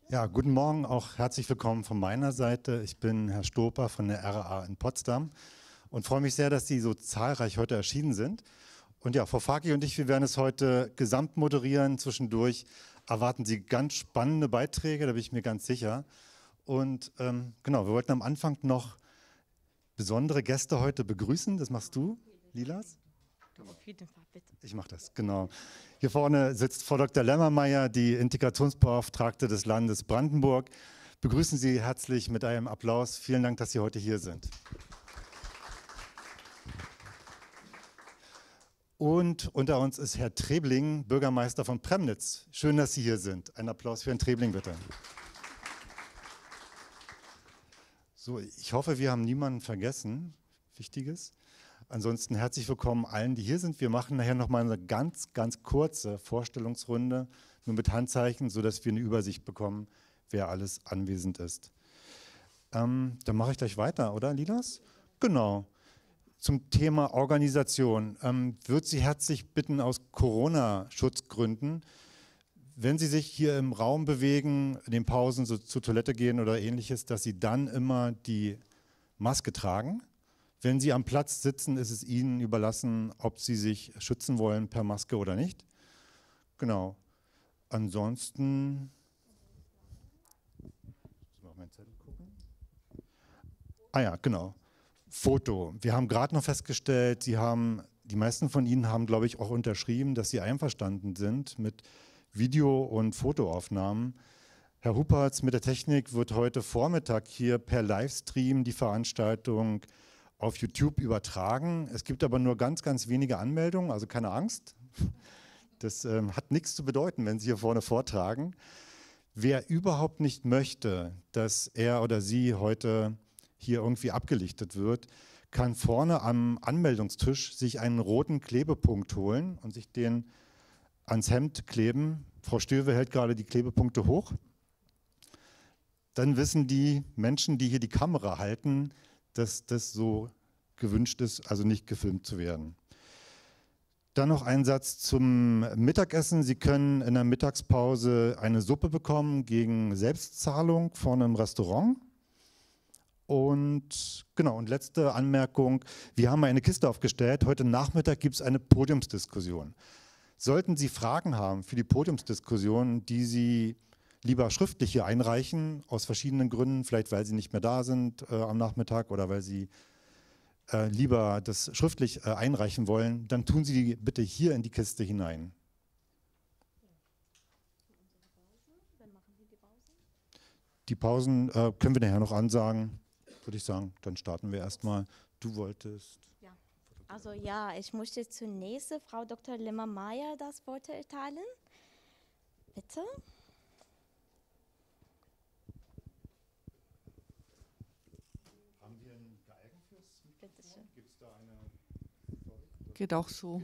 Ja, guten Morgen, auch herzlich willkommen von meiner Seite. Ich bin Herr Stoper von der RA in Potsdam und freue mich sehr, dass Sie so zahlreich heute erschienen sind. Und ja, Frau Faki und ich, wir werden es heute gesamt moderieren. Zwischendurch erwarten Sie ganz spannende Beiträge, da bin ich mir ganz sicher. Und genau, wir wollten am Anfang noch besondere Gäste heute begrüßen. Das machst du, Lilas? Auf jeden Fall, bitte. Ich mache das, genau. Hier vorne sitzt Frau Dr. Lemmermeier, die Integrationsbeauftragte des Landes Brandenburg. Begrüßen Sie herzlich mit einem Applaus. Vielen Dank, dass Sie heute hier sind. Und unter uns ist Herr Trebling, Bürgermeister von Premnitz. Schön, dass Sie hier sind. Ein Applaus für Herrn Trebling, bitte. So, ich hoffe, wir haben niemanden vergessen. Wichtiges. Ansonsten herzlich willkommen allen, die hier sind. Wir machen nachher noch mal eine ganz kurze Vorstellungsrunde, nur mit Handzeichen, sodass wir eine Übersicht bekommen, wer alles anwesend ist. Dann mache ich gleich weiter, oder, Lilas? Genau. Zum Thema Organisation. Würde Sie herzlich bitten, aus Corona-Schutzgründen, wenn Sie sich hier im Raum bewegen, in den Pausen so zur Toilette gehen oder ähnliches, dass Sie dann immer die Maske tragen. Wenn Sie am Platz sitzen, ist es Ihnen überlassen, ob Sie sich schützen wollen per Maske oder nicht. Genau. Ansonsten, mal auf meinen Zettel gucken. Ah ja, genau. Foto. Wir haben gerade noch festgestellt, die meisten von Ihnen haben, glaube ich, auch unterschrieben, dass Sie einverstanden sind mit Video- und Fotoaufnahmen. Herr Hupertz mit der Technik wird heute Vormittag hier per Livestream die Veranstaltung auf YouTube übertragen. Es gibt aber nur ganz wenige Anmeldungen, also keine Angst. Das hat nichts zu bedeuten, wenn Sie hier vorne vortragen. Wer überhaupt nicht möchte, dass er oder sie heute hier irgendwie abgelichtet wird, kann vorne am Anmeldungstisch sich einen roten Klebepunkt holen und sich den ans Hemd kleben. Frau Stöwe hält gerade die Klebepunkte hoch. Dann wissen die Menschen, die hier die Kamera halten, dass das so gewünscht ist, also nicht gefilmt zu werden. Dann noch ein Satz zum Mittagessen. Sie können in der Mittagspause eine Suppe bekommen gegen Selbstzahlung vorne im Restaurant. Und genau, und letzte Anmerkung, wir haben eine Kiste aufgestellt. Heute Nachmittag gibt es eine Podiumsdiskussion. Sollten Sie Fragen haben für die Podiumsdiskussion, die Sie lieber schriftlich hier einreichen, aus verschiedenen Gründen, vielleicht weil Sie nicht mehr da sind am Nachmittag oder weil Sie lieber das schriftlich einreichen wollen, dann tun Sie die bitte hier in die Kiste hinein. Die Pausen können wir nachher noch ansagen, würde ich sagen. Dann starten wir erstmal. Du wolltest... Ja. Also ja, ich möchte zunächst Frau Dr. Lemmermeier das Wort erteilen. Bitte. Haben wir ein Geeignet fürs Mikrofon? Gibt es da eine... Geht auch so.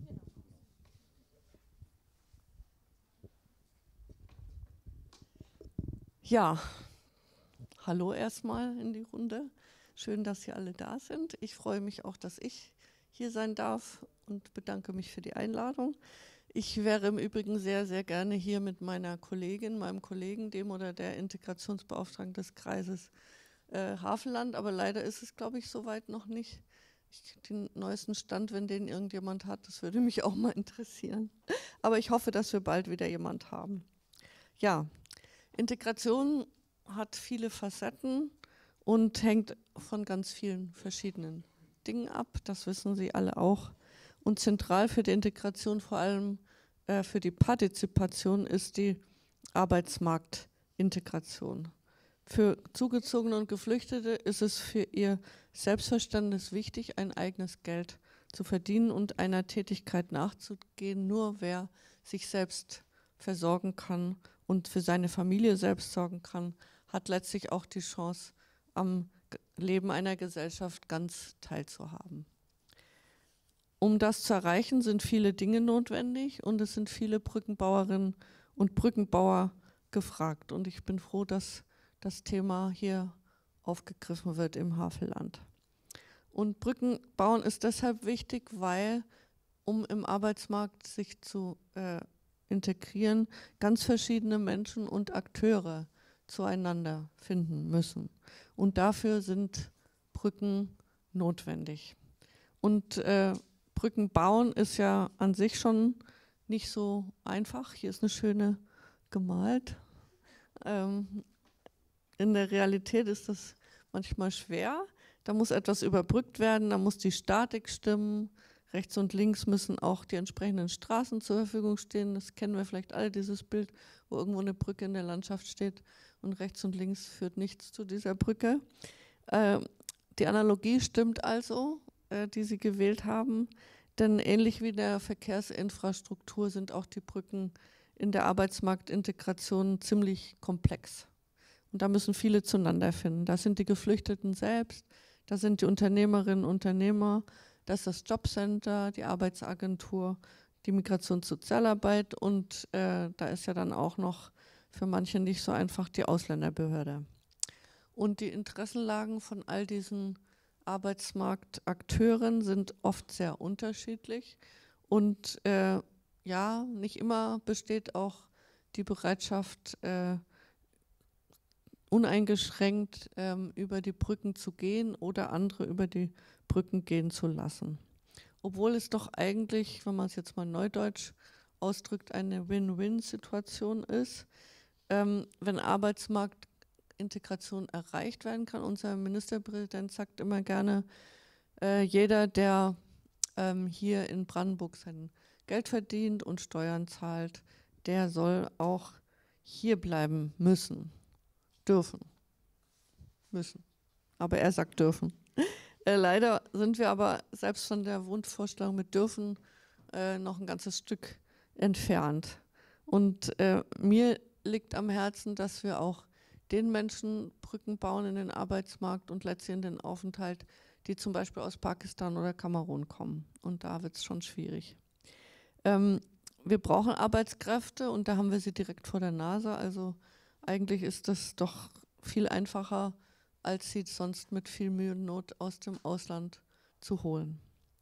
Ja, hallo erstmal in die Runde. Schön, dass Sie alle da sind. Ich freue mich auch, dass ich hier sein darf und bedanke mich für die Einladung. Ich wäre im Übrigen sehr gerne hier mit meiner Kollegin, meinem Kollegen, dem oder der Integrationsbeauftragten des Kreises Havelland, aber leider ist es, glaube ich, soweit noch nicht. Den neuesten Stand, wenn den irgendjemand hat, das würde mich auch mal interessieren. Aber ich hoffe, dass wir bald wieder jemand haben. Ja, Integration hat viele Facetten und hängt von ganz vielen verschiedenen Dingen ab. Das wissen Sie alle auch. Und zentral für die Integration, vor allem für die Partizipation, ist die Arbeitsmarktintegration. Für Zugezogene und Geflüchtete ist es für ihr Selbstverständnis wichtig, ein eigenes Geld zu verdienen und einer Tätigkeit nachzugehen. Nur wer sich selbst versorgen kann und für seine Familie selbst sorgen kann, hat letztlich auch die Chance, am Leben einer Gesellschaft ganz teilzuhaben. Um das zu erreichen, sind viele Dinge notwendig und es sind viele Brückenbauerinnen und Brückenbauer gefragt. Und ich bin froh, dass das Thema hier aufgegriffen wird im Havelland. Und Brückenbauen ist deshalb wichtig, weil, um im Arbeitsmarkt sich zu integrieren, ganz verschiedene Menschen und Akteure zueinander finden müssen. Und dafür sind Brücken notwendig. Und Brücken bauen ist ja an sich schon nicht so einfach. Hier ist eine schöne gemalt. In der Realität ist das manchmal schwer. Da muss etwas überbrückt werden, da muss die Statik stimmen. Rechts und links müssen auch die entsprechenden Straßen zur Verfügung stehen. Das kennen wir vielleicht alle, dieses Bild, wo irgendwo eine Brücke in der Landschaft steht und rechts und links führt nichts zu dieser Brücke. Die Analogie stimmt also, die Sie gewählt haben, denn ähnlich wie in der Verkehrsinfrastruktur sind auch die Brücken in der Arbeitsmarktintegration ziemlich komplex. Und da müssen viele zueinander finden. Das sind die Geflüchteten selbst, das sind die Unternehmerinnen und Unternehmer, das ist das Jobcenter, die Arbeitsagentur, die Migrationssozialarbeit und da ist ja dann auch noch für manche nicht so einfach die Ausländerbehörde. Und die Interessenlagen von all diesen Arbeitsmarktakteuren sind oft sehr unterschiedlich und ja, nicht immer besteht auch die Bereitschaft, uneingeschränkt über die Brücken zu gehen oder andere über die Brücken gehen zu lassen. Obwohl es doch eigentlich, wenn man es jetzt mal neudeutsch ausdrückt, eine Win-Win-Situation ist, wenn Arbeitsmarktintegration erreicht werden kann. Unser Ministerpräsident sagt immer gerne, jeder, der hier in Brandenburg sein Geld verdient und Steuern zahlt, der soll auch hier bleiben müssen. Dürfen. Müssen. Aber er sagt dürfen. Leider sind wir aber selbst von der Wunschvorstellung mit dürfen noch ein ganzes Stück entfernt. Und mir liegt am Herzen, dass wir auch den Menschen Brücken bauen in den Arbeitsmarkt und letztlich in den Aufenthalt, die zum Beispiel aus Pakistan oder Kamerun kommen. Und da wird es schon schwierig. Wir brauchen Arbeitskräfte und da haben wir sie direkt vor der Nase. Also eigentlich ist das doch viel einfacher, als sie sonst mit viel Mühe und Not aus dem Ausland zu holen.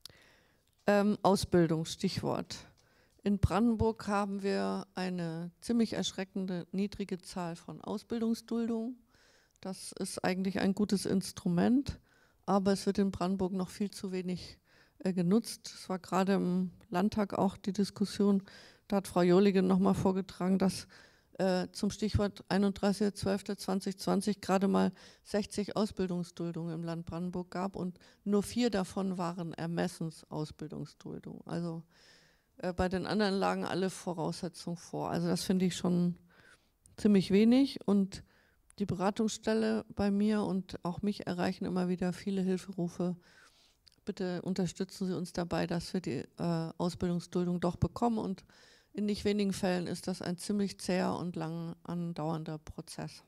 Ausbildung, Stichwort. In Brandenburg haben wir eine ziemlich erschreckende niedrige Zahl von Ausbildungsduldungen. Das ist eigentlich ein gutes Instrument, aber es wird in Brandenburg noch viel zu wenig genutzt. Es war gerade im Landtag auch die Diskussion, da hat Frau Johlige nochmal vorgetragen, dass zum Stichwort 31.12.2020 gerade mal 60 Ausbildungsduldungen im Land Brandenburg gab und nur 4 davon waren Ermessensausbildungsduldungen. Also bei den anderen lagen alle Voraussetzungen vor. Also das finde ich schon ziemlich wenig und die Beratungsstelle bei mir und auch mich erreichen immer wieder viele Hilferufe. Bitte unterstützen Sie uns dabei, dass wir die Ausbildungsduldung doch bekommen und in nicht wenigen Fällen ist das ein ziemlich zäher und lang andauernder Prozess,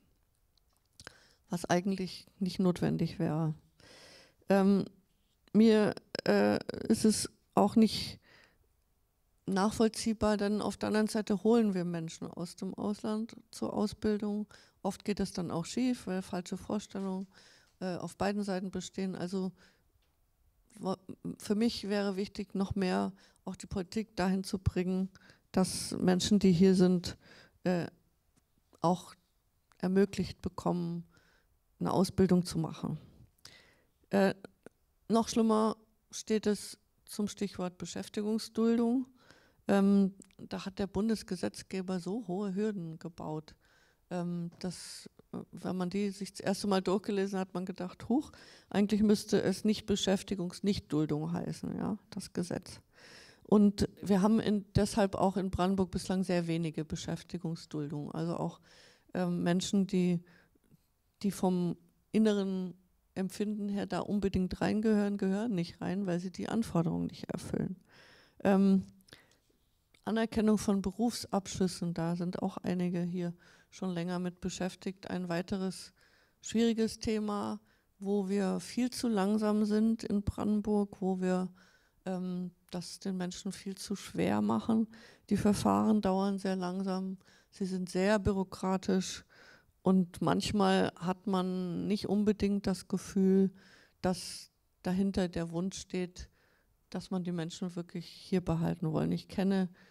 was eigentlich nicht notwendig wäre. Mir ist es auch nicht nachvollziehbar, denn auf der anderen Seite holen wir Menschen aus dem Ausland zur Ausbildung. Oft geht es dann auch schief, weil falsche Vorstellungen auf beiden Seiten bestehen. Also für mich wäre wichtig, noch mehr auch die Politik dahin zu bringen, dass Menschen, die hier sind, auch ermöglicht bekommen, eine Ausbildung zu machen. Noch schlimmer steht es zum Stichwort Beschäftigungsduldung. Da hat der Bundesgesetzgeber so hohe Hürden gebaut, dass, wenn man die sich das erste Mal durchgelesen hat, man gedacht, huch, eigentlich müsste es nicht Beschäftigungsnichtduldung heißen, ja, das Gesetz. Und wir haben deshalb auch in Brandenburg bislang sehr wenige Beschäftigungsduldungen. Also auch Menschen, die vom inneren Empfinden her da unbedingt reingehören, gehören nicht rein, weil sie die Anforderungen nicht erfüllen. Anerkennung von Berufsabschlüssen, da sind auch einige hier schon länger mit beschäftigt. Ein weiteres schwieriges Thema, wo wir viel zu langsam sind in Brandenburg, wo wir das den Menschen viel zu schwer machen. Die Verfahren dauern sehr langsam, sie sind sehr bürokratisch und manchmal hat man nicht unbedingt das Gefühl, dass dahinter der Wunsch steht, dass man die Menschen wirklich hier behalten wollen. Ich kenne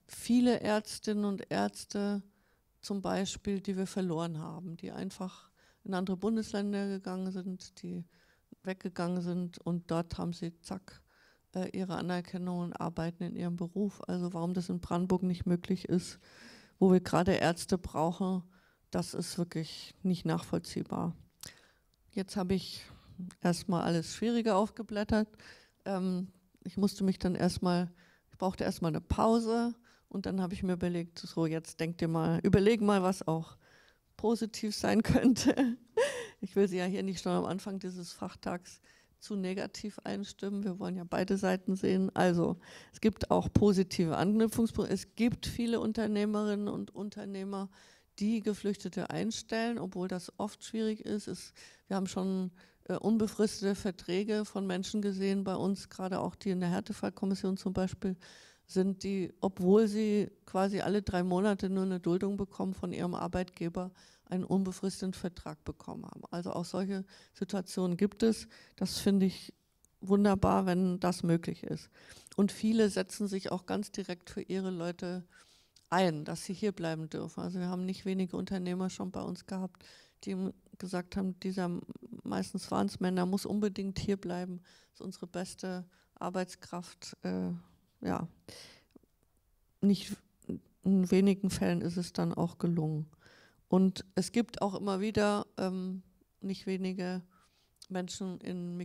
viele Ärztinnen und Ärzte zum Beispiel, die wir verloren haben, die einfach in andere Bundesländer gegangen sind, die weggegangen sind und dort haben sie zack ihre Anerkennung und arbeiten in ihrem Beruf. Also warum das in Brandenburg nicht möglich ist, wo wir gerade Ärzte brauchen, das ist wirklich nicht nachvollziehbar. Jetzt habe ich erstmal alles Schwierige aufgeblättert. Ich brauchte erstmal eine Pause und dann habe ich mir überlegt, so jetzt überleg mal, was auch positiv sein könnte. Ich will Sie ja hier nicht schon am Anfang dieses Fachtags zu negativ einstimmen. Wir wollen ja beide Seiten sehen. Also es gibt auch positive Anknüpfungspunkte. Es gibt viele Unternehmerinnen und Unternehmer, die Geflüchtete einstellen, obwohl das oft schwierig ist. Wir haben schon unbefristete Verträge von Menschen gesehen, bei uns gerade auch die in der Härtefallkommission zum Beispiel sind, die, obwohl sie quasi alle 3 Monate nur eine Duldung bekommen von ihrem Arbeitgeber, einen unbefristeten Vertrag bekommen haben. Also auch solche Situationen gibt es. Das finde ich wunderbar, wenn das möglich ist. Und viele setzen sich auch ganz direkt für ihre Leute ein, dass sie hier bleiben dürfen. Also wir haben nicht wenige Unternehmer schon bei uns gehabt, die gesagt haben, meistens waren es Männer, muss unbedingt hier bleiben, ist unsere beste Arbeitskraft. Ja, nicht in wenigen Fällen ist es dann auch gelungen. Und es gibt auch immer wieder nicht wenige Menschen in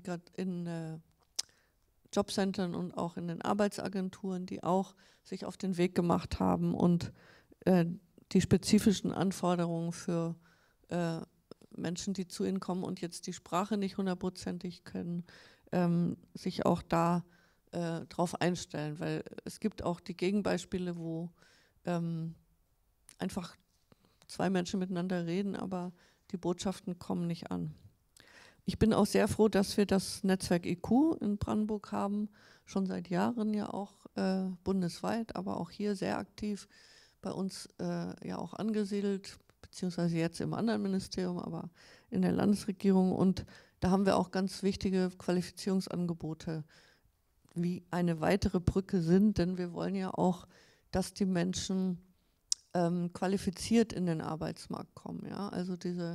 Jobcentern und auch in den Arbeitsagenturen, die auch sich auf den Weg gemacht haben und die spezifischen Anforderungen für Menschen, die zu ihnen kommen und jetzt die Sprache nicht 100%ig können, sich auch da drauf einstellen, weil es gibt auch die Gegenbeispiele, wo einfach 2 Menschen miteinander reden, aber die Botschaften kommen nicht an. Ich bin auch sehr froh, dass wir das Netzwerk IQ in Brandenburg haben, schon seit Jahren ja auch bundesweit, aber auch hier sehr aktiv, bei uns ja auch angesiedelt, beziehungsweise jetzt im anderen Ministerium, aber in der Landesregierung. Und da haben wir auch ganz wichtige Qualifizierungsangebote, wie eine weitere Brücke sind, denn wir wollen ja auch, dass die Menschen qualifiziert in den Arbeitsmarkt kommen. Ja? Also diese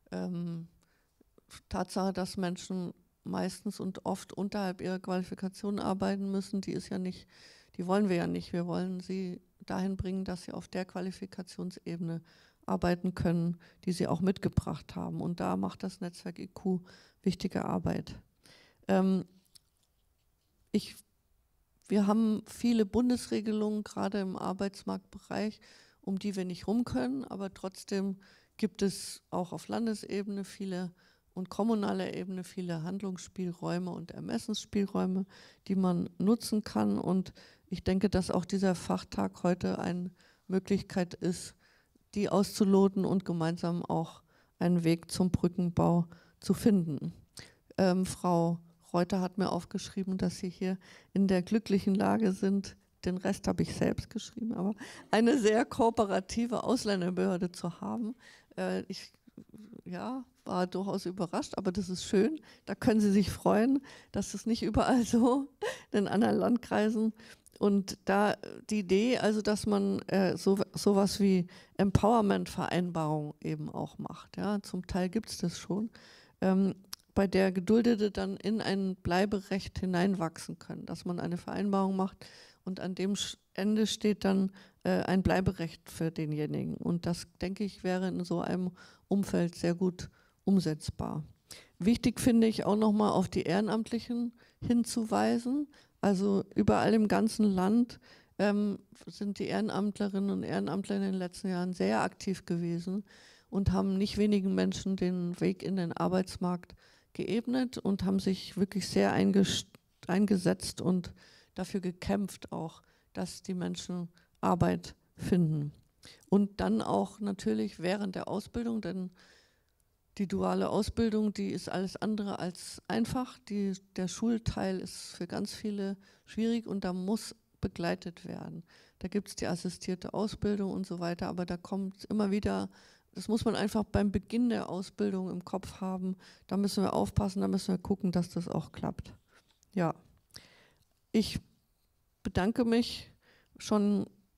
Tatsache, dass Menschen meistens und oft unterhalb ihrer Qualifikation arbeiten müssen, die wollen wir ja nicht. Wir wollen sie dahin bringen, dass sie auf der Qualifikationsebene arbeiten können, die sie auch mitgebracht haben. Und da macht das Netzwerk IQ wichtige Arbeit. Wir haben viele Bundesregelungen, gerade im Arbeitsmarktbereich, um die wir nicht rum können, aber trotzdem gibt es auch auf Landesebene und kommunaler Ebene viele Handlungsspielräume und Ermessensspielräume, die man nutzen kann. Und ich denke, dass auch dieser Fachtag heute eine Möglichkeit ist, die auszuloten und gemeinsam auch einen Weg zum Brückenbau zu finden. Frau Reuter hat mir aufgeschrieben, dass Sie hier in der glücklichen Lage sind, den Rest habe ich selbst geschrieben, aber eine sehr kooperative Ausländerbehörde zu haben. Ich war durchaus überrascht, aber das ist schön. Da können Sie sich freuen, dass das nicht überall so in anderen Landkreisen. Und da die Idee, also dass man sowas wie Empowerment-Vereinbarung eben auch macht. Ja, zum Teil gibt es das schon. Bei der Geduldete dann in ein Bleiberecht hineinwachsen können, dass man eine Vereinbarung macht und an dem Ende steht dann ein Bleiberecht für denjenigen. Und das, denke ich, wäre in so einem Umfeld sehr gut umsetzbar. Wichtig finde ich auch nochmal auf die Ehrenamtlichen hinzuweisen. Also überall im ganzen Land sind die Ehrenamtlerinnen und Ehrenamtler in den letzten Jahren sehr aktiv gewesen und haben nicht wenigen Menschen den Weg in den Arbeitsmarkt geebnet und haben sich wirklich sehr eingesetzt und dafür gekämpft auch, dass die Menschen Arbeit finden. Und dann auch natürlich während der Ausbildung, denn die duale Ausbildung, die ist alles andere als einfach. Der Schulteil ist für ganz viele schwierig und da muss begleitet werden. Da gibt es die assistierte Ausbildung und so weiter, aber da kommt immer wieder, das muss man einfach beim Beginn der Ausbildung im Kopf haben. Da müssen wir aufpassen, da müssen wir gucken, dass das auch klappt. Ja, ich bedanke mich schon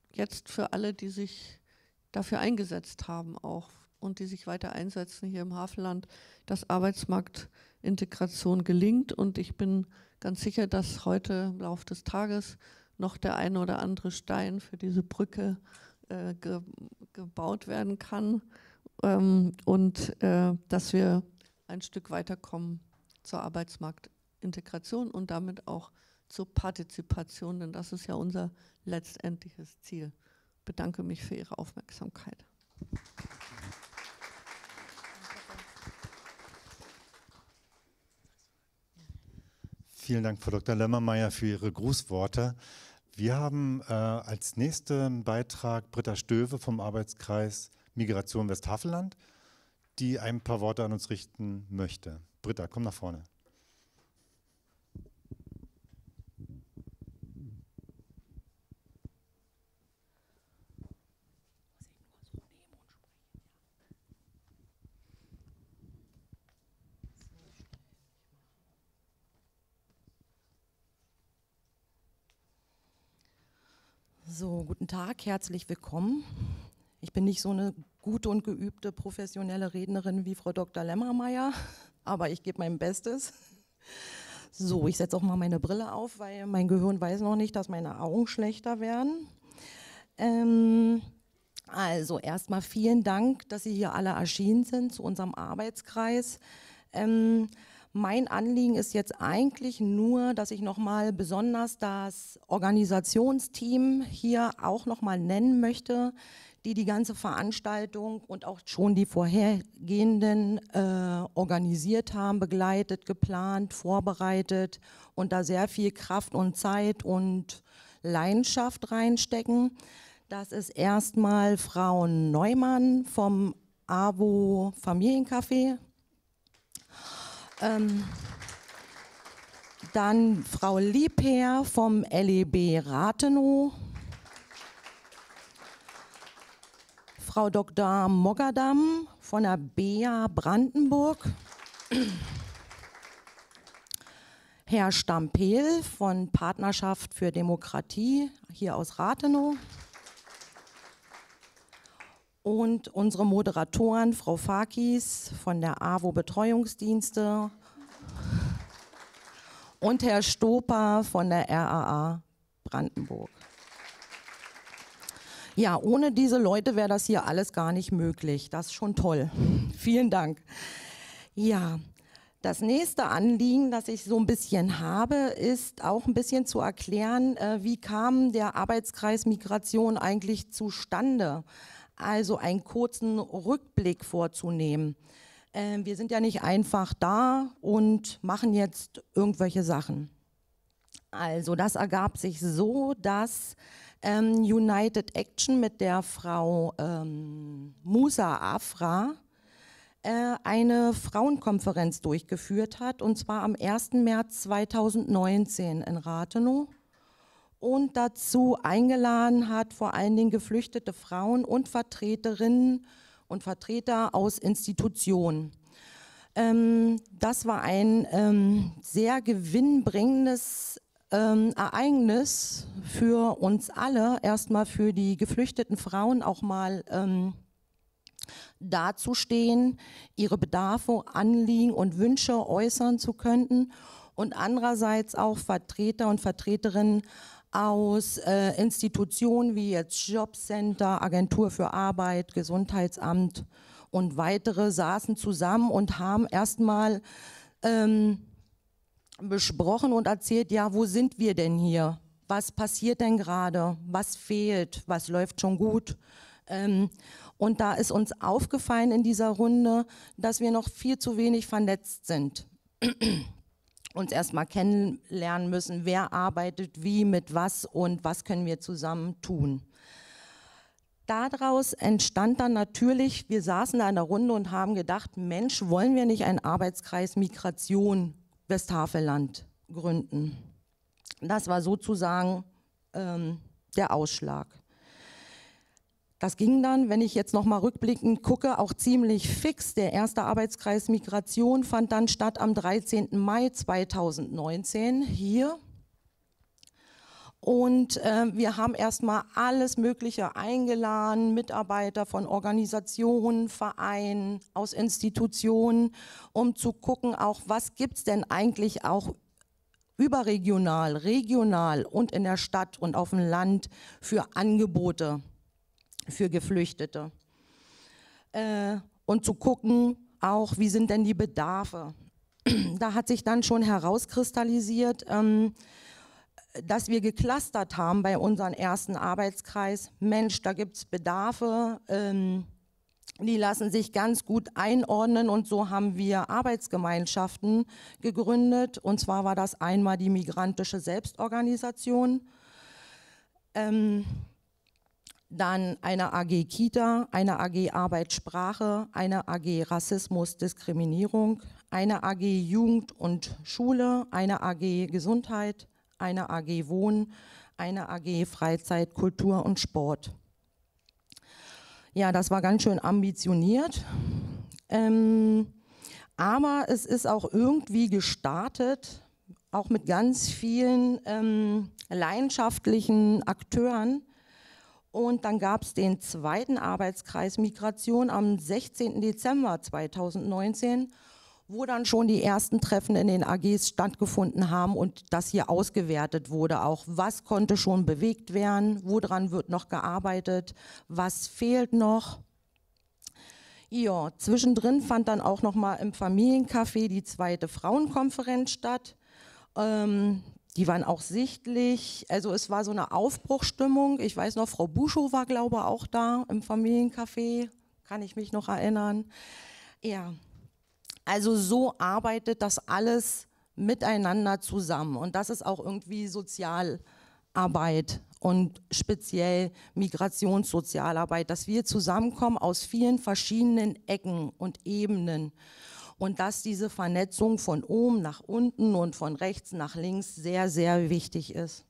jetzt für alle, die sich dafür eingesetzt haben auch und die sich weiter einsetzen hier im Havelland, dass Arbeitsmarktintegration gelingt. Und ich bin ganz sicher, dass heute im Laufe des Tages noch der eine oder andere Stein für diese Brücke gebaut werden kann und dass wir ein Stück weiterkommen zur Arbeitsmarktintegration und damit auch zur Partizipation, denn das ist ja unser letztendliches Ziel. Ich bedanke mich für Ihre Aufmerksamkeit. Vielen Dank, Frau Dr. Lemmermeier, für Ihre Grußworte. Wir haben als nächsten Beitrag Britta Stöwe vom Arbeitskreis Migration Westhavelland, die ein paar Worte an uns richten möchte. Britta, komm nach vorne. So, guten Tag, herzlich willkommen. Ich bin nicht so eine gute und geübte professionelle Rednerin wie Frau Dr. Lemmermeier, aber ich gebe mein Bestes. So, ich setze auch mal meine Brille auf, weil mein Gehirn weiß noch nicht, dass meine Augen schlechter werden. Also erstmal vielen Dank, dass Sie hier alle erschienen sind zu unserem Arbeitskreis. Mein Anliegen ist jetzt eigentlich nur, dass ich nochmal besonders das Organisationsteam hier auch nochmal nennen möchte, die die ganze Veranstaltung und auch schon die vorhergehenden organisiert haben, begleitet, geplant, vorbereitet und da sehr viel Kraft und Zeit und Leidenschaft reinstecken. Das ist erstmal Frau Neumann vom AWO Familiencafé. Dann Frau Liebherr vom LEB Rathenow, Frau Dr. Mogadam von der BEA Brandenburg, Herr Stampel von Partnerschaft für Demokratie hier aus Rathenow und unsere Moderatoren, Frau Fakis von der AWO Betreuungsdienste und Herr Stoper von der RAA Brandenburg. Ja, ohne diese Leute wäre das hier alles gar nicht möglich. Das ist schon toll. Vielen Dank. Ja, das nächste Anliegen, das ich so ein bisschen habe, ist auch ein bisschen zu erklären, wie kam der Arbeitskreis Migration eigentlich zustande? Also einen kurzen Rückblick vorzunehmen. Wir sind ja nicht einfach da und machen jetzt irgendwelche Sachen. Also das ergab sich so, dass United Action mit der Frau Musa Afra eine Frauenkonferenz durchgeführt hat, und zwar am 1. März 2019 in Rathenow. Und dazu eingeladen hat vor allen Dingen geflüchtete Frauen und Vertreterinnen und Vertreter aus Institutionen. Das war ein sehr gewinnbringendes Ereignis für uns alle, erstmal für die geflüchteten Frauen auch mal dazustehen, ihre Bedarfe, Anliegen und Wünsche äußern zu können und andererseits auch Vertreter und Vertreterinnen aus Institutionen wie jetzt Jobcenter, Agentur für Arbeit, Gesundheitsamt und weitere saßen zusammen und haben erstmal besprochen und erzählt, ja, wo sind wir denn hier? Was passiert denn gerade? Was fehlt? Was läuft schon gut? Und da ist uns aufgefallen in dieser Runde, dass wir noch viel zu wenig vernetzt sind. Uns erstmal kennenlernen müssen, wer arbeitet wie, mit was und was können wir zusammen tun. Daraus entstand dann natürlich, wir saßen da in der Runde und haben gedacht, Mensch, wollen wir nicht einen Arbeitskreis Migration Westhavelland gründen? Das war sozusagen der Ausschlag. Das ging dann, wenn ich jetzt nochmal rückblickend gucke, auch ziemlich fix. Der erste Arbeitskreis Migration fand dann statt am 13. Mai 2019 hier. Und wir haben erstmal alles Mögliche eingeladen, Mitarbeiter von Organisationen, Vereinen, aus Institutionen, um zu gucken, auch was gibt es denn eigentlich auch überregional, regional und in der Stadt und auf dem Land für Angebote für Geflüchtete. Und zu gucken auch, wie sind denn die Bedarfe. Da hat sich dann schon herauskristallisiert, dass wir geclustert haben bei unserem ersten Arbeitskreis. Mensch, da gibt es Bedarfe, die lassen sich ganz gut einordnen und so haben wir Arbeitsgemeinschaften gegründet. Und zwar war das einmal die migrantische Selbstorganisation, dann eine AG Kita, eine AG Arbeit Sprache, eine AG Rassismus Diskriminierung, eine AG Jugend und Schule, eine AG Gesundheit, eine AG Wohnen, eine AG Freizeit, Kultur und Sport. Ja, das war ganz schön ambitioniert, aber es ist auch irgendwie gestartet, auch mit ganz vielen leidenschaftlichen Akteuren. Und dann gab es den zweiten Arbeitskreis Migration am 16. Dezember 2019, wo dann schon die ersten Treffen in den AGs stattgefunden haben und das hier ausgewertet wurde. Auch was konnte schon bewegt werden, woran wird noch gearbeitet, was fehlt noch. Ja, zwischendrin fand dann auch noch mal im Familiencafé die zweite Frauenkonferenz statt. Die waren auch sichtlich, also es war so eine Aufbruchsstimmung. Ich weiß noch, Frau Buschow war, glaube ich, auch da im Familiencafé, kann ich mich noch erinnern. Ja, also so arbeitet das alles miteinander zusammen und das ist auch irgendwie Sozialarbeit und speziell Migrationssozialarbeit, dass wir zusammenkommen aus vielen verschiedenen Ecken und Ebenen. Und dass diese Vernetzung von oben nach unten und von rechts nach links sehr, sehr wichtig ist.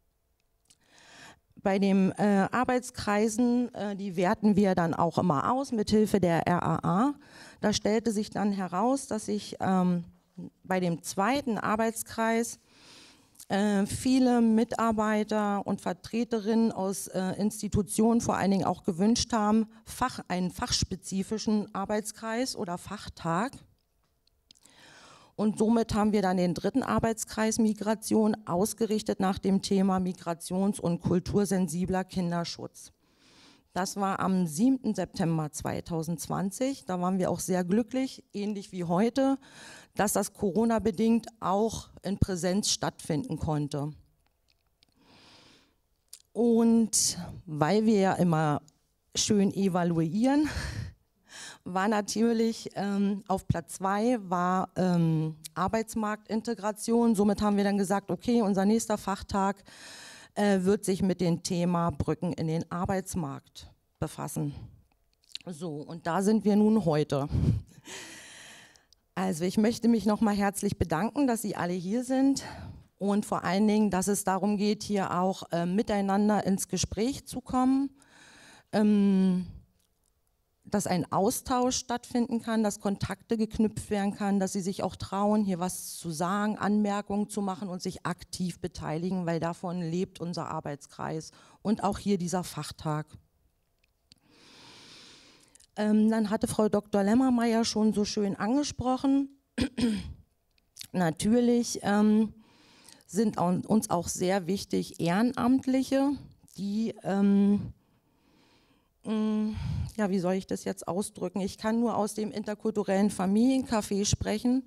Bei den Arbeitskreisen, die werten wir dann auch immer aus mit Hilfe der RAA. Da stellte sich dann heraus, dass sich bei dem zweiten Arbeitskreis viele Mitarbeiter und Vertreterinnen aus Institutionen vor allen Dingen auch gewünscht haben, einen fachspezifischen Arbeitskreis oder Fachtag. Und somit haben wir dann den dritten Arbeitskreis Migration ausgerichtet nach dem Thema migrations- und kultursensibler Kinderschutz. Das war am 7. September 2020. Da waren wir auch sehr glücklich, ähnlich wie heute, dass das Corona-bedingt auch in Präsenz stattfinden konnte. Und weil wir ja immer schön evaluieren, war natürlich auf Platz 2 war Arbeitsmarktintegration. Somit haben wir dann gesagt, okay, unser nächster Fachtag wird sich mit dem Thema Brücken in den Arbeitsmarkt befassen. So, und da sind wir nun heute. Also ich möchte mich nochmal herzlich bedanken, dass Sie alle hier sind und vor allen Dingen, dass es darum geht, hier auch miteinander ins Gespräch zu kommen. Dass ein Austausch stattfinden kann, dass Kontakte geknüpft werden kann, dass sie sich auch trauen, hier was zu sagen, Anmerkungen zu machen und sich aktiv beteiligen, weil davon lebt unser Arbeitskreis und auch hier dieser Fachtag. Dann hatte Frau Dr. Lemmermeier schon so schön angesprochen, natürlich sind uns auch sehr wichtig Ehrenamtliche, die ja, wie soll ich das jetzt ausdrücken? Ich kann nur aus dem interkulturellen Familiencafé sprechen.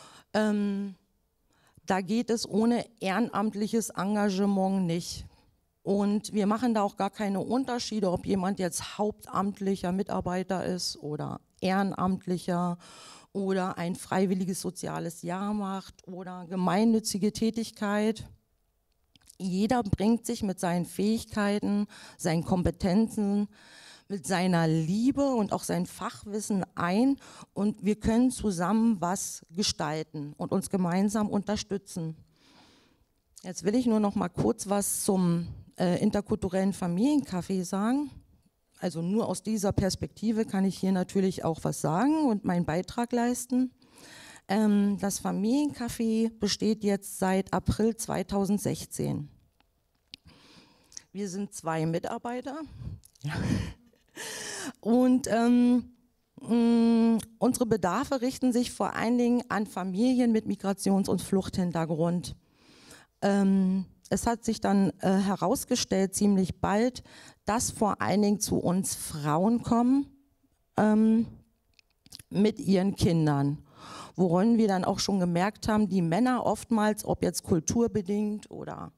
Da geht es ohne ehrenamtliches Engagement nicht. Und wir machen da auch gar keine Unterschiede, ob jemand jetzt hauptamtlicher Mitarbeiter ist oder ehrenamtlicher oder ein freiwilliges soziales Jahr macht oder gemeinnützige Tätigkeit. Jeder bringt sich mit seinen Fähigkeiten, seinen Kompetenzen, mit seiner Liebe und auch sein Fachwissen ein und wir können zusammen was gestalten und uns gemeinsam unterstützen. Jetzt will ich nur noch mal kurz was zum interkulturellen Familiencafé sagen. Also nur aus dieser Perspektive kann ich hier natürlich auch was sagen und meinen Beitrag leisten. Das Familiencafé besteht jetzt seit April 2016. Wir sind 2 Mitarbeiter. Ja. Und unsere Bedarfe richten sich vor allen Dingen an Familien mit Migrations- und Fluchthintergrund. Es hat sich dann herausgestellt, ziemlich bald, dass vor allen Dingen zu uns Frauen kommen mit ihren Kindern. Worin wir dann auch schon gemerkt haben, die Männer oftmals, ob jetzt kulturbedingt oder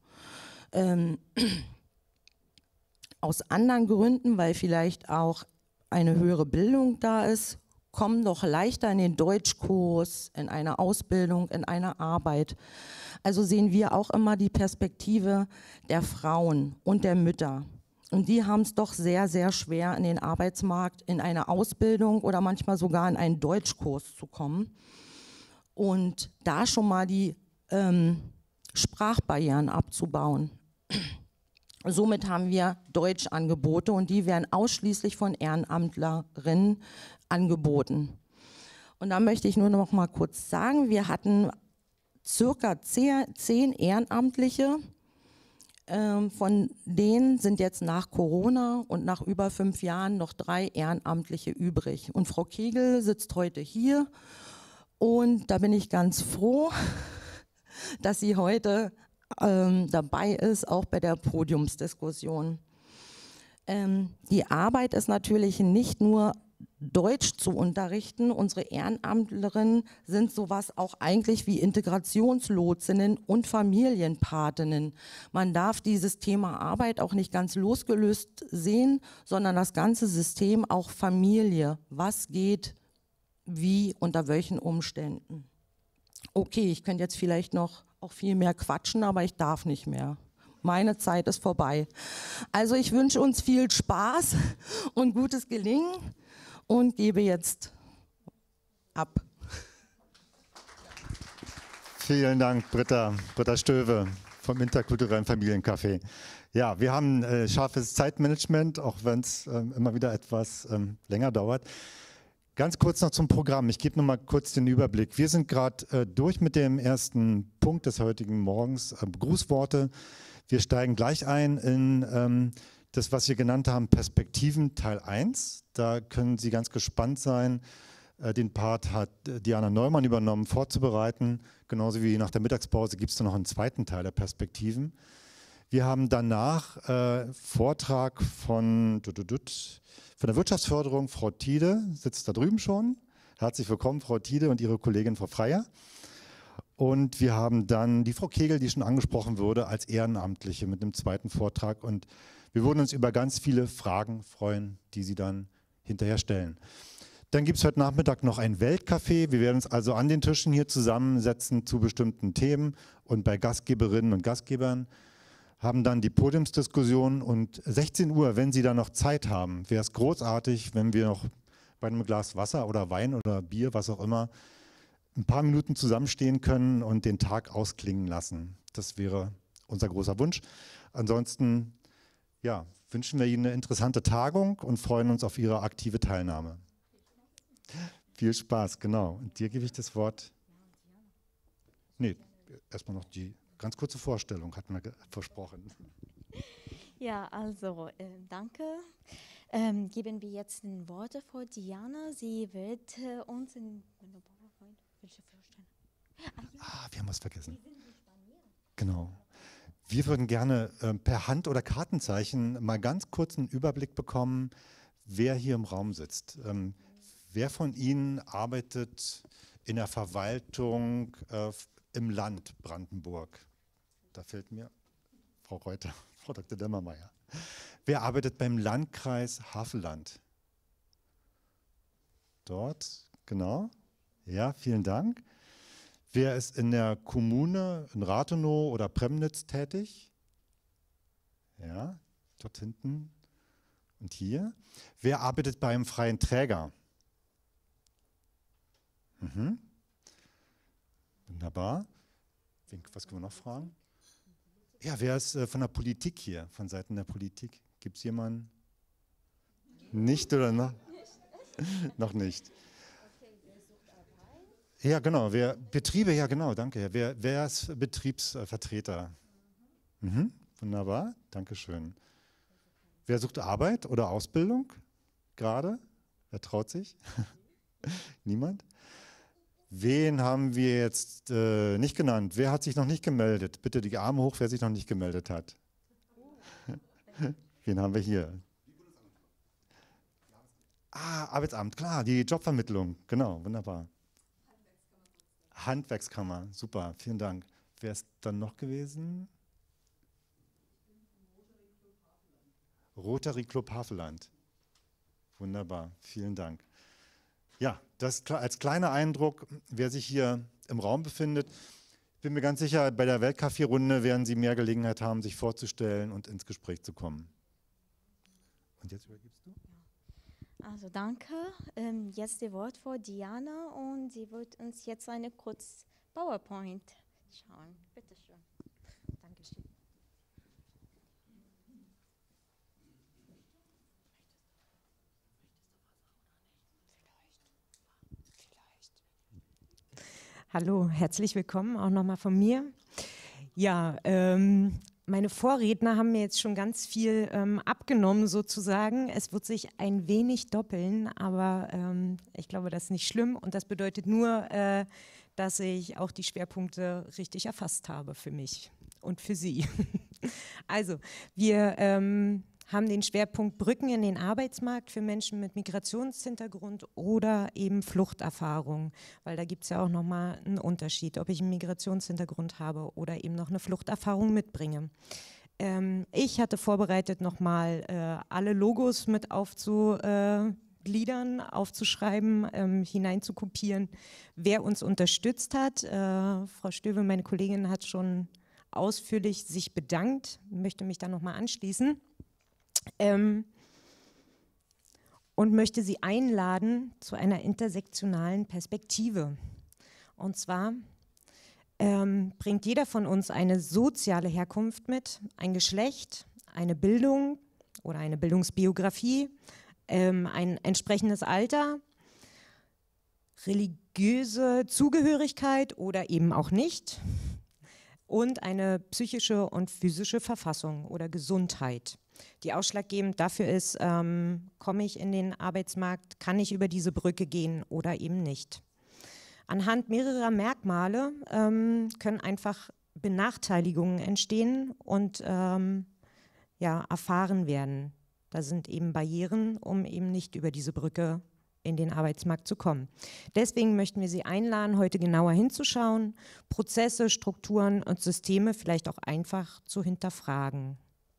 aus anderen Gründen, weil vielleicht auch eine höhere Bildung da ist, kommen doch leichter in den Deutschkurs, in eine Ausbildung, in eine Arbeit. Also sehen wir auch immer die Perspektive der Frauen und der Mütter. Und die haben es doch sehr, sehr schwer, in den Arbeitsmarkt, in eine Ausbildung oder manchmal sogar in einen Deutschkurs zu kommen. Und da schon mal die Sprachbarrieren abzubauen. Somit haben wir Deutschangebote und die werden ausschließlich von Ehrenamtlerinnen angeboten. Und da möchte ich nur noch mal kurz sagen, wir hatten circa 10 Ehrenamtliche, von denen sind jetzt nach Corona und nach über 5 Jahren noch 3 Ehrenamtliche übrig. Und Frau Kegel sitzt heute hier und da bin ich ganz froh, dass sie heute dabei ist, auch bei der Podiumsdiskussion. Die Arbeit ist natürlich nicht nur Deutsch zu unterrichten. Unsere Ehrenamtlerinnen sind sowas auch eigentlich wie Integrationslotsinnen und Familienpatinnen. Man darf dieses Thema Arbeit auch nicht ganz losgelöst sehen, sondern das ganze System auch Familie. Was geht, wie, unter welchen Umständen. Okay, ich könnte jetzt vielleicht noch auch viel mehr quatschen, aber ich darf nicht mehr. Meine Zeit ist vorbei. Also ich wünsche uns viel Spaß und gutes Gelingen und gebe jetzt ab. Vielen Dank, Britta Stöwe vom Interkulturellen Familiencafé. Ja, wir haben scharfes Zeitmanagement, auch wenn es immer wieder etwas länger dauert. Ganz kurz noch zum Programm. Ich gebe noch mal kurz den Überblick. Wir sind gerade durch mit dem ersten Punkt des heutigen Morgens, Grußworte. Wir steigen gleich ein in das, was wir genannt haben, Perspektiven Teil 1. Da können Sie ganz gespannt sein. Den Part hat Diana Neumann übernommen, vorzubereiten. Genauso wie nach der Mittagspause gibt es dann noch einen zweiten Teil der Perspektiven. Wir haben danach Vortrag von der Wirtschaftsförderung. Frau Tiede sitzt da drüben schon. Herzlich willkommen, Frau Tiede und Ihre Kollegin Frau Freier. Und wir haben dann die Frau Kegel, die schon angesprochen wurde, als Ehrenamtliche mit einem zweiten Vortrag. Und wir würden uns über ganz viele Fragen freuen, die Sie dann hinterher stellen. Dann gibt es heute Nachmittag noch ein Weltcafé. Wir werden uns also an den Tischen hier zusammensetzen zu bestimmten Themen und bei Gastgeberinnen und Gastgebern haben dann die Podiumsdiskussion und 16 Uhr, wenn Sie da noch Zeit haben, wäre es großartig, wenn wir noch bei einem Glas Wasser oder Wein oder Bier, was auch immer, ein paar Minuten zusammenstehen können und den Tag ausklingen lassen. Das wäre unser großer Wunsch. Ansonsten ja, wünschen wir Ihnen eine interessante Tagung und freuen uns auf Ihre aktive Teilnahme. Viel Spaß, genau. Und dir gebe ich das Wort. Nee, erstmal noch die ganz kurze Vorstellung, hatten wir versprochen. Ja, also danke. Geben wir jetzt ein Wort vor Diana. Sie wird uns in PowerPoint vorstellen. Wir haben was vergessen. Genau. Wir würden gerne per Hand- oder Kartenzeichen mal ganz kurz einen Überblick bekommen, wer hier im Raum sitzt. Wer von Ihnen arbeitet in der Verwaltung im Land Brandenburg? Da fehlt mir Frau Reuter, Frau Dr. Demmermeier. Wer arbeitet beim Landkreis Havelland? Dort, genau. Ja, vielen Dank. Wer ist in der Kommune in Rathenow oder Premnitz tätig? Ja, dort hinten und hier. Wer arbeitet bei einem freien Träger? Wunderbar. Was können wir noch fragen? Ja, wer ist von der Politik hier, von Seiten der Politik? Gibt es jemanden? Nicht oder noch? Noch nicht. Ja, genau. Betriebe, ja genau, danke. Wer ist Betriebsvertreter? Wunderbar, danke schön. Wer sucht Arbeit oder Ausbildung gerade? Wer traut sich? Niemand? Wen haben wir jetzt nicht genannt? Wer hat sich noch nicht gemeldet? Bitte die Arme hoch, wer sich noch nicht gemeldet hat. Wen haben wir hier? Arbeitsamt, klar, die Jobvermittlung, genau, wunderbar. Handwerkskammer, super, vielen Dank. Wer ist dann noch gewesen? Rotary Club Havelland. Wunderbar, vielen Dank. Ja, das als kleiner Eindruck, wer sich hier im Raum befindet. Ich bin mir ganz sicher, bei der Weltcafé-Runde werden Sie mehr Gelegenheit haben, sich vorzustellen und ins Gespräch zu kommen. Und jetzt übergibst du? Also danke. Jetzt das Wort vor Diana und sie wird uns jetzt eine kurz PowerPoint schauen. Bitte schön. Dankeschön. Hallo, herzlich willkommen auch nochmal von mir. Ja, meine Vorredner haben mir jetzt schon ganz viel abgenommen sozusagen. Es wird sich ein wenig doppeln, aber ich glaube, das ist nicht schlimm und das bedeutet nur, dass ich auch die Schwerpunkte richtig erfasst habe für mich und für Sie. Also, wir haben den Schwerpunkt Brücken in den Arbeitsmarkt für Menschen mit Migrationshintergrund oder eben Fluchterfahrung, weil da gibt es ja auch nochmal einen Unterschied, ob ich einen Migrationshintergrund habe oder eben noch eine Fluchterfahrung mitbringe. Ich hatte vorbereitet, nochmal alle Logos mit aufzugliedern, aufzuschreiben, hineinzukopieren, wer uns unterstützt hat. Frau Stöwe, meine Kollegin, hat schon ausführlich sich bedankt, möchte mich da nochmal anschließen. Und möchte Sie einladen zu einer intersektionalen Perspektive. Und zwar bringt jeder von uns eine soziale Herkunft mit, ein Geschlecht, eine Bildung oder eine Bildungsbiografie, ein entsprechendes Alter, religiöse Zugehörigkeit oder eben auch nicht und eine psychische und physische Verfassung oder Gesundheit. Die ausschlaggebend dafür ist, komme ich in den Arbeitsmarkt, kann ich über diese Brücke gehen oder eben nicht. Anhand mehrerer Merkmale können einfach Benachteiligungen entstehen und erfahren werden. Da sind eben Barrieren, um eben nicht über diese Brücke in den Arbeitsmarkt zu kommen. Deswegen möchten wir Sie einladen, heute genauer hinzuschauen, Prozesse, Strukturen und Systeme vielleicht auch einfach zu hinterfragen.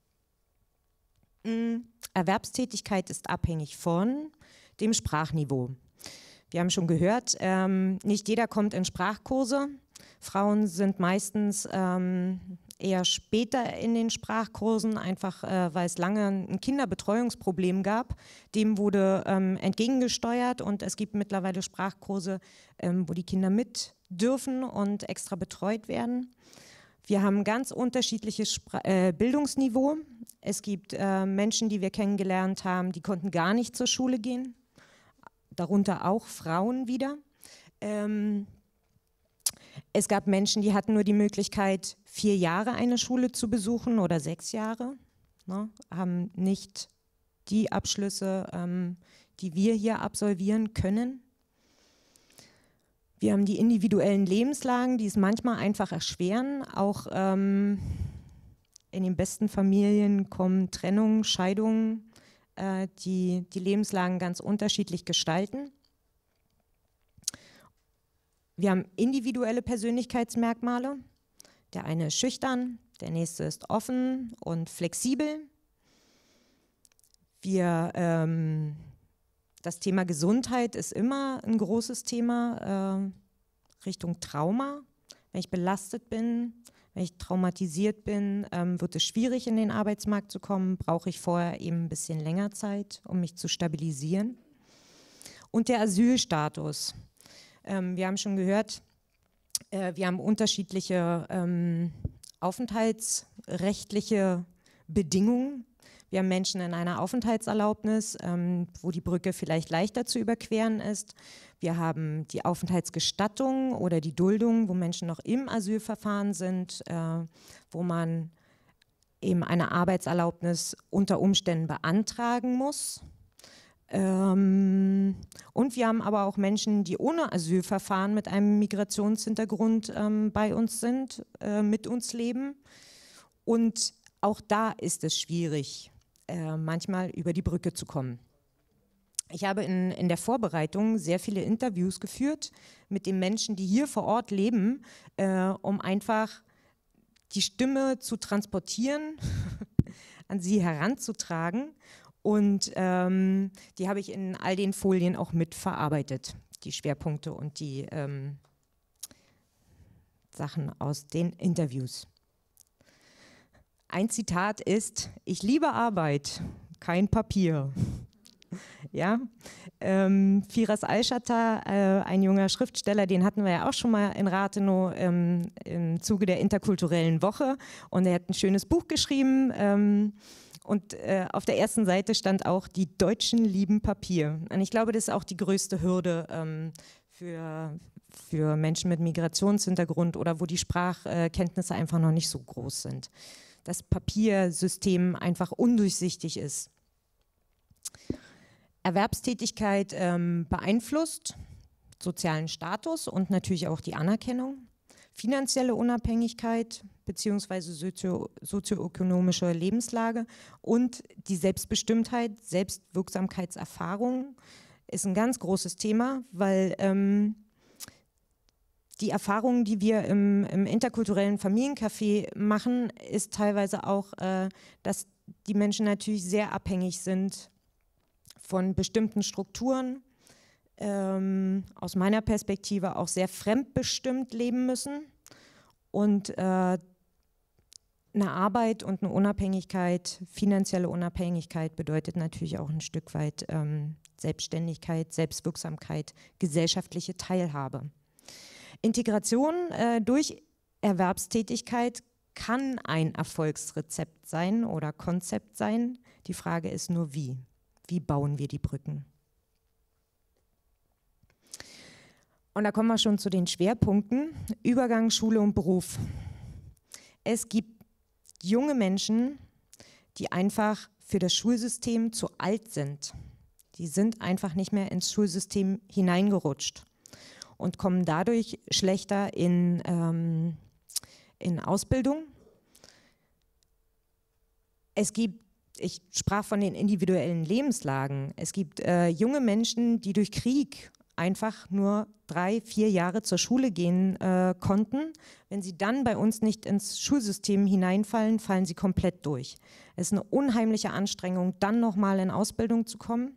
Erwerbstätigkeit ist abhängig von dem Sprachniveau. Wir haben schon gehört, nicht jeder kommt in Sprachkurse. Frauen sind meistens eher später in den Sprachkursen, einfach weil es lange ein Kinderbetreuungsproblem gab. Dem wurde entgegengesteuert und es gibt mittlerweile Sprachkurse, wo die Kinder mit dürfen und extra betreut werden. Wir haben ganz unterschiedliches Bildungsniveau. Es gibt Menschen, die wir kennengelernt haben, die konnten gar nicht zur Schule gehen, darunter auch Frauen wieder. Es gab Menschen, die hatten nur die Möglichkeit, 4 Jahre eine Schule zu besuchen oder 6 Jahre, ne, haben nicht die Abschlüsse, die wir hier absolvieren können. Wir haben die individuellen Lebenslagen, die es manchmal einfach erschweren. Auch in den besten Familien kommen Trennungen, Scheidungen, die die Lebenslagen ganz unterschiedlich gestalten. Wir haben individuelle Persönlichkeitsmerkmale. Der eine ist schüchtern, der nächste ist offen und flexibel. Das Thema Gesundheit ist immer ein großes Thema Richtung Trauma. Wenn ich belastet bin, wenn ich traumatisiert bin, wird es schwierig, in den Arbeitsmarkt zu kommen. Brauche ich vorher eben ein bisschen länger Zeit, um mich zu stabilisieren. Und der Asylstatus. Wir haben schon gehört, wir haben unterschiedliche aufenthaltsrechtliche Bedingungen. Wir haben Menschen in einer Aufenthaltserlaubnis, wo die Brücke vielleicht leichter zu überqueren ist. Wir haben die Aufenthaltsgestattung oder die Duldung, wo Menschen noch im Asylverfahren sind, wo man eben eine Arbeitserlaubnis unter Umständen beantragen muss. Und wir haben aber auch Menschen, die ohne Asylverfahren mit einem Migrationshintergrund bei uns sind, mit uns leben. Und auch da ist es schwierig, manchmal über die Brücke zu kommen. Ich habe in der Vorbereitung sehr viele Interviews geführt mit den Menschen, die hier vor Ort leben, um einfach die Stimme zu transportieren, an sie heranzutragen. Und die habe ich in all den Folien auch mitverarbeitet, die Schwerpunkte und die Sachen aus den Interviews. Ein Zitat ist: Ich liebe Arbeit, kein Papier. Ja, Firas Alschatar, ein junger Schriftsteller, den hatten wir ja auch schon mal in Rathenow im Zuge der interkulturellen Woche, und er hat ein schönes Buch geschrieben und auf der ersten Seite stand auch: Die Deutschen lieben Papier. Und ich glaube, das ist auch die größte Hürde für Menschen mit Migrationshintergrund oder wo die Sprachkenntnisse einfach noch nicht so groß sind. Das Papiersystem einfach undurchsichtig ist. Erwerbstätigkeit beeinflusst sozialen Status und natürlich auch die Anerkennung, finanzielle Unabhängigkeit bzw. sozioökonomische Lebenslage und die Selbstbestimmtheit, Selbstwirksamkeitserfahrung ist ein ganz großes Thema, weil die Erfahrungen, die wir im interkulturellen Familiencafé machen, ist teilweise auch, dass die Menschen natürlich sehr abhängig sind von bestimmten Strukturen, aus meiner Perspektive auch sehr fremdbestimmt leben müssen und eine Arbeit und eine Unabhängigkeit, finanzielle Unabhängigkeit bedeutet natürlich auch ein Stück weit Selbstständigkeit, Selbstwirksamkeit, gesellschaftliche Teilhabe. Integration durch Erwerbstätigkeit kann ein Erfolgsrezept sein oder Konzept sein. Die Frage ist nur, wie. Wie bauen wir die Brücken? Und da kommen wir schon zu den Schwerpunkten. Übergang Schule und Beruf. Es gibt junge Menschen, die einfach für das Schulsystem zu alt sind. Die sind einfach nicht mehr ins Schulsystem hineingerutscht und kommen dadurch schlechter in Ausbildung. Ich sprach von den individuellen Lebenslagen. Es gibt junge Menschen, die durch Krieg einfach nur 3, 4 Jahre zur Schule gehen konnten. Wenn sie dann bei uns nicht ins Schulsystem hineinfallen, fallen sie komplett durch. Es ist eine unheimliche Anstrengung, dann nochmal in Ausbildung zu kommen.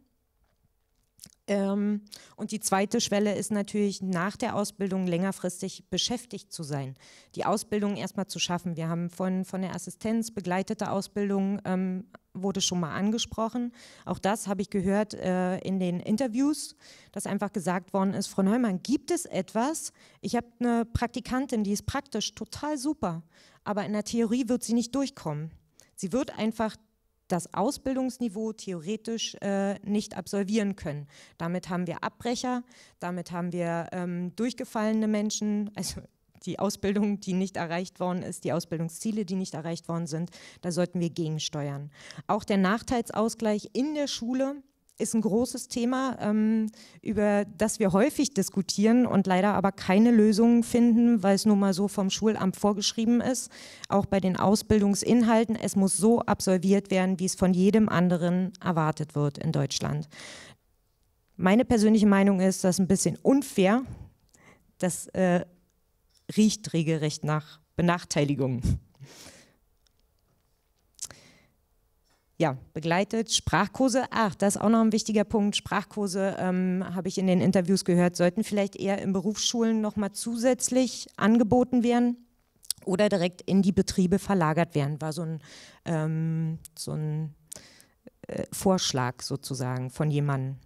Und die zweite Schwelle ist natürlich, nach der Ausbildung längerfristig beschäftigt zu sein. Die Ausbildung erstmal zu schaffen. Wir haben von der Assistenz begleitete Ausbildung, wurde schon mal angesprochen. Auch das habe ich gehört in den Interviews, dass einfach gesagt worden ist: Frau Neumann, gibt es etwas? Ich habe eine Praktikantin, die ist praktisch total super, aber in der Theorie wird sie nicht durchkommen. Sie wird einfach das Ausbildungsniveau theoretisch nicht absolvieren können. Damit haben wir Abbrecher, damit haben wir durchgefallene Menschen, also die Ausbildung, die nicht erreicht worden ist, die Ausbildungsziele, die nicht erreicht worden sind, da sollten wir gegensteuern. Auch der Nachteilsausgleich in der Schule ist ein großes Thema, über das wir häufig diskutieren und leider aber keine Lösungen finden, weil es nun mal so vom Schulamt vorgeschrieben ist. Auch bei den Ausbildungsinhalten, es muss so absolviert werden, wie es von jedem anderen erwartet wird in Deutschland. Meine persönliche Meinung ist, das ist ein bisschen unfair. Das riecht regelrecht nach Benachteiligung. Ja, begleitet, Sprachkurse, das ist auch noch ein wichtiger Punkt. Sprachkurse, habe ich in den Interviews gehört, sollten vielleicht eher in Berufsschulen nochmal zusätzlich angeboten werden oder direkt in die Betriebe verlagert werden. War so ein Vorschlag sozusagen von jemandem.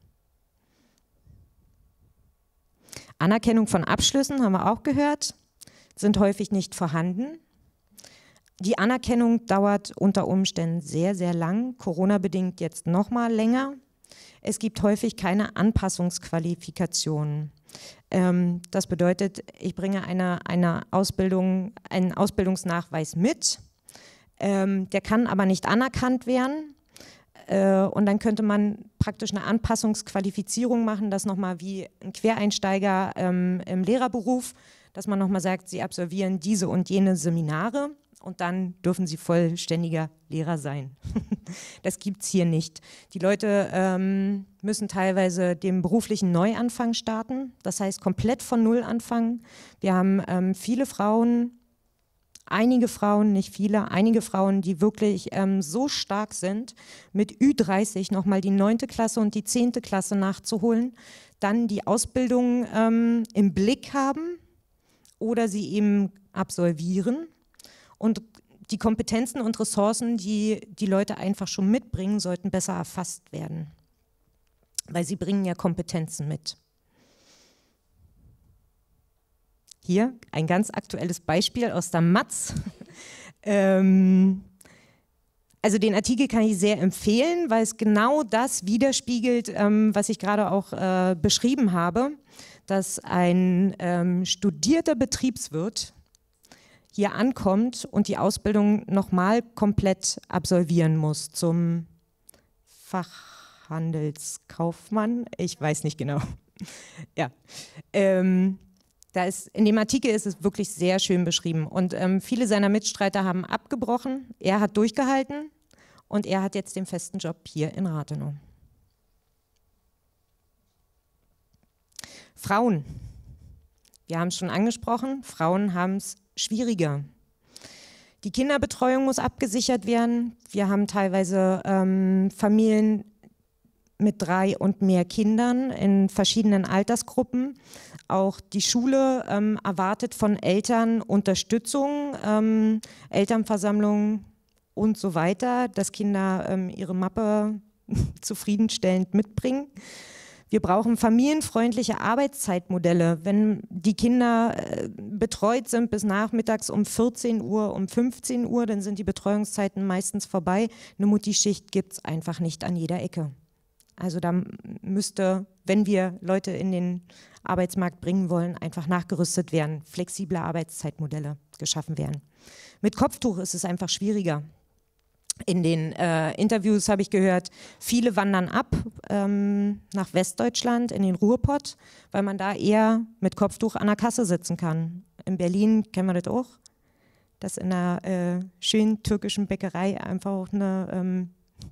Anerkennung von Abschlüssen, haben wir auch gehört, sind häufig nicht vorhanden. Die Anerkennung dauert unter Umständen sehr, sehr lang, Corona-bedingt jetzt noch mal länger. Es gibt häufig keine Anpassungsqualifikationen. Das bedeutet, ich bringe einen Ausbildungsnachweis mit, Der kann aber nicht anerkannt werden. Und dann könnte man praktisch eine Anpassungsqualifizierung machen, das nochmal wie ein Quereinsteiger im Lehrerberuf, dass man nochmal sagt, Sie absolvieren diese und jene Seminare und dann dürfen Sie vollständiger Lehrer sein. Das gibt es hier nicht. Die Leute müssen teilweise den beruflichen Neuanfang starten, das heißt komplett von Null anfangen. Wir haben viele Frauen, einige Frauen, nicht viele, einige Frauen, die wirklich so stark sind, mit Ü30 nochmal die 9. Klasse und die 10. Klasse nachzuholen, dann die Ausbildung im Blick haben oder sie eben absolvieren und die Kompetenzen und Ressourcen, die die Leute einfach schon mitbringen, sollten besser erfasst werden, weil sie bringen ja Kompetenzen mit. Hier ein ganz aktuelles Beispiel aus der Matz. Also den Artikel kann ich sehr empfehlen, weil es genau das widerspiegelt, was ich gerade auch beschrieben habe, dass ein studierter Betriebswirt hier ankommt und die Ausbildung nochmal komplett absolvieren muss zum Fachhandelskaufmann. Ich weiß nicht genau. Ja. In dem Artikel ist es wirklich sehr schön beschrieben und viele seiner Mitstreiter haben abgebrochen, er hat durchgehalten und er hat jetzt den festen Job hier in Rathenow. Frauen, wir haben es schon angesprochen, Frauen haben es schwieriger. Die Kinderbetreuung muss abgesichert werden, wir haben teilweise Familien mit 3 und mehr Kindern in verschiedenen Altersgruppen. Auch die Schule erwartet von Eltern Unterstützung, Elternversammlungen und so weiter, dass Kinder ihre Mappe zufriedenstellend mitbringen. Wir brauchen familienfreundliche Arbeitszeitmodelle. Wenn die Kinder betreut sind bis nachmittags um 14 Uhr, um 15 Uhr, dann sind die Betreuungszeiten meistens vorbei. Eine Mutti-Schicht gibt es einfach nicht an jeder Ecke. Also da müsste, wenn wir Leute in den Arbeitsmarkt bringen wollen, einfach nachgerüstet werden, flexible Arbeitszeitmodelle geschaffen werden. Mit Kopftuch ist es einfach schwieriger. In den Interviews habe ich gehört, viele wandern ab nach Westdeutschland, in den Ruhrpott, weil man da eher mit Kopftuch an der Kasse sitzen kann. In Berlin kennen wir das auch, dass in einer schönen türkischen Bäckerei einfach auch eine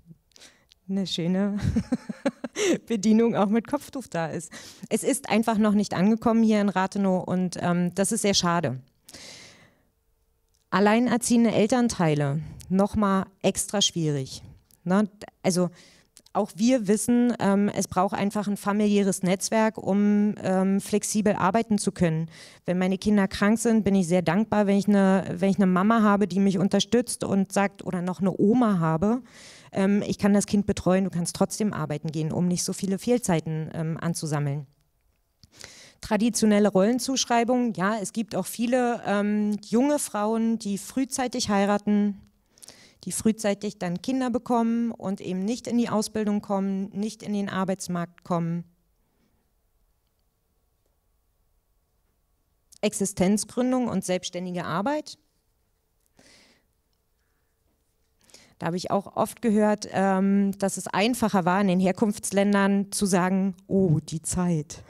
schöne Bedienung auch mit Kopftuch da ist. Es ist einfach noch nicht angekommen hier in Rathenow und das ist sehr schade. Alleinerziehende Elternteile, nochmal extra schwierig. Ne? Also auch wir wissen, es braucht einfach ein familiäres Netzwerk, um flexibel arbeiten zu können. Wenn meine Kinder krank sind, bin ich sehr dankbar, wenn ich eine Mama habe, die mich unterstützt und sagt, oder noch eine Oma habe, ich kann das Kind betreuen, du kannst trotzdem arbeiten gehen, um nicht so viele Fehlzeiten anzusammeln. Traditionelle Rollenzuschreibung, ja, es gibt auch viele junge Frauen, die frühzeitig heiraten, die frühzeitig dann Kinder bekommen und eben nicht in die Ausbildung kommen, nicht in den Arbeitsmarkt kommen. Existenzgründung und selbstständige Arbeit. Da habe ich auch oft gehört, dass es einfacher war, in den Herkunftsländern zu sagen, oh, die Zeit.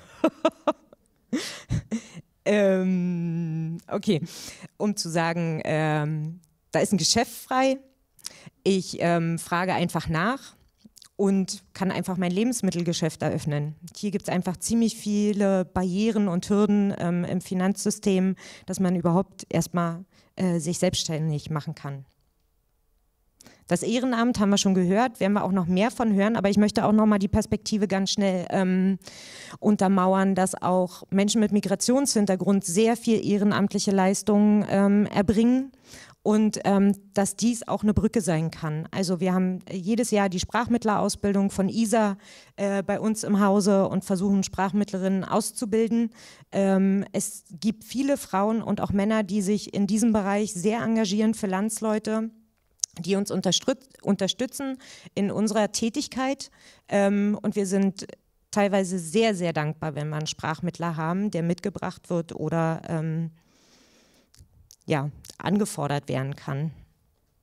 Okay, um zu sagen, da ist ein Geschäft frei, ich frage einfach nach und kann einfach mein Lebensmittelgeschäft eröffnen. Hier gibt es einfach ziemlich viele Barrieren und Hürden im Finanzsystem, dass man überhaupt erstmal sich selbstständig machen kann. Das Ehrenamt haben wir schon gehört, werden wir auch noch mehr von hören, aber ich möchte auch noch mal die Perspektive ganz schnell untermauern, dass auch Menschen mit Migrationshintergrund sehr viel ehrenamtliche Leistungen erbringen und dass dies auch eine Brücke sein kann. Also wir haben jedes Jahr die Sprachmittlerausbildung von ISA bei uns im Hause und versuchen Sprachmittlerinnen auszubilden. Es gibt viele Frauen und auch Männer, die sich in diesem Bereich sehr engagieren für Landsleute, die uns unterstützen in unserer Tätigkeit und wir sind teilweise sehr, sehr dankbar, wenn wir einen Sprachmittler haben, der mitgebracht wird oder ja, angefordert werden kann.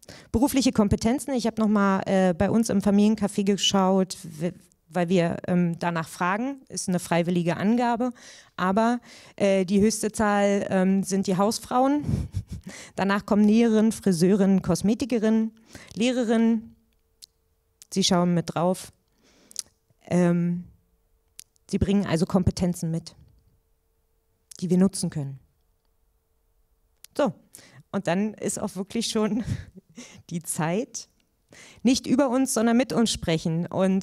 Berufliche Kompetenzen, ich habe nochmal bei uns im Familiencafé geschaut, weil wir danach fragen, ist eine freiwillige Angabe, aber die höchste Zahl sind die Hausfrauen, danach kommen Näherinnen, Friseurinnen, Kosmetikerinnen, Lehrerinnen, sie schauen mit drauf, sie bringen also Kompetenzen mit, die wir nutzen können. So, und dann ist auch wirklich schon die Zeit, nicht über uns, sondern mit uns sprechen. Und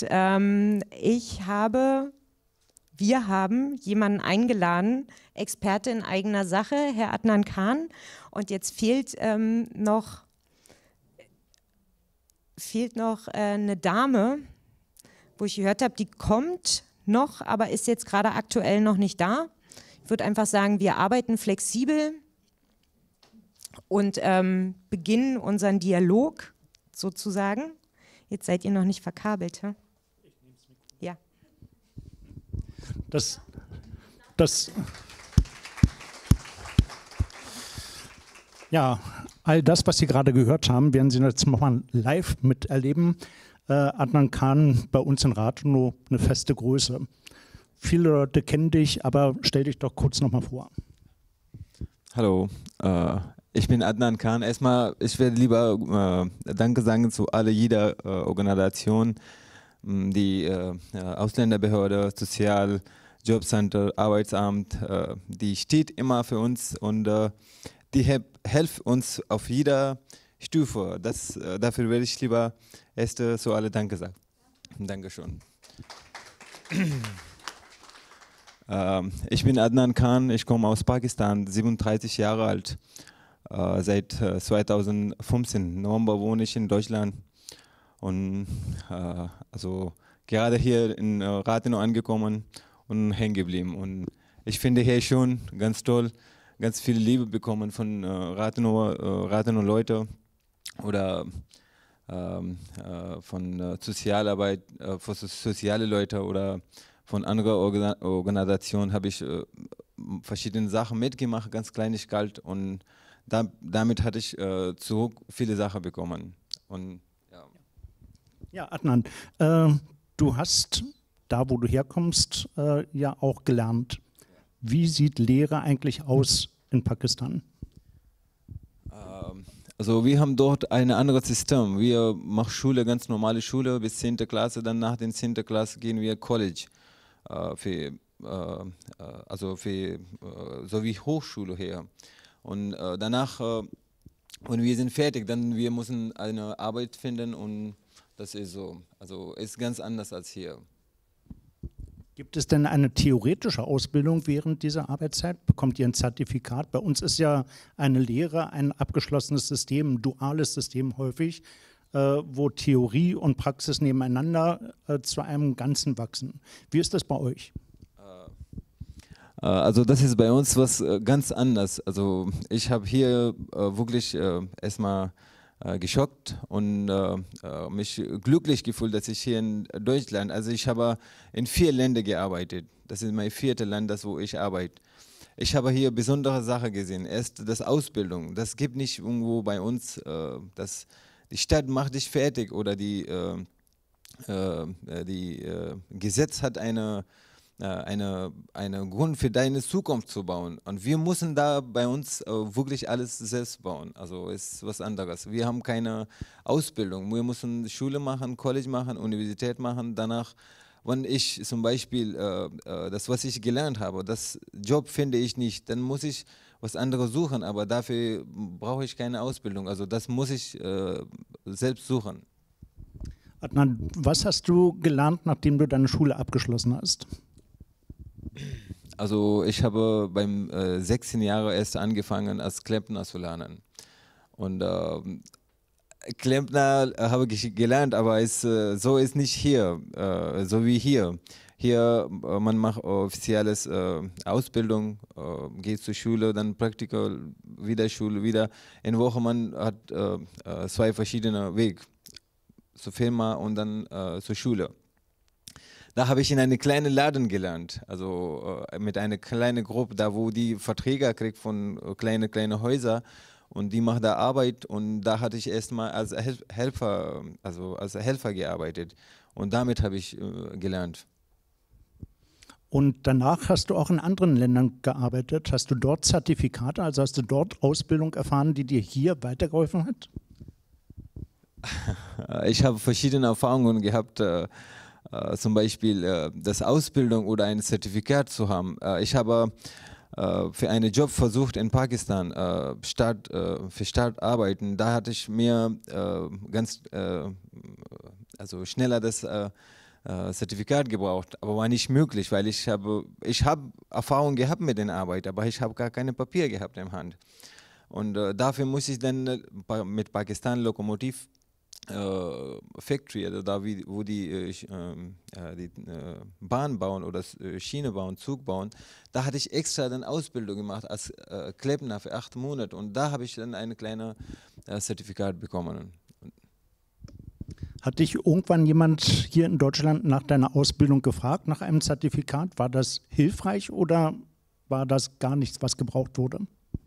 wir haben jemanden eingeladen, Experte in eigener Sache, Herr Adnan Khan. Und jetzt fehlt noch eine Dame, wo ich gehört habe, die kommt noch, aber ist jetzt gerade aktuell noch nicht da. Ich würde einfach sagen, wir arbeiten flexibel und beginnen unseren Dialog sozusagen. Jetzt seid ihr noch nicht verkabelt. He? Ja. Ja, all das, was Sie gerade gehört haben, werden Sie jetzt nochmal live miterleben. Adnan Khan bei uns in Rathenow, eine feste Größe. Viele Leute kennen dich, aber stell dich doch kurz nochmal vor. Hallo, ich bin Adnan Khan. Erstmal, ich werde lieber Danke sagen zu jeder Organisation, die Ausländerbehörde, Sozial, Jobcenter, Arbeitsamt, die steht immer für uns und die hilft uns auf jeder Stufe. Dafür werde ich lieber erst zu alle Danke sagen. Dankeschön. Ich bin Adnan Khan, ich komme aus Pakistan, 37 Jahre alt. Seit 2015, November, wohne ich in Deutschland und also gerade hier in Rathenow angekommen und hängen geblieben. Und ich finde hier schon ganz toll, ganz viel Liebe bekommen von Rathenow Leute oder von Sozialarbeit, von soziale Leute oder von anderen Organisationen habe ich verschiedene Sachen mitgemacht, ganz Kleinigkeit und damit hatte ich zurück viele Sachen bekommen. Und, ja, Adnan, du hast da, wo du herkommst, ja auch gelernt. Wie sieht Lehre eigentlich aus in Pakistan? Also wir haben dort ein anderes System. Wir machen Schule, ganz normale Schule bis 10. Klasse, dann nach der 10. Klasse gehen wir College. So wie Hochschule her. Und danach, und wir sind fertig, dann wir müssen eine Arbeit finden und das ist so. Also ist ganz anders als hier. Gibt es denn eine theoretische Ausbildung während dieser Arbeitszeit? Bekommt ihr ein Zertifikat? Bei uns ist ja eine Lehre ein abgeschlossenes System, ein duales System häufig, wo Theorie und Praxis nebeneinander zu einem Ganzen wachsen. Wie ist das bei euch? Also das ist bei uns was ganz anderes. Also ich habe hier wirklich erstmal geschockt und mich glücklich gefühlt, dass ich hier in Deutschland, also ich habe in 4 Ländern gearbeitet. Das ist mein 4. Land, wo ich arbeite. Ich habe hier besondere Sachen gesehen. Erst das Ausbildung, das gibt nicht irgendwo bei uns, die Stadt macht dich fertig oder die Gesetz hat eine Grund für deine Zukunft zu bauen. Und wir müssen da bei uns wirklich alles selbst bauen. Also ist was anderes. Wir haben keine Ausbildung. Wir müssen Schule machen, College machen, Universität machen. Danach, wenn ich zum Beispiel das, was ich gelernt habe, das Job finde ich nicht, dann muss ich was anderes suchen. Aber dafür brauche ich keine Ausbildung. Also das muss ich selbst suchen. Adnan, was hast du gelernt, nachdem du deine Schule abgeschlossen hast? Also ich habe beim 16 Jahren erst angefangen, als Klempner zu lernen. Und Klempner habe ich gelernt, aber so ist nicht hier, so wie hier. Hier, man macht offizielles Ausbildung, geht zur Schule, dann Praktika, wieder Schule, wieder. In Woche man hat 2 verschiedene Wege, zur Firma und dann zur Schule. Da habe ich in einem kleinen Laden gelernt, also mit einer kleinen Gruppe, da wo die Verträge kriegt von kleinen Häusern und die macht da Arbeit und da hatte ich erstmal als Helfer, also als Helfer gearbeitet und damit habe ich gelernt. Und danach hast du auch in anderen Ländern gearbeitet. Hast du dort Zertifikate, also hast du dort Ausbildung erfahren, die dir hier weitergeholfen hat? Ich habe verschiedene Erfahrungen gehabt, zum Beispiel das Ausbildung oder ein Zertifikat zu haben. Ich habe für einen Job versucht in Pakistan, für Startarbeiten. Da hatte ich mir also schneller das Zertifikat gebraucht, aber war nicht möglich, weil ich habe Erfahrung gehabt mit der Arbeit, aber ich habe gar keine Papier gehabt in der Hand. Und dafür muss ich dann mit Pakistan Lokomotiv Factory, also da wo die Bahn bauen oder Schiene bauen, Zug bauen, da hatte ich extra dann Ausbildung gemacht als Klempner für 8 Monate und da habe ich dann ein kleines Zertifikat bekommen. Hat dich irgendwann jemand hier in Deutschland nach deiner Ausbildung gefragt, nach einem Zertifikat? War das hilfreich oder war das gar nichts, was gebraucht wurde?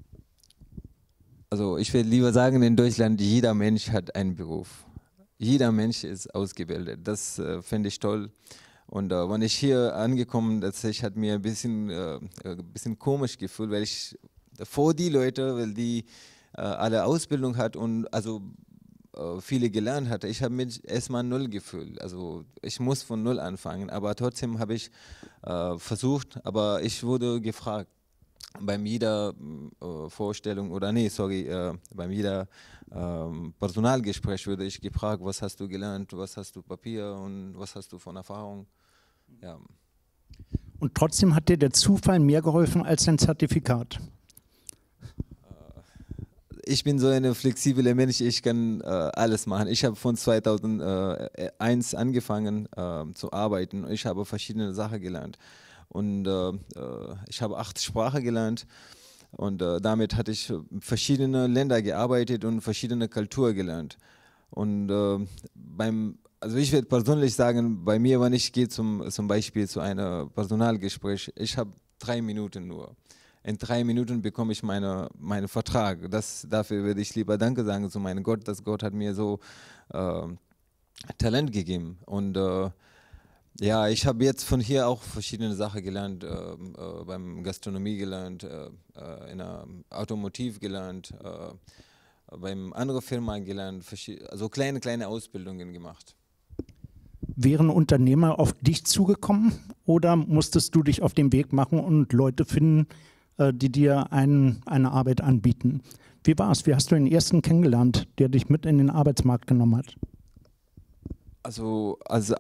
Also ich würde lieber sagen, in Deutschland, jeder Mensch hat einen Beruf. Jeder Mensch ist ausgebildet. Das finde ich toll. Und wenn ich hier angekommen bin, das hat mir ein bisschen komisch gefühlt, weil ich vor die Leute, weil die alle Ausbildung hat und also viele gelernt hatte, ich habe mich erstmal null gefühlt. Also ich muss von null anfangen, aber trotzdem habe ich versucht, aber ich wurde gefragt. Beim jeder Vorstellung oder beim jeder Personalgespräch würde ich gefragt, was hast du gelernt, was hast du Papier und was hast du von Erfahrung. Ja. Und trotzdem hat dir der Zufall mehr geholfen als dein Zertifikat? Ich bin so ein flexibler Mensch, ich kann alles machen. Ich habe von 2001 angefangen zu arbeiten und ich habe verschiedene Sachen gelernt. Und ich habe 8 Sprachen gelernt und damit hatte ich verschiedene Länder gearbeitet und verschiedene Kulturen gelernt. Und also ich würde persönlich sagen, bei mir, wenn ich gehe zum Beispiel zu einem Personalgespräch, ich habe 3 Minuten nur. In 3 Minuten bekomme ich meinen Vertrag. Dafür würde ich lieber Danke sagen zu meinem Gott, dass Gott hat mir so Talent gegeben. Und ja, ich habe jetzt von hier auch verschiedene Sachen gelernt, beim Gastronomie gelernt, in der Automotiv gelernt, beim anderen Firma gelernt, also kleine Ausbildungen gemacht. Wären Unternehmer auf dich zugekommen oder musstest du dich auf den Weg machen und Leute finden, die dir eine Arbeit anbieten? Wie war es? Wie hast du den ersten kennengelernt, der dich mit in den Arbeitsmarkt genommen hat? Also als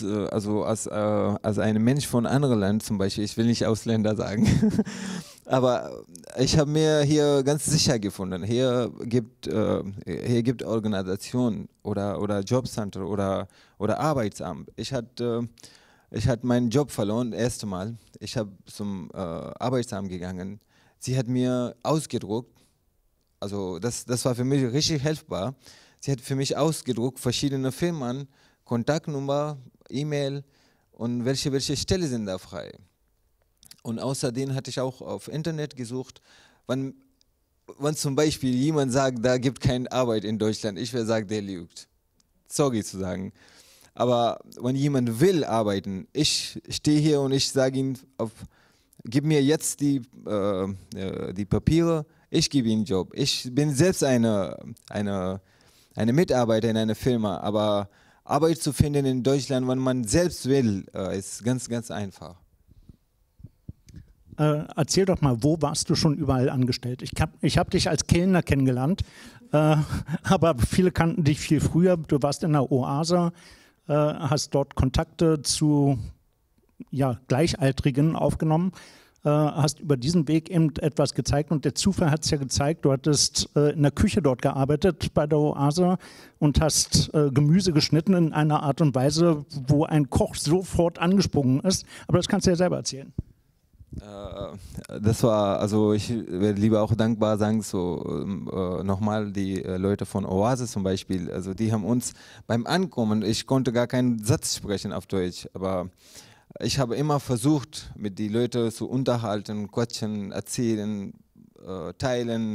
ein Mensch von anderem Land zum Beispiel, ich will nicht Ausländer sagen, aber ich habe mir hier ganz sicher gefunden. Hier gibt Organisationen oder Jobcenter oder Arbeitsamt. Ich hatte meinen Job verloren, das erste Mal. Ich habe zum Arbeitsamt gegangen. Sie hat mir ausgedruckt, also das war für mich richtig helfbar. Sie hat für mich ausgedruckt, verschiedene Firmen, Kontaktnummer, E-Mail und welche Stelle sind da frei. Und außerdem hatte ich auch auf Internet gesucht, wenn zum Beispiel jemand sagt, da gibt es keine Arbeit in Deutschland, ich würde sagen, der lügt. Sorry zu sagen. Aber wenn jemand will arbeiten, ich stehe hier und ich sage ihm, gib mir jetzt die Papiere, ich gebe Ihnen einen Job. Ich bin selbst eine Mitarbeiter in einer Firma, aber Arbeit zu finden in Deutschland, wenn man selbst will, ist ganz, ganz einfach. Erzähl doch mal, wo warst du schon überall angestellt? Ich hab dich als Kellner kennengelernt, aber viele kannten dich viel früher. Du warst in der Oase, hast dort Kontakte zu Gleichaltrigen aufgenommen, hast über diesen Weg eben etwas gezeigt und der Zufall hat es ja gezeigt, du hattest in der Küche dort gearbeitet bei der Oase und hast Gemüse geschnitten in einer Art und Weise, wo ein Koch sofort angesprungen ist, aber das kannst du ja selber erzählen. Das war, also ich werde lieber auch dankbar sagen, nochmal die Leute von Oase zum Beispiel, also die haben uns beim Ankommen, ich konnte gar keinen Satz sprechen auf Deutsch, aber ich habe immer versucht, mit den Leuten zu unterhalten, quatschen, erzählen, teilen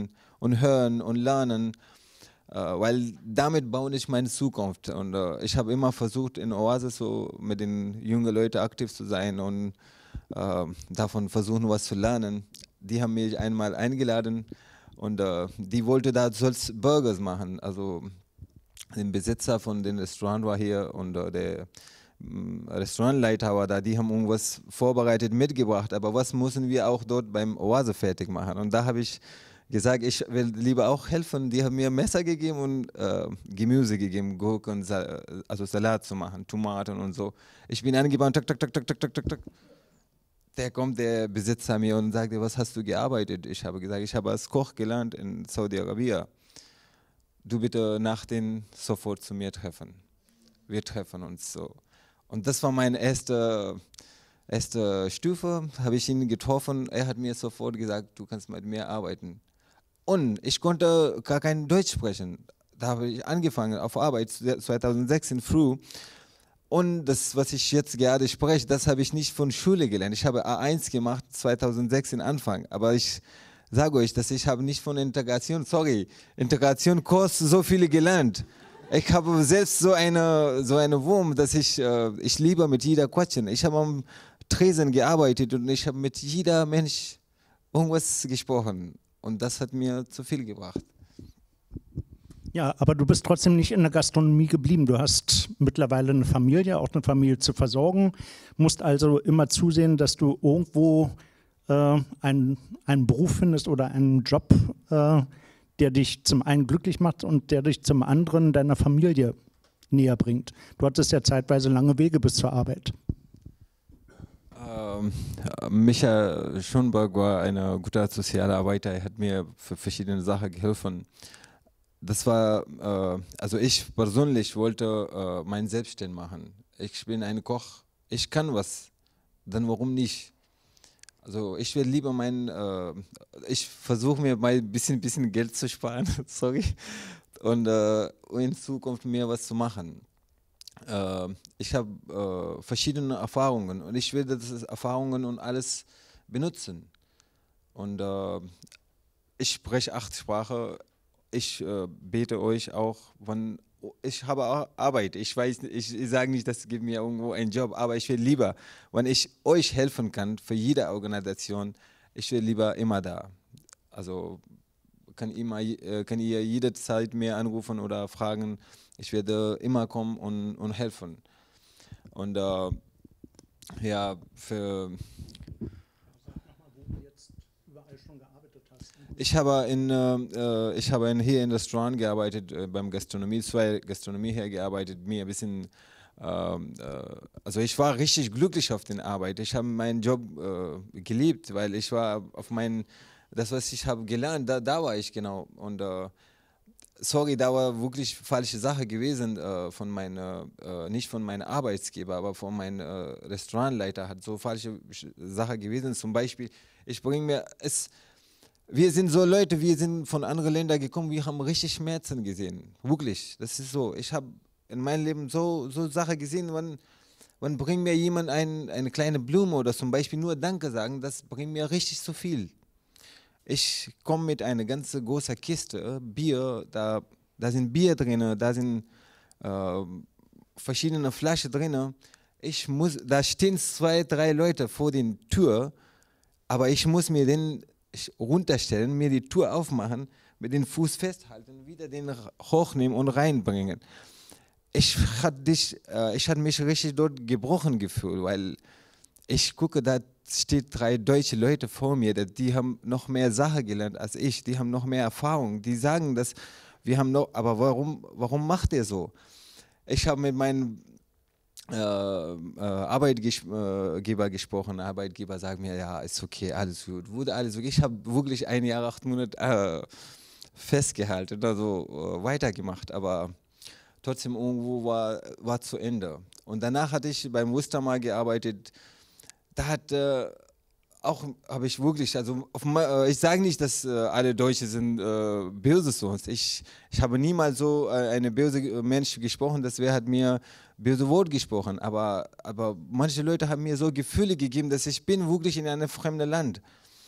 und hören und lernen, weil damit baue ich meine Zukunft. Und ich habe immer versucht, in Oasis so mit den jungen Leuten aktiv zu sein und davon versuchen, was zu lernen. Die haben mich einmal eingeladen und die wollte da solch Burgers machen. Also der Besitzer von dem Restaurant war hier und der Restaurantleiter war da, die haben irgendwas vorbereitet, mitgebracht, aber was müssen wir auch dort beim Oase fertig machen? Und da habe ich gesagt, ich will lieber auch helfen. Die haben mir Messer gegeben und Gemüse gegeben, Gurken, also Salat zu machen, Tomaten und so. Ich bin angebaut, tak, tak, tak, tak, tak, tak, tak, tak. Der kommt, der Besitzer mir und sagt, was hast du gearbeitet? Ich habe gesagt, ich habe als Koch gelernt in Saudi-Arabien. Du bitte nach den sofort zu mir treffen. Wir treffen uns so. Und das war meine erste Stufe, habe ich ihn getroffen. Er hat mir sofort gesagt, du kannst mit mir arbeiten. Und ich konnte gar kein Deutsch sprechen. Da habe ich angefangen auf Arbeit 2006 in Früh. Und das, was ich jetzt gerade spreche, das habe ich nicht von Schule gelernt. Ich habe A1 gemacht 2006 in Anfang. Aber ich sage euch, dass ich habe nicht von Integrationskurs so viele gelernt. Ich habe selbst so eine Wurm, dass ich liebe mit jeder quatschen. Ich habe am Tresen gearbeitet und ich habe mit jeder Mensch irgendwas gesprochen. Und das hat mir zu viel gebracht. Ja, aber du bist trotzdem nicht in der Gastronomie geblieben. Du hast mittlerweile eine Familie, auch eine Familie zu versorgen. Musst also immer zusehen, dass du irgendwo einen Beruf findest oder einen Job, der dich zum einen glücklich macht und der dich zum anderen deiner Familie näher bringt. Du hattest ja zeitweise lange Wege bis zur Arbeit. Michael Schönberg war ein guter Sozialarbeiter. Er hat mir für verschiedene Sachen geholfen. Das war, also ich persönlich wollte mein Selbstständig machen. Ich bin ein Koch, ich kann was, dann warum nicht? Also ich will lieber ich versuche mir mal ein bisschen Geld zu sparen, sorry, und in Zukunft mehr was zu machen. Ich habe verschiedene Erfahrungen und ich will diese Erfahrungen und alles benutzen. Und ich spreche 8 Sprachen. Ich bete euch auch, ich habe auch Arbeit. Ich weiß, ich sage nicht, das gibt mir irgendwo einen Job, aber ich will lieber, wenn ich euch helfen kann für jede Organisation, ich will lieber immer da. Also kann ihr jederzeit mir anrufen oder fragen. Ich werde immer kommen und helfen. Und ja, ich habe hier in das Restaurant gearbeitet, beim Gastronomie, 2 Gastronomie her gearbeitet, mir ein bisschen, also ich war richtig glücklich auf der Arbeit. Ich habe meinen Job geliebt, weil ich war auf das, was ich habe gelernt, da war ich genau. Und sorry, da war wirklich falsche Sache gewesen nicht von meinem Arbeitsgeber, aber von meinem Restaurantleiter hat so falsche Sache gewesen. Zum Beispiel, wir sind so Leute, wir sind von anderen Ländern gekommen, wir haben richtig Schmerzen gesehen, wirklich. Das ist so. Ich habe in meinem Leben so Sachen gesehen, wann bringt mir jemand eine kleine Blume oder zum Beispiel nur Danke sagen, das bringt mir richtig so viel. Ich komme mit einer ganz großen Kiste Bier, da sind Bier drin, da sind verschiedene Flaschen drin. Da stehen 2, 3 Leute vor der Tür, aber ich muss mir den runterstellen, mir die Tür aufmachen, mit dem Fuß festhalten, wieder den hochnehmen und reinbringen. Ich hatte mich richtig dort gebrochen gefühlt, weil ich gucke, da steht 3 deutsche Leute vor mir, die haben noch mehr Sachen gelernt als ich, die haben noch mehr Erfahrung, die sagen, dass wir haben noch, aber warum macht ihr so? Ich habe mit meinem Arbeitgeber gesprochen, Arbeitgeber sagt mir, ja, ist okay, alles gut, wurde alles okay. Ich habe wirklich 1 Jahr, 8 Monate festgehalten, also weitergemacht, aber trotzdem irgendwo war zu Ende. Und danach hatte ich beim Wustermal gearbeitet. Da habe ich wirklich, also ich sage nicht, dass alle Deutsche sind böse zu uns. Ich habe niemals so eine böse Mensch gesprochen, wer hat mir böse Wort gesprochen. Aber manche Leute haben mir so Gefühle gegeben, dass ich bin wirklich in einem fremden Land.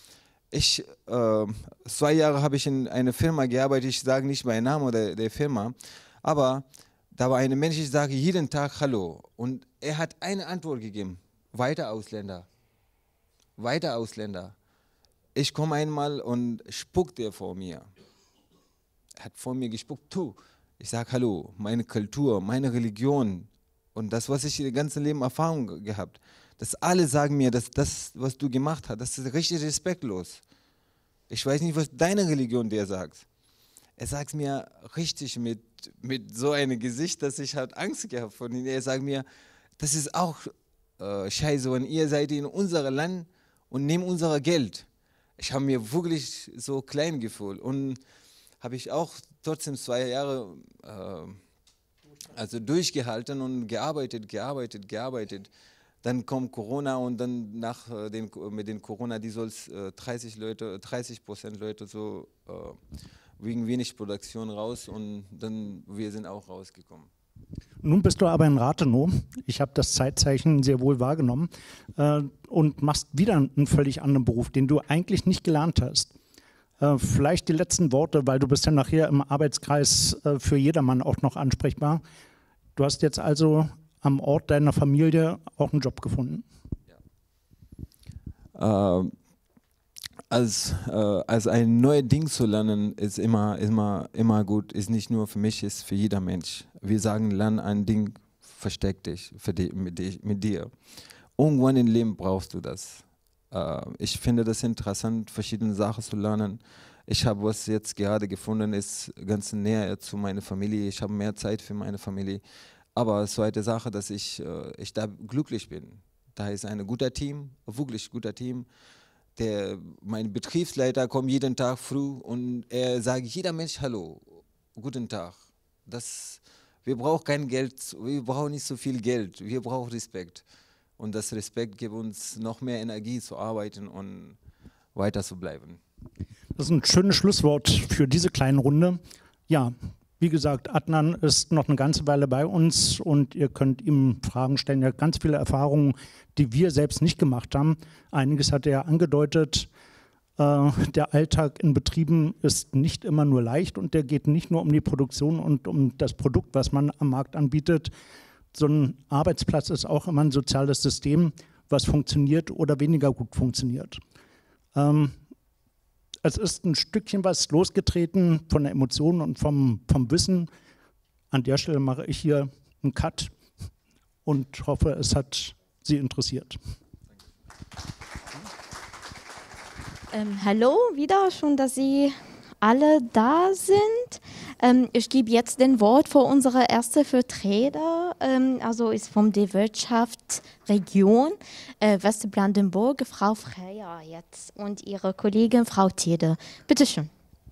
2 Jahre habe ich in einer Firma gearbeitet, ich sage nicht meinen Namen oder der Firma, aber da war ein Mensch, ich sage jeden Tag Hallo und er hat eine Antwort gegeben, weiter Ausländer, weiter Ausländer. Ich komme einmal und spuckt er vor mir. Er hat vor mir gespuckt, du. Ich sage Hallo, meine Kultur, meine Religion und das, was ich das ganze Leben Erfahrung gehabt. Dass alle sagen mir, dass das, was du gemacht hast, das ist richtig respektlos. Ich weiß nicht, was deine Religion dir sagt. Er sagt mir richtig mit so einem Gesicht, dass ich halt Angst gehabt von ihm. Er sagt mir, das ist auch scheiße, wenn ihr seid in unserem Land und nehmt unser Geld. Ich habe mir wirklich so klein gefühlt und habe ich auch trotzdem 2 Jahre also durchgehalten und gearbeitet. Dann kommt Corona und dann mit den Corona, die soll 30% Leute so wegen wenig Produktion raus und dann wir sind auch rausgekommen. Nun bist du aber in Rathenow. Ich habe das Zeitzeichen sehr wohl wahrgenommen und machst wieder einen völlig anderen Beruf, den du eigentlich nicht gelernt hast. Vielleicht die letzten Worte, weil du bist ja nachher im Arbeitskreis für jedermann auch noch ansprechbar. Du hast jetzt also am Ort deiner Familie auch einen Job gefunden. Ja. Als ein neues Ding zu lernen, ist immer gut. Ist nicht nur für mich, ist für jeder Mensch. Wir sagen, lern ein Ding, versteck dich mit dir. Irgendwann im Leben brauchst du das. Ich finde das interessant, verschiedene Sachen zu lernen. Ich habe was jetzt gerade gefunden, ist ganz näher zu meiner Familie. Ich habe mehr Zeit für meine Familie. Aber zweite Sache, dass ich da glücklich bin. Da ist ein guter Team, wirklich guter Team. Mein Betriebsleiter kommt jeden Tag früh und er sagt jeder Mensch Hallo, guten Tag. Wir brauchen kein Geld, wir brauchen nicht so viel Geld, wir brauchen Respekt. Und das Respekt gibt uns noch mehr Energie zu arbeiten und weiter zu bleiben. Das ist ein schönes Schlusswort für diese kleine Runde. Ja, wie gesagt, Adnan ist noch eine ganze Weile bei uns und ihr könnt ihm Fragen stellen. Er hat ganz viele Erfahrungen, die wir selbst nicht gemacht haben. Einiges hat er angedeutet. Der Alltag in Betrieben ist nicht immer nur leicht und der geht nicht nur um die Produktion und um das Produkt, was man am Markt anbietet. So ein Arbeitsplatz ist auch immer ein soziales System, was funktioniert oder weniger gut funktioniert. Es ist ein Stückchen was losgetreten von der Emotion und vom Wissen. An der Stelle mache ich hier einen Cut und hoffe, es hat Sie interessiert. Hallo, wieder schön, dass Sie alle da sind. Ich gebe jetzt den Wort für unsere erste Vertreter, also ist von der Wirtschaftsregion Westbrandenburg, Frau Freyer jetzt und ihre Kollegin Frau Tede. Bitte schön.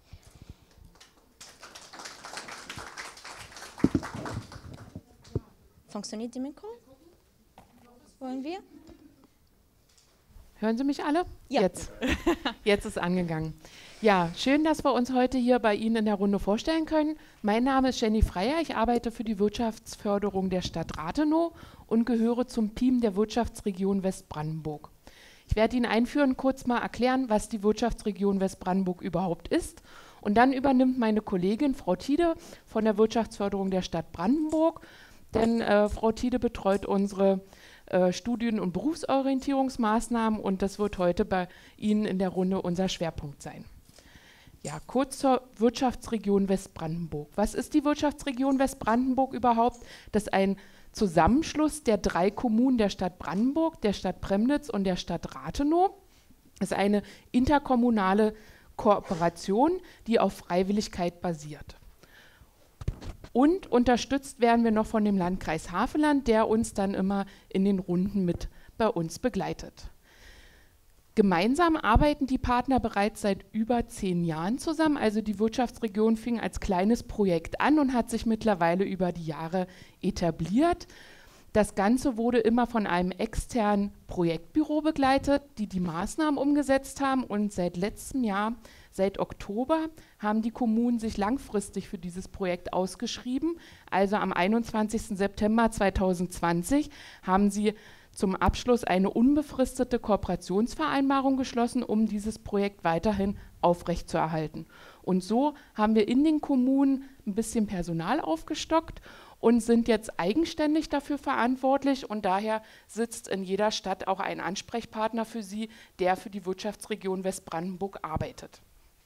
Funktioniert die Mikro? Wollen wir? Hören Sie mich alle? Ja. Jetzt ist angegangen. Ja, schön, dass wir uns heute hier bei Ihnen in der Runde vorstellen können. Mein Name ist Jenny Freyer, ich arbeite für die Wirtschaftsförderung der Stadt Rathenow und gehöre zum Team der Wirtschaftsregion Westbrandenburg. Ich werde Ihnen einführend kurz mal erklären, was die Wirtschaftsregion Westbrandenburg überhaupt ist. Und dann übernimmt meine Kollegin Frau Tiede von der Wirtschaftsförderung der Stadt Brandenburg, denn Frau Tiede betreut unsere Studien- und Berufsorientierungsmaßnahmen und das wird heute bei Ihnen in der Runde unser Schwerpunkt sein. Ja, kurz zur Wirtschaftsregion Westbrandenburg. Was ist die Wirtschaftsregion Westbrandenburg überhaupt? Das ist ein Zusammenschluss der 3 Kommunen der Stadt Brandenburg, der Stadt Premnitz und der Stadt Rathenow. Das ist eine interkommunale Kooperation, die auf Freiwilligkeit basiert. Und unterstützt werden wir noch von dem Landkreis Havelland, der uns dann immer in den Runden mit bei uns begleitet. Gemeinsam arbeiten die Partner bereits seit über 10 Jahren zusammen. Also die Wirtschaftsregion fing als kleines Projekt an und hat sich mittlerweile über die Jahre etabliert. Das Ganze wurde immer von einem externen Projektbüro begleitet, die die Maßnahmen umgesetzt haben. Und seit letztem Jahr, seit Oktober, haben die Kommunen sich langfristig für dieses Projekt ausgeschrieben. Also am 21. September 2020 haben sie zum Abschluss eine unbefristete Kooperationsvereinbarung geschlossen, um dieses Projekt weiterhin aufrechtzuerhalten. Und so haben wir in den Kommunen ein bisschen Personal aufgestockt und sind jetzt eigenständig dafür verantwortlich, und daher sitzt in jeder Stadt auch ein Ansprechpartner für Sie, der für die Wirtschaftsregion Westbrandenburg arbeitet.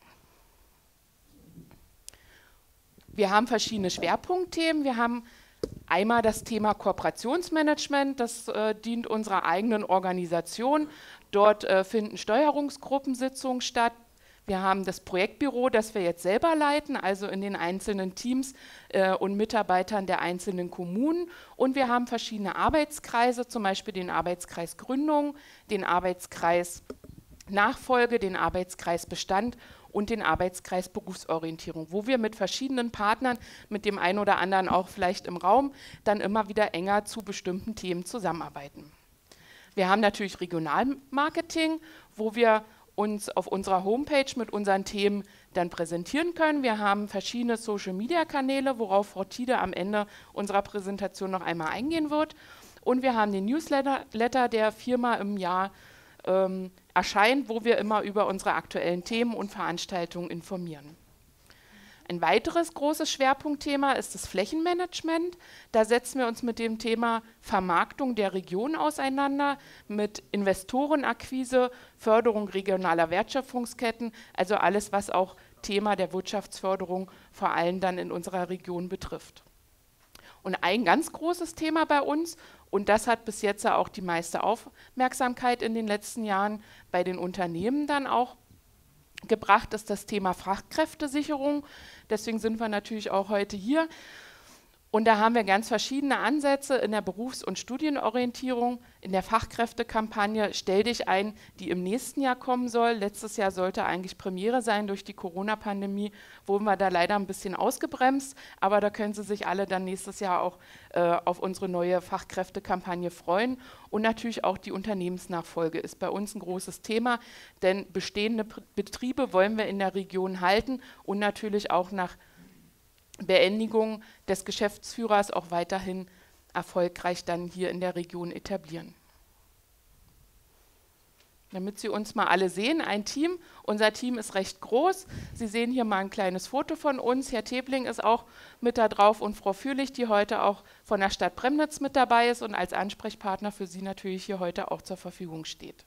Wir haben verschiedene Schwerpunktthemen. Wir haben einmal das Thema Kooperationsmanagement, das dient unserer eigenen Organisation. Dort finden Steuerungsgruppensitzungen statt. Wir haben das Projektbüro, das wir jetzt selber leiten, also in den einzelnen Teams und Mitarbeitern der einzelnen Kommunen. Und wir haben verschiedene Arbeitskreise, zum Beispiel den Arbeitskreis Gründung, den Arbeitskreis Nachfolge, den Arbeitskreis Bestand und den Arbeitskreis Berufsorientierung, wo wir mit verschiedenen Partnern, mit dem einen oder anderen auch vielleicht im Raum, dann immer wieder enger zu bestimmten Themen zusammenarbeiten. Wir haben natürlich Regionalmarketing, wo wir uns auf unserer Homepage mit unseren Themen dann präsentieren können. Wir haben verschiedene Social-Media-Kanäle, worauf Frau Tiede am Ende unserer Präsentation noch einmal eingehen wird. Und wir haben den Newsletter, der 4-mal im Jahr erscheint, wo wir immer über unsere aktuellen Themen und Veranstaltungen informieren. Ein weiteres großes Schwerpunktthema ist das Flächenmanagement. Da setzen wir uns mit dem Thema Vermarktung der Region auseinander, mit Investorenakquise, Förderung regionaler Wertschöpfungsketten, also alles, was auch Thema der Wirtschaftsförderung vor allem dann in unserer Region betrifft. Und ein ganz großes Thema bei uns, und das hat bis jetzt auch die meiste Aufmerksamkeit in den letzten Jahren bei den Unternehmen dann auch gebracht, ist das Thema Fachkräftesicherung. Deswegen sind wir natürlich auch heute hier. Und da haben wir ganz verschiedene Ansätze in der Berufs- und Studienorientierung, in der Fachkräftekampagne Stell dich ein, die im nächsten Jahr kommen soll. Letztes Jahr sollte eigentlich Premiere sein, durch die Corona-Pandemie wurden wir da leider ein bisschen ausgebremst, aber da können Sie sich alle dann nächstes Jahr auch auf unsere neue Fachkräftekampagne freuen. Und natürlich auch die Unternehmensnachfolge ist bei uns ein großes Thema, denn bestehende Betriebe wollen wir in der Region halten und natürlich auch nach Beendigung des Geschäftsführers auch weiterhin erfolgreich dann hier in der Region etablieren. Damit Sie uns mal alle sehen, ein Team. Unser Team ist recht groß. Sie sehen hier mal ein kleines Foto von uns. Herr Tebling ist auch mit da drauf und Frau Fürlich, die heute auch von der Stadt Premnitz mit dabei ist und als Ansprechpartner für Sie natürlich hier heute auch zur Verfügung steht.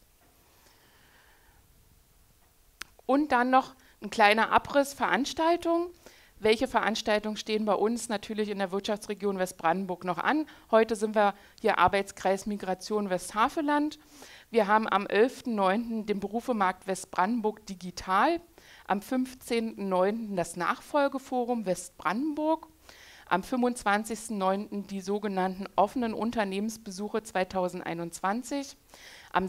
Und dann noch ein kleiner Abriss Veranstaltungen. Welche Veranstaltungen stehen bei uns natürlich in der Wirtschaftsregion Westbrandenburg noch an? Heute sind wir hier Arbeitskreis Migration Westhaveland. Wir haben am 11.09. den Berufemarkt Westbrandenburg digital, am 15.09. das Nachfolgeforum Westbrandenburg, am 25.09. die sogenannten offenen Unternehmensbesuche 2021, am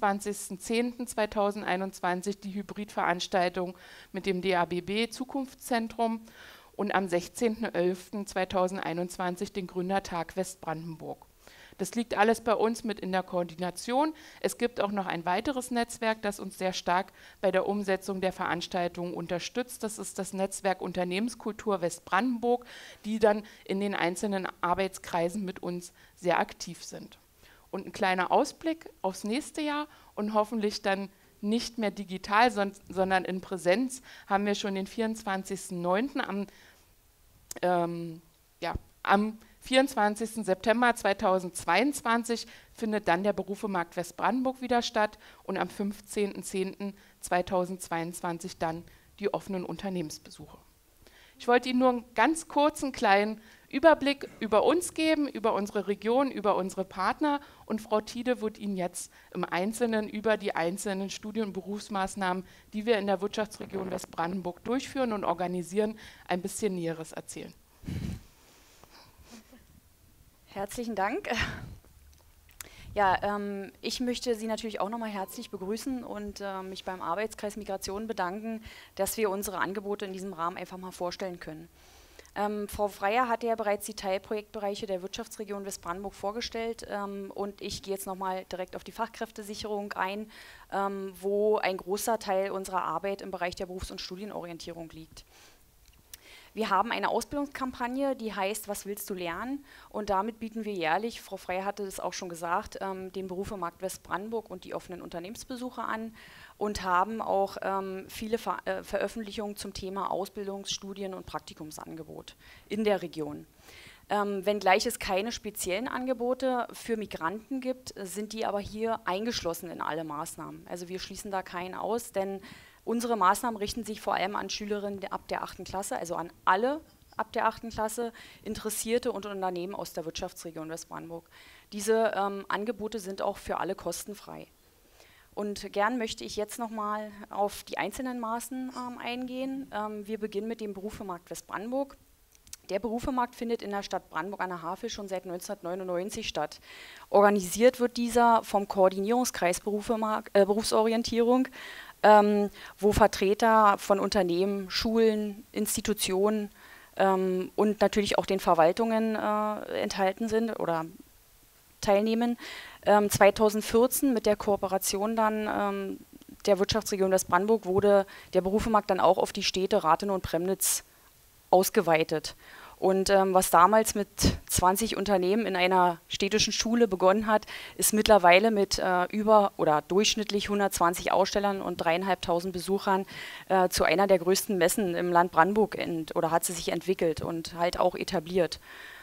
26.10.2021 die Hybridveranstaltung mit dem DABB Zukunftszentrum und am 16.11.2021 den Gründertag Westbrandenburg. Das liegt alles bei uns mit in der Koordination. Es gibt auch noch ein weiteres Netzwerk, das uns sehr stark bei der Umsetzung der Veranstaltungen unterstützt. Das ist das Netzwerk Unternehmenskultur Westbrandenburg, die dann in den einzelnen Arbeitskreisen mit uns sehr aktiv sind. Und ein kleiner Ausblick aufs nächste Jahr und hoffentlich dann nicht mehr digital, sondern in Präsenz haben wir schon den 24.09. Am 24. September 2022 findet dann der Berufemarkt Westbrandenburg wieder statt und am 15.10.2022 dann die offenen Unternehmensbesuche. Ich wollte Ihnen nur einen ganz kurzen kleinen Überblick über uns geben, über unsere Region, über unsere Partner, und Frau Tiede wird Ihnen jetzt im Einzelnen über die einzelnen Studien- und Berufsmaßnahmen, die wir in der Wirtschaftsregion Westbrandenburg durchführen und organisieren, ein bisschen Näheres erzählen. Herzlichen Dank. Ja, ich möchte Sie natürlich auch nochmal herzlich begrüßen und mich beim Arbeitskreis Migration bedanken, dass wir unsere Angebote in diesem Rahmen einfach mal vorstellen können. Frau Freier hatte ja bereits die Teilprojektbereiche der Wirtschaftsregion Westbrandenburg vorgestellt und ich gehe jetzt nochmal direkt auf die Fachkräftesicherung ein, wo ein großer Teil unserer Arbeit im Bereich der Berufs- und Studienorientierung liegt. Wir haben eine Ausbildungskampagne, die heißt "Was willst du lernen?" Und damit bieten wir jährlich, Frau Frey hatte es auch schon gesagt, den Berufemarkt Westbrandenburg und die offenen Unternehmensbesuche an und haben auch viele Veröffentlichungen zum Thema Ausbildungs-, Studien- und Praktikumsangebot in der Region. Wenngleich es keine speziellen Angebote für Migranten gibt, sind die aber hier eingeschlossen in alle Maßnahmen. Also wir schließen da keinen aus, denn unsere Maßnahmen richten sich vor allem an Schülerinnen ab der 8. Klasse, also an alle ab der 8. Klasse, Interessierte und Unternehmen aus der Wirtschaftsregion Westbrandenburg. Diese Angebote sind auch für alle kostenfrei. Und gern möchte ich jetzt nochmal auf die einzelnen Maßnahmen eingehen. Wir beginnen mit dem Berufemarkt Westbrandenburg. Der Berufemarkt findet in der Stadt Brandenburg an der Havel schon seit 1999 statt. Organisiert wird dieser vom Koordinierungskreis Berufsorientierung, wo Vertreter von Unternehmen, Schulen, Institutionen und natürlich auch den Verwaltungen enthalten sind oder teilnehmen. 2014 mit der Kooperation dann der Wirtschaftsregion Westbrandenburg wurde der Berufemarkt dann auch auf die Städte Rathenow und Premnitz ausgeweitet. Und was damals mit 20 Unternehmen in einer städtischen Schule begonnen hat, ist mittlerweile mit durchschnittlich 120 Ausstellern und 3.500 Besuchern zu einer der größten Messen im Land Brandenburg hat sie sich entwickelt und halt auch etabliert.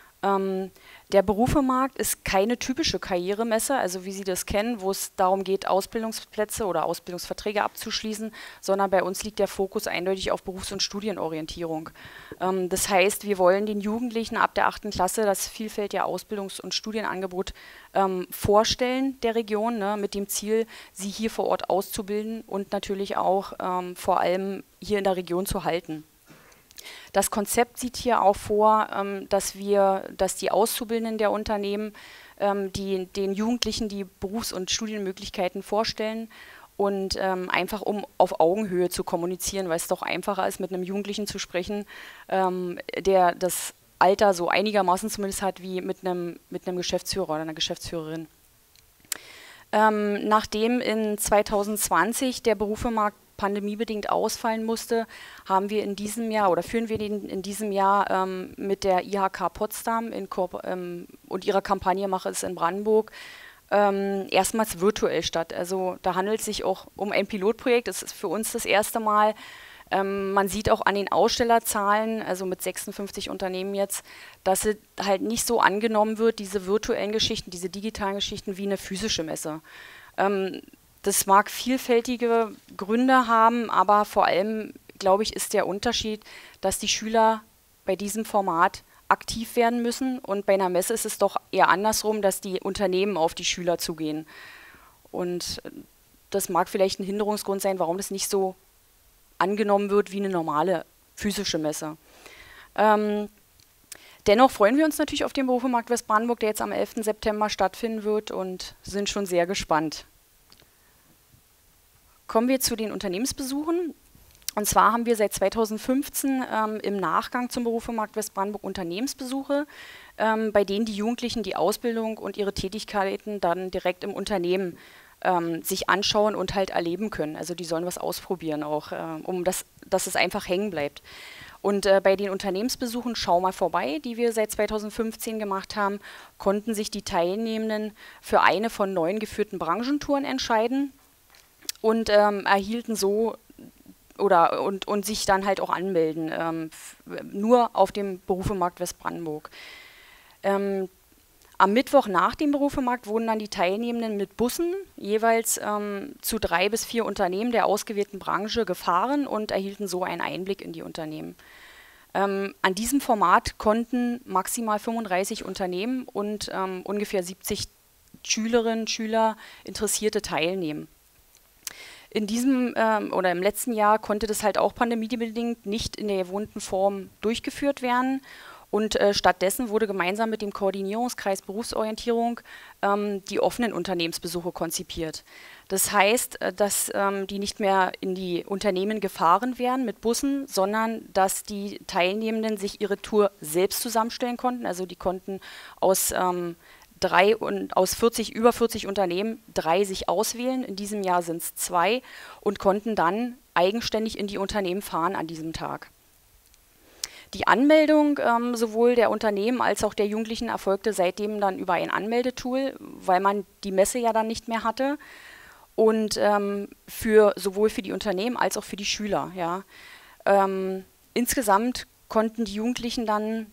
Der Berufemarkt ist keine typische Karrieremesse, also wie Sie das kennen, wo es darum geht, Ausbildungsplätze oder Ausbildungsverträge abzuschließen, sondern bei uns liegt der Fokus eindeutig auf Berufs- und Studienorientierung. Das heißt, wir wollen den Jugendlichen ab der 8. Klasse das vielfältige Ausbildungs- und Studienangebot vorstellen der Region, ne, mit dem Ziel, sie hier vor Ort auszubilden und natürlich auch vor allem hier in der Region zu halten. Das Konzept sieht hier auch vor, dass die Auszubildenden der Unternehmen den Jugendlichen die Berufs- und Studienmöglichkeiten vorstellen und einfach um auf Augenhöhe zu kommunizieren, weil es doch einfacher ist, mit einem Jugendlichen zu sprechen, der das Alter so einigermaßen zumindest hat wie mit einem Geschäftsführer oder einer Geschäftsführerin. Nachdem in 2020 der Berufemarkt pandemiebedingt ausfallen musste, haben wir in diesem Jahr oder führen wir den in diesem Jahr mit der IHK Potsdam und ihrer Kampagne Mache es in Brandenburg erstmals virtuell statt. Also da handelt es sich auch um ein Pilotprojekt, das ist für uns das erste Mal. Man sieht auch an den Ausstellerzahlen, also mit 56 Unternehmen jetzt, dass es halt nicht so angenommen wird, diese virtuellen Geschichten, diese digitalen Geschichten wie eine physische Messe. Das mag vielfältige Gründe haben, aber vor allem, glaube ich, ist der Unterschied, dass die Schüler bei diesem Format aktiv werden müssen und bei einer Messe ist es doch eher andersrum, dass die Unternehmen auf die Schüler zugehen. Und das mag vielleicht ein Hinderungsgrund sein, warum das nicht so angenommen wird wie eine normale physische Messe. Dennoch freuen wir uns natürlich auf den Berufemarkt Westbrandenburg, der jetzt am 11. September stattfinden wird und sind schon sehr gespannt. Kommen wir zu den Unternehmensbesuchen. Und zwar haben wir seit 2015 im Nachgang zum Berufemarkt Westbrandenburg Unternehmensbesuche, bei denen die Jugendlichen die Ausbildung und ihre Tätigkeiten dann direkt im Unternehmen sich anschauen und halt erleben können. Also die sollen was ausprobieren auch, dass es einfach hängen bleibt. Und bei den Unternehmensbesuchen Schau mal vorbei, die wir seit 2015 gemacht haben, konnten sich die Teilnehmenden für eine von 9 geführten Branchentouren entscheiden und erhielten so und sich dann halt auch anmelden, nur auf dem Berufemarkt Westbrandenburg. Am Mittwoch nach dem Berufemarkt wurden dann die Teilnehmenden mit Bussen jeweils zu 3 bis 4 Unternehmen der ausgewählten Branche gefahren und erhielten so einen Einblick in die Unternehmen. An diesem Format konnten maximal 35 Unternehmen und ungefähr 70 Schülerinnen und Schüler, Interessierte teilnehmen. In diesem oder im letzten Jahr konnte das halt auch pandemiebedingt nicht in der gewohnten Form durchgeführt werden. Und stattdessen wurde gemeinsam mit dem Koordinierungskreis Berufsorientierung die offenen Unternehmensbesuche konzipiert. Das heißt, dass die nicht mehr in die Unternehmen gefahren werden mit Bussen, sondern dass die Teilnehmenden sich ihre Tour selbst zusammenstellen konnten. Also die konnten aus über 40 Unternehmen 3 sich auswählen. In diesem Jahr sind es 2 und konnten dann eigenständig in die Unternehmen fahren an diesem Tag. Die Anmeldung sowohl der Unternehmen als auch der Jugendlichen erfolgte seitdem dann über ein Anmeldetool, weil man die Messe ja dann nicht mehr hatte. Und sowohl für die Unternehmen als auch für die Schüler. Ja. Insgesamt konnten die Jugendlichen dann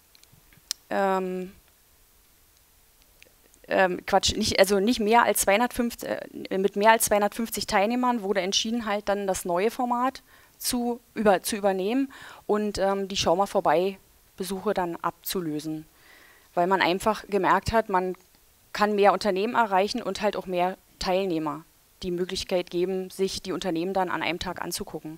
nicht mehr als 250, mit mehr als 250 Teilnehmern wurde entschieden, halt dann das neue Format zu übernehmen und die Schau mal vorbei Besuche dann abzulösen. Weil man einfach gemerkt hat, man kann mehr Unternehmen erreichen und halt auch mehr Teilnehmer die Möglichkeit geben, sich die Unternehmen dann an einem Tag anzugucken.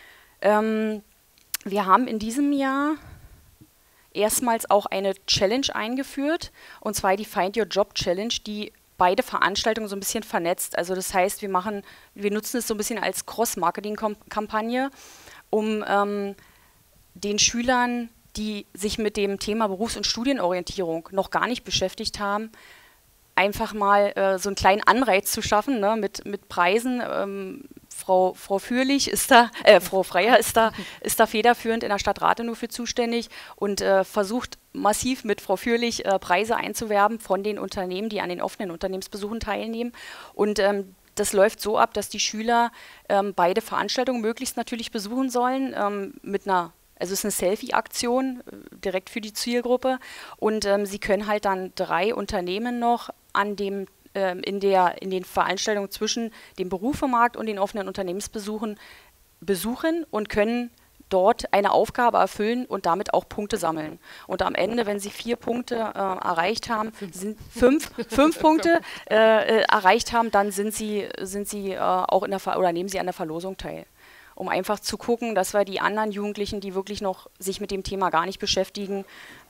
Wir haben in diesem Jahr erstmals auch eine Challenge eingeführt, und zwar die Find Your Job Challenge, die beide Veranstaltungen so ein bisschen vernetzt. Also das heißt, wir nutzen es so ein bisschen als Cross-Marketing-Kampagne, um den Schülern, die sich mit dem Thema Berufs- und Studienorientierung noch gar nicht beschäftigt haben, einfach mal so einen kleinen Anreiz zu schaffen, ne, mit Preisen. Frau Fürlich Frau Freier ist da federführend in der Stadt Rathenow für zuständig und versucht massiv mit Frau Fürlich Preise einzuwerben von den Unternehmen, die an den offenen Unternehmensbesuchen teilnehmen. Und das läuft so ab, dass die Schüler beide Veranstaltungen möglichst natürlich besuchen sollen, also es ist eine Selfie-Aktion direkt für die Zielgruppe, und sie können halt dann 3 Unternehmen noch in den Veranstaltungen zwischen dem Berufemarkt und den offenen Unternehmensbesuchen besuchen und können dort eine Aufgabe erfüllen und damit auch Punkte sammeln. Und am Ende, wenn sie 4 Punkte erreicht haben, sind 5 Punkte erreicht haben, dann sind sie auch nehmen sie an der Verlosung teil. Um einfach zu gucken, dass wir die anderen Jugendlichen, die wirklich noch sich mit dem Thema gar nicht beschäftigen,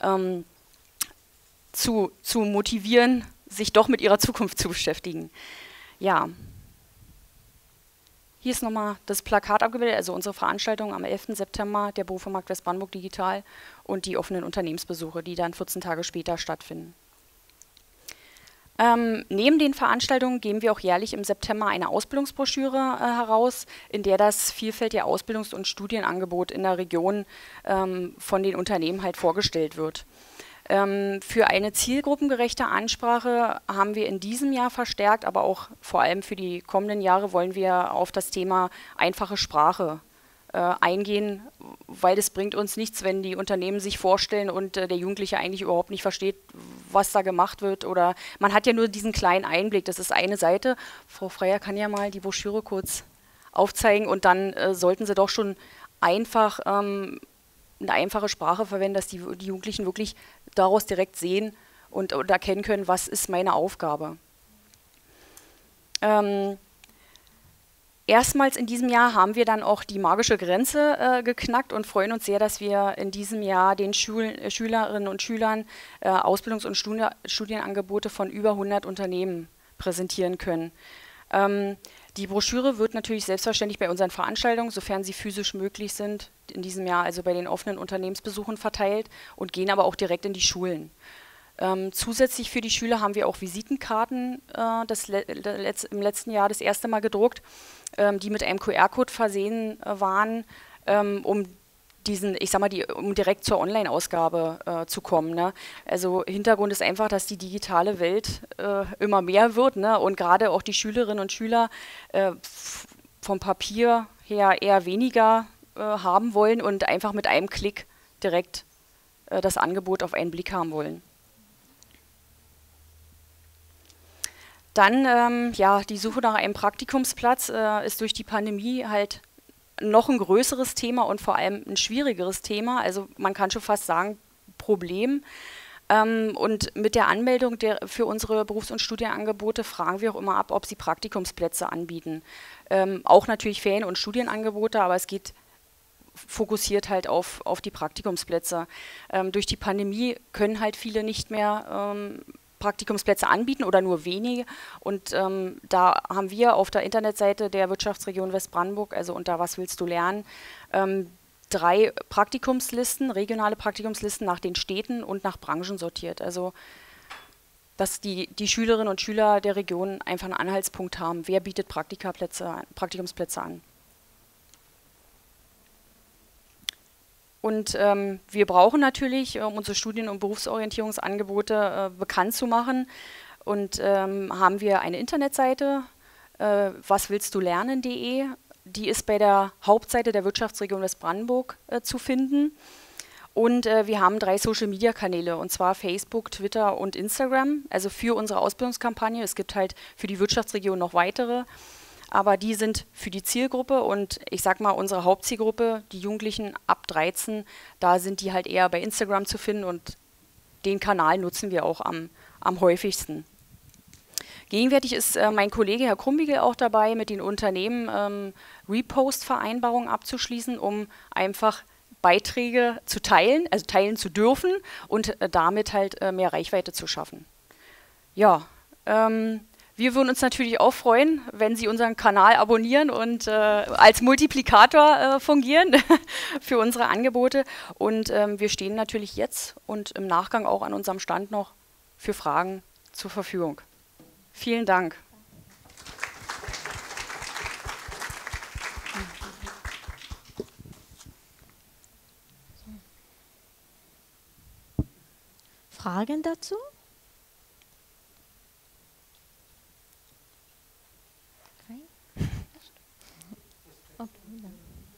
zu motivieren, sich doch mit ihrer Zukunft zu beschäftigen. Ja. Hier ist nochmal das Plakat abgebildet, also unsere Veranstaltung am 11. September, der Berufemarkt Westbrandenburg Digital und die offenen Unternehmensbesuche, die dann 14 Tage später stattfinden. Neben den Veranstaltungen geben wir auch jährlich im September eine Ausbildungsbroschüre heraus, in der das vielfältige Ausbildungs- und Studienangebot in der Region von den Unternehmen halt vorgestellt wird. Für eine zielgruppengerechte Ansprache haben wir in diesem Jahr verstärkt, aber auch vor allem für die kommenden Jahre wollen wir auf das Thema einfache Sprache eingehen, weil es bringt uns nichts, wenn die Unternehmen sich vorstellen und der Jugendliche eigentlich überhaupt nicht versteht, was da gemacht wird, oder man hat ja nur diesen kleinen Einblick, das ist eine Seite. Frau Freier kann ja mal die Broschüre kurz aufzeigen, und dann sollten Sie doch schon einfach eine einfache Sprache verwenden, dass die Jugendlichen wirklich daraus direkt sehen und erkennen können, was ist meine Aufgabe. Erstmals in diesem Jahr haben wir dann auch die magische Grenze geknackt und freuen uns sehr, dass wir in diesem Jahr den Schülerinnen und Schülern Ausbildungs- und Studienangebote von über 100 Unternehmen präsentieren können. Die Broschüre wird natürlich selbstverständlich bei unseren Veranstaltungen, sofern sie physisch möglich sind, in diesem Jahr also bei den offenen Unternehmensbesuchen verteilt und gehen aber auch direkt in die Schulen. Zusätzlich für die Schüler haben wir auch Visitenkarten im letzten Jahr das erste Mal gedruckt, die mit einem QR-Code versehen waren, um direkt zur Online-Ausgabe zu kommen. Ne? Also Hintergrund ist einfach, dass die digitale Welt immer mehr wird, ne? Und gerade auch die Schülerinnen und Schüler vom Papier her eher weniger haben wollen und einfach mit einem Klick direkt das Angebot auf einen Blick haben wollen. Dann, die Suche nach einem Praktikumsplatz ist durch die Pandemie halt noch ein größeres Thema und vor allem ein schwierigeres Thema. Also man kann schon fast sagen, Problem. Und mit der Anmeldung für unsere Berufs- und Studienangebote fragen wir auch immer ab, ob sie Praktikumsplätze anbieten. Auch natürlich Ferien- und Studienangebote, aber es geht fokussiert halt auf die Praktikumsplätze. Durch die Pandemie können halt viele nicht mehr Praktikumsplätze anbieten oder nur wenige, und da haben wir auf der Internetseite der Wirtschaftsregion Westbrandenburg, also unter Was willst du lernen, 3 Praktikumslisten, regionale Praktikumslisten nach den Städten und nach Branchen sortiert, also dass die Schülerinnen und Schüler der Region einfach einen Anhaltspunkt haben, wer bietet Praktikumsplätze an. Und wir brauchen natürlich, um unsere Studien- und Berufsorientierungsangebote bekannt zu machen, und haben wir eine Internetseite, waswillstdulernen.de. Die ist bei der Hauptseite der Wirtschaftsregion Westbrandenburg zu finden. Und wir haben 3 Social-Media-Kanäle, und zwar Facebook, Twitter und Instagram, also für unsere Ausbildungskampagne. Es gibt halt für die Wirtschaftsregion noch weitere, aber die sind für die Zielgruppe, und ich sag mal, unsere Hauptzielgruppe, die Jugendlichen ab 13, da sind die halt eher bei Instagram zu finden, und den Kanal nutzen wir auch am häufigsten. Gegenwärtig ist mein Kollege Herr Krumbiegel auch dabei, mit den Unternehmen Repost-Vereinbarungen abzuschließen, um einfach Beiträge zu teilen, also teilen zu dürfen, und damit halt mehr Reichweite zu schaffen. Ja, wir würden uns natürlich auch freuen, wenn Sie unseren Kanal abonnieren und als Multiplikator fungieren für unsere Angebote. Und wir stehen natürlich jetzt und im Nachgang auch an unserem Stand noch für Fragen zur Verfügung. Vielen Dank. Fragen dazu? Okay. Okay, dann.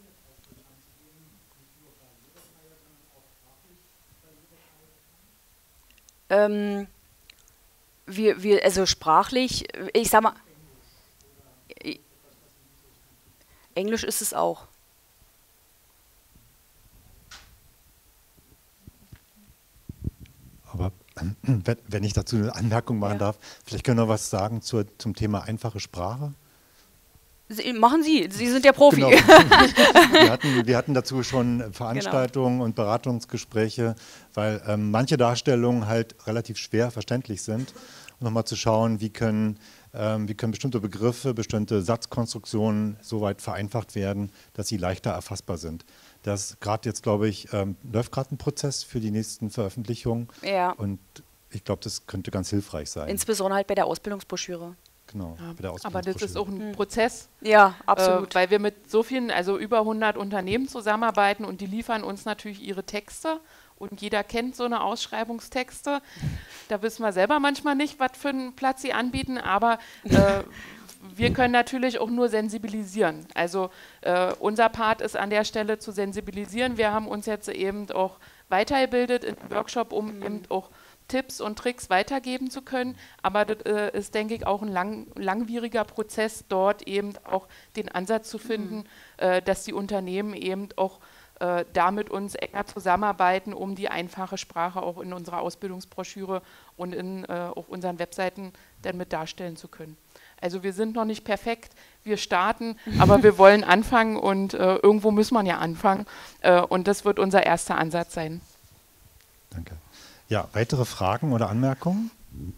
Also sprachlich, ich sag mal, Englisch ist es auch. Aber wenn ich dazu eine Anmerkung machen darf, vielleicht können wir was sagen zum Thema einfache Sprache. Machen Sie, Sie sind der Profi. Genau. Wir hatten dazu schon Veranstaltungen und Beratungsgespräche, weil manche Darstellungen halt relativ schwer verständlich sind. Und nochmal zu schauen, wie können bestimmte Begriffe, bestimmte Satzkonstruktionen so weit vereinfacht werden, dass sie leichter erfassbar sind. Das gerade jetzt, glaube ich, läuft gerade ein Prozess für die nächsten Veröffentlichungen. Ja. Und ich glaube, das könnte ganz hilfreich sein. Insbesondere halt bei der Ausbildungsbroschüre. Genau, ja, aber das ist auch ein Prozess. Ja, absolut. Weil wir mit so vielen, also über 100 Unternehmen zusammenarbeiten, und die liefern uns natürlich ihre Texte, und jeder kennt so eine Ausschreibungstexte. Da wissen wir selber manchmal nicht, was für einen Platz sie anbieten, aber wir können natürlich auch nur sensibilisieren. Also unser Part ist an der Stelle zu sensibilisieren. Wir haben uns jetzt eben auch weitergebildet in einem Workshop, um eben auch Tipps und Tricks weitergeben zu können, aber das ist, denke ich, auch ein langwieriger Prozess, dort eben auch den Ansatz zu finden, dass die Unternehmen eben auch da mit uns enger zusammenarbeiten, um die einfache Sprache auch in unserer Ausbildungsbroschüre und in auch unseren Webseiten dann mit darstellen zu können. Also wir sind noch nicht perfekt, wir starten, aber wir wollen anfangen, und irgendwo muss man ja anfangen, und das wird unser erster Ansatz sein. Danke. Ja, weitere Fragen oder Anmerkungen?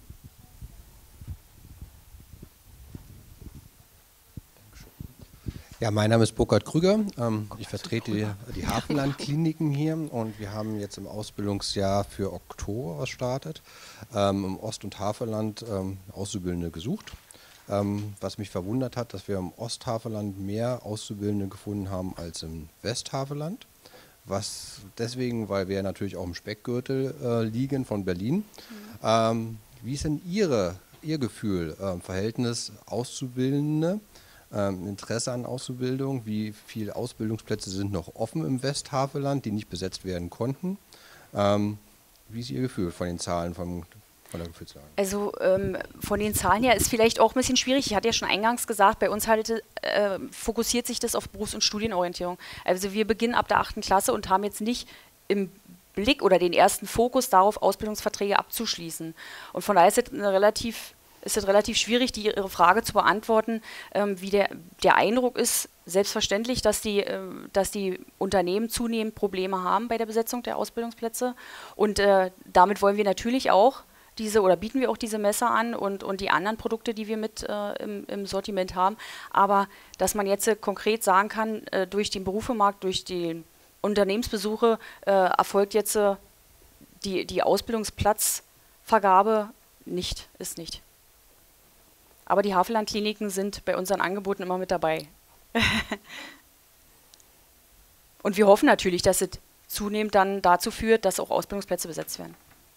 Ja, mein Name ist Burkhard Krüger. Ich vertrete die Hafenland-Kliniken hier, und wir haben jetzt im Ausbildungsjahr für Oktober was startet, im Ost- und Havelland Auszubildende gesucht. Was mich verwundert hat, dass wir im Osthavelland mehr Auszubildende gefunden haben als im Westhavelland. Was deswegen, weil wir natürlich auch im Speckgürtel liegen von Berlin. Wie ist denn Ihr Gefühl, Verhältnis Auszubildende, Interesse an Auszubildung? Wie viele Ausbildungsplätze sind noch offen im Westhavelland, die nicht besetzt werden konnten? Wie ist Ihr Gefühl von den Zahlen von der Gefühlslage? Also von den Zahlen her ist vielleicht auch ein bisschen schwierig. Ich hatte ja schon eingangs gesagt, bei uns halt, fokussiert sich das auf Berufs- und Studienorientierung. Also wir beginnen ab der 8. Klasse und haben jetzt nicht im Blick oder den ersten Fokus darauf, Ausbildungsverträge abzuschließen. Und von daher ist es relativ schwierig, Ihre Frage zu beantworten, wie der Eindruck ist. Selbstverständlich, dass die Unternehmen zunehmend Probleme haben bei der Besetzung der Ausbildungsplätze. Und damit wollen wir natürlich auch bieten wir auch diese Messer an und die anderen Produkte, die wir mit im Sortiment haben. Aber dass man jetzt konkret sagen kann, durch den Berufemarkt, durch die Unternehmensbesuche erfolgt jetzt die Ausbildungsplatzvergabe ist nicht. Aber die Havelland-Kliniken sind bei unseren Angeboten immer mit dabei. Und wir hoffen natürlich, dass es zunehmend dann dazu führt, dass auch Ausbildungsplätze besetzt werden.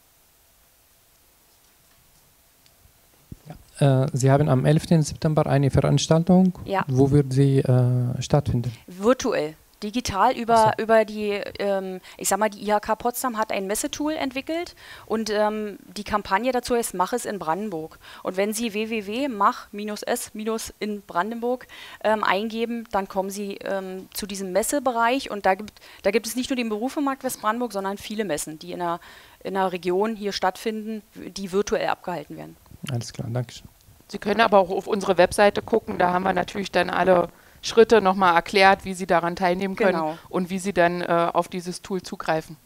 Sie haben am 11. September eine Veranstaltung. Ja. Wo wird sie stattfinden? Virtuell. Digital über die, ich sag mal, die IHK Potsdam hat ein Messetool entwickelt und die Kampagne dazu heißt Mach es in Brandenburg. Und wenn Sie www.mach-es- in Brandenburg eingeben, dann kommen Sie zu diesem Messebereich und da gibt es nicht nur den Berufemarkt Westbrandenburg, sondern viele Messen, die in der Region hier stattfinden, die virtuell abgehalten werden. Alles klar, danke schön. Sie können aber auch auf unsere Webseite gucken, da haben wir natürlich dann alle Schritte nochmal erklärt, wie Sie daran teilnehmen können und wie Sie dann auf dieses Tool zugreifen.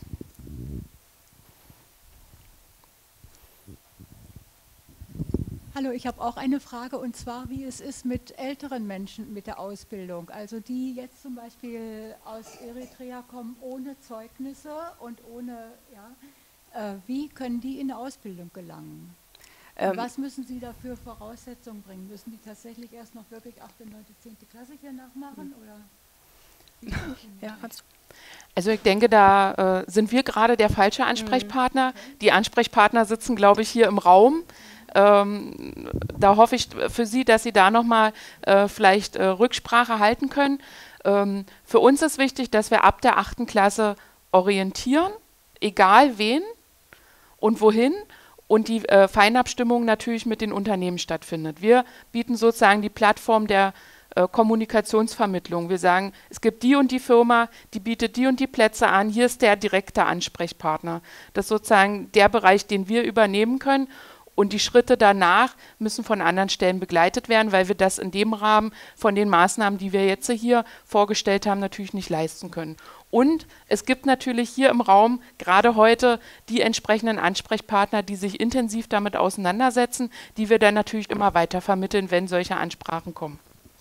Hallo, ich habe auch eine Frage und zwar, wie es ist mit älteren Menschen mit der Ausbildung. Also die jetzt zum Beispiel aus Eritrea kommen ohne Zeugnisse und ohne, wie können die in eine Ausbildung gelangen? Was müssen Sie dafür Voraussetzungen bringen? Müssen die tatsächlich erst noch wirklich 8., 9., 10. Klasse hier nachmachen? Oder? Ja, kannst du. Also ich denke, da sind wir gerade der falsche Ansprechpartner. Die Ansprechpartner sitzen, glaube ich, hier im Raum. Da hoffe ich für Sie, dass Sie da nochmal vielleicht Rücksprache halten können. Für uns ist wichtig, dass wir ab der 8. Klasse orientieren, egal wen und wohin. Und die Feinabstimmung natürlich mit den Unternehmen stattfindet. Wir bieten sozusagen die Plattform der Kommunikationsvermittlung. Wir sagen, es gibt die und die Firma, die bietet die und die Plätze an, hier ist der direkte Ansprechpartner. Das ist sozusagen der Bereich, den wir übernehmen können. Und die Schritte danach müssen von anderen Stellen begleitet werden, weil wir das in dem Rahmen von den Maßnahmen, die wir jetzt hier vorgestellt haben, natürlich nicht leisten können. Und es gibt natürlich hier im Raum gerade heute die entsprechenden Ansprechpartner, die sich intensiv damit auseinandersetzen, die wir dann natürlich immer weiter vermitteln, wenn solche Ansprachen kommen.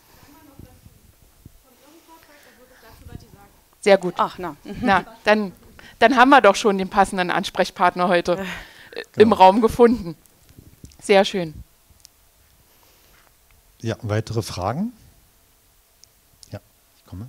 Sehr gut. Ach, na. Na, dann haben wir doch schon den passenden Ansprechpartner heute im Raum gefunden. Sehr schön. Ja, weitere Fragen? Ja, ich komme.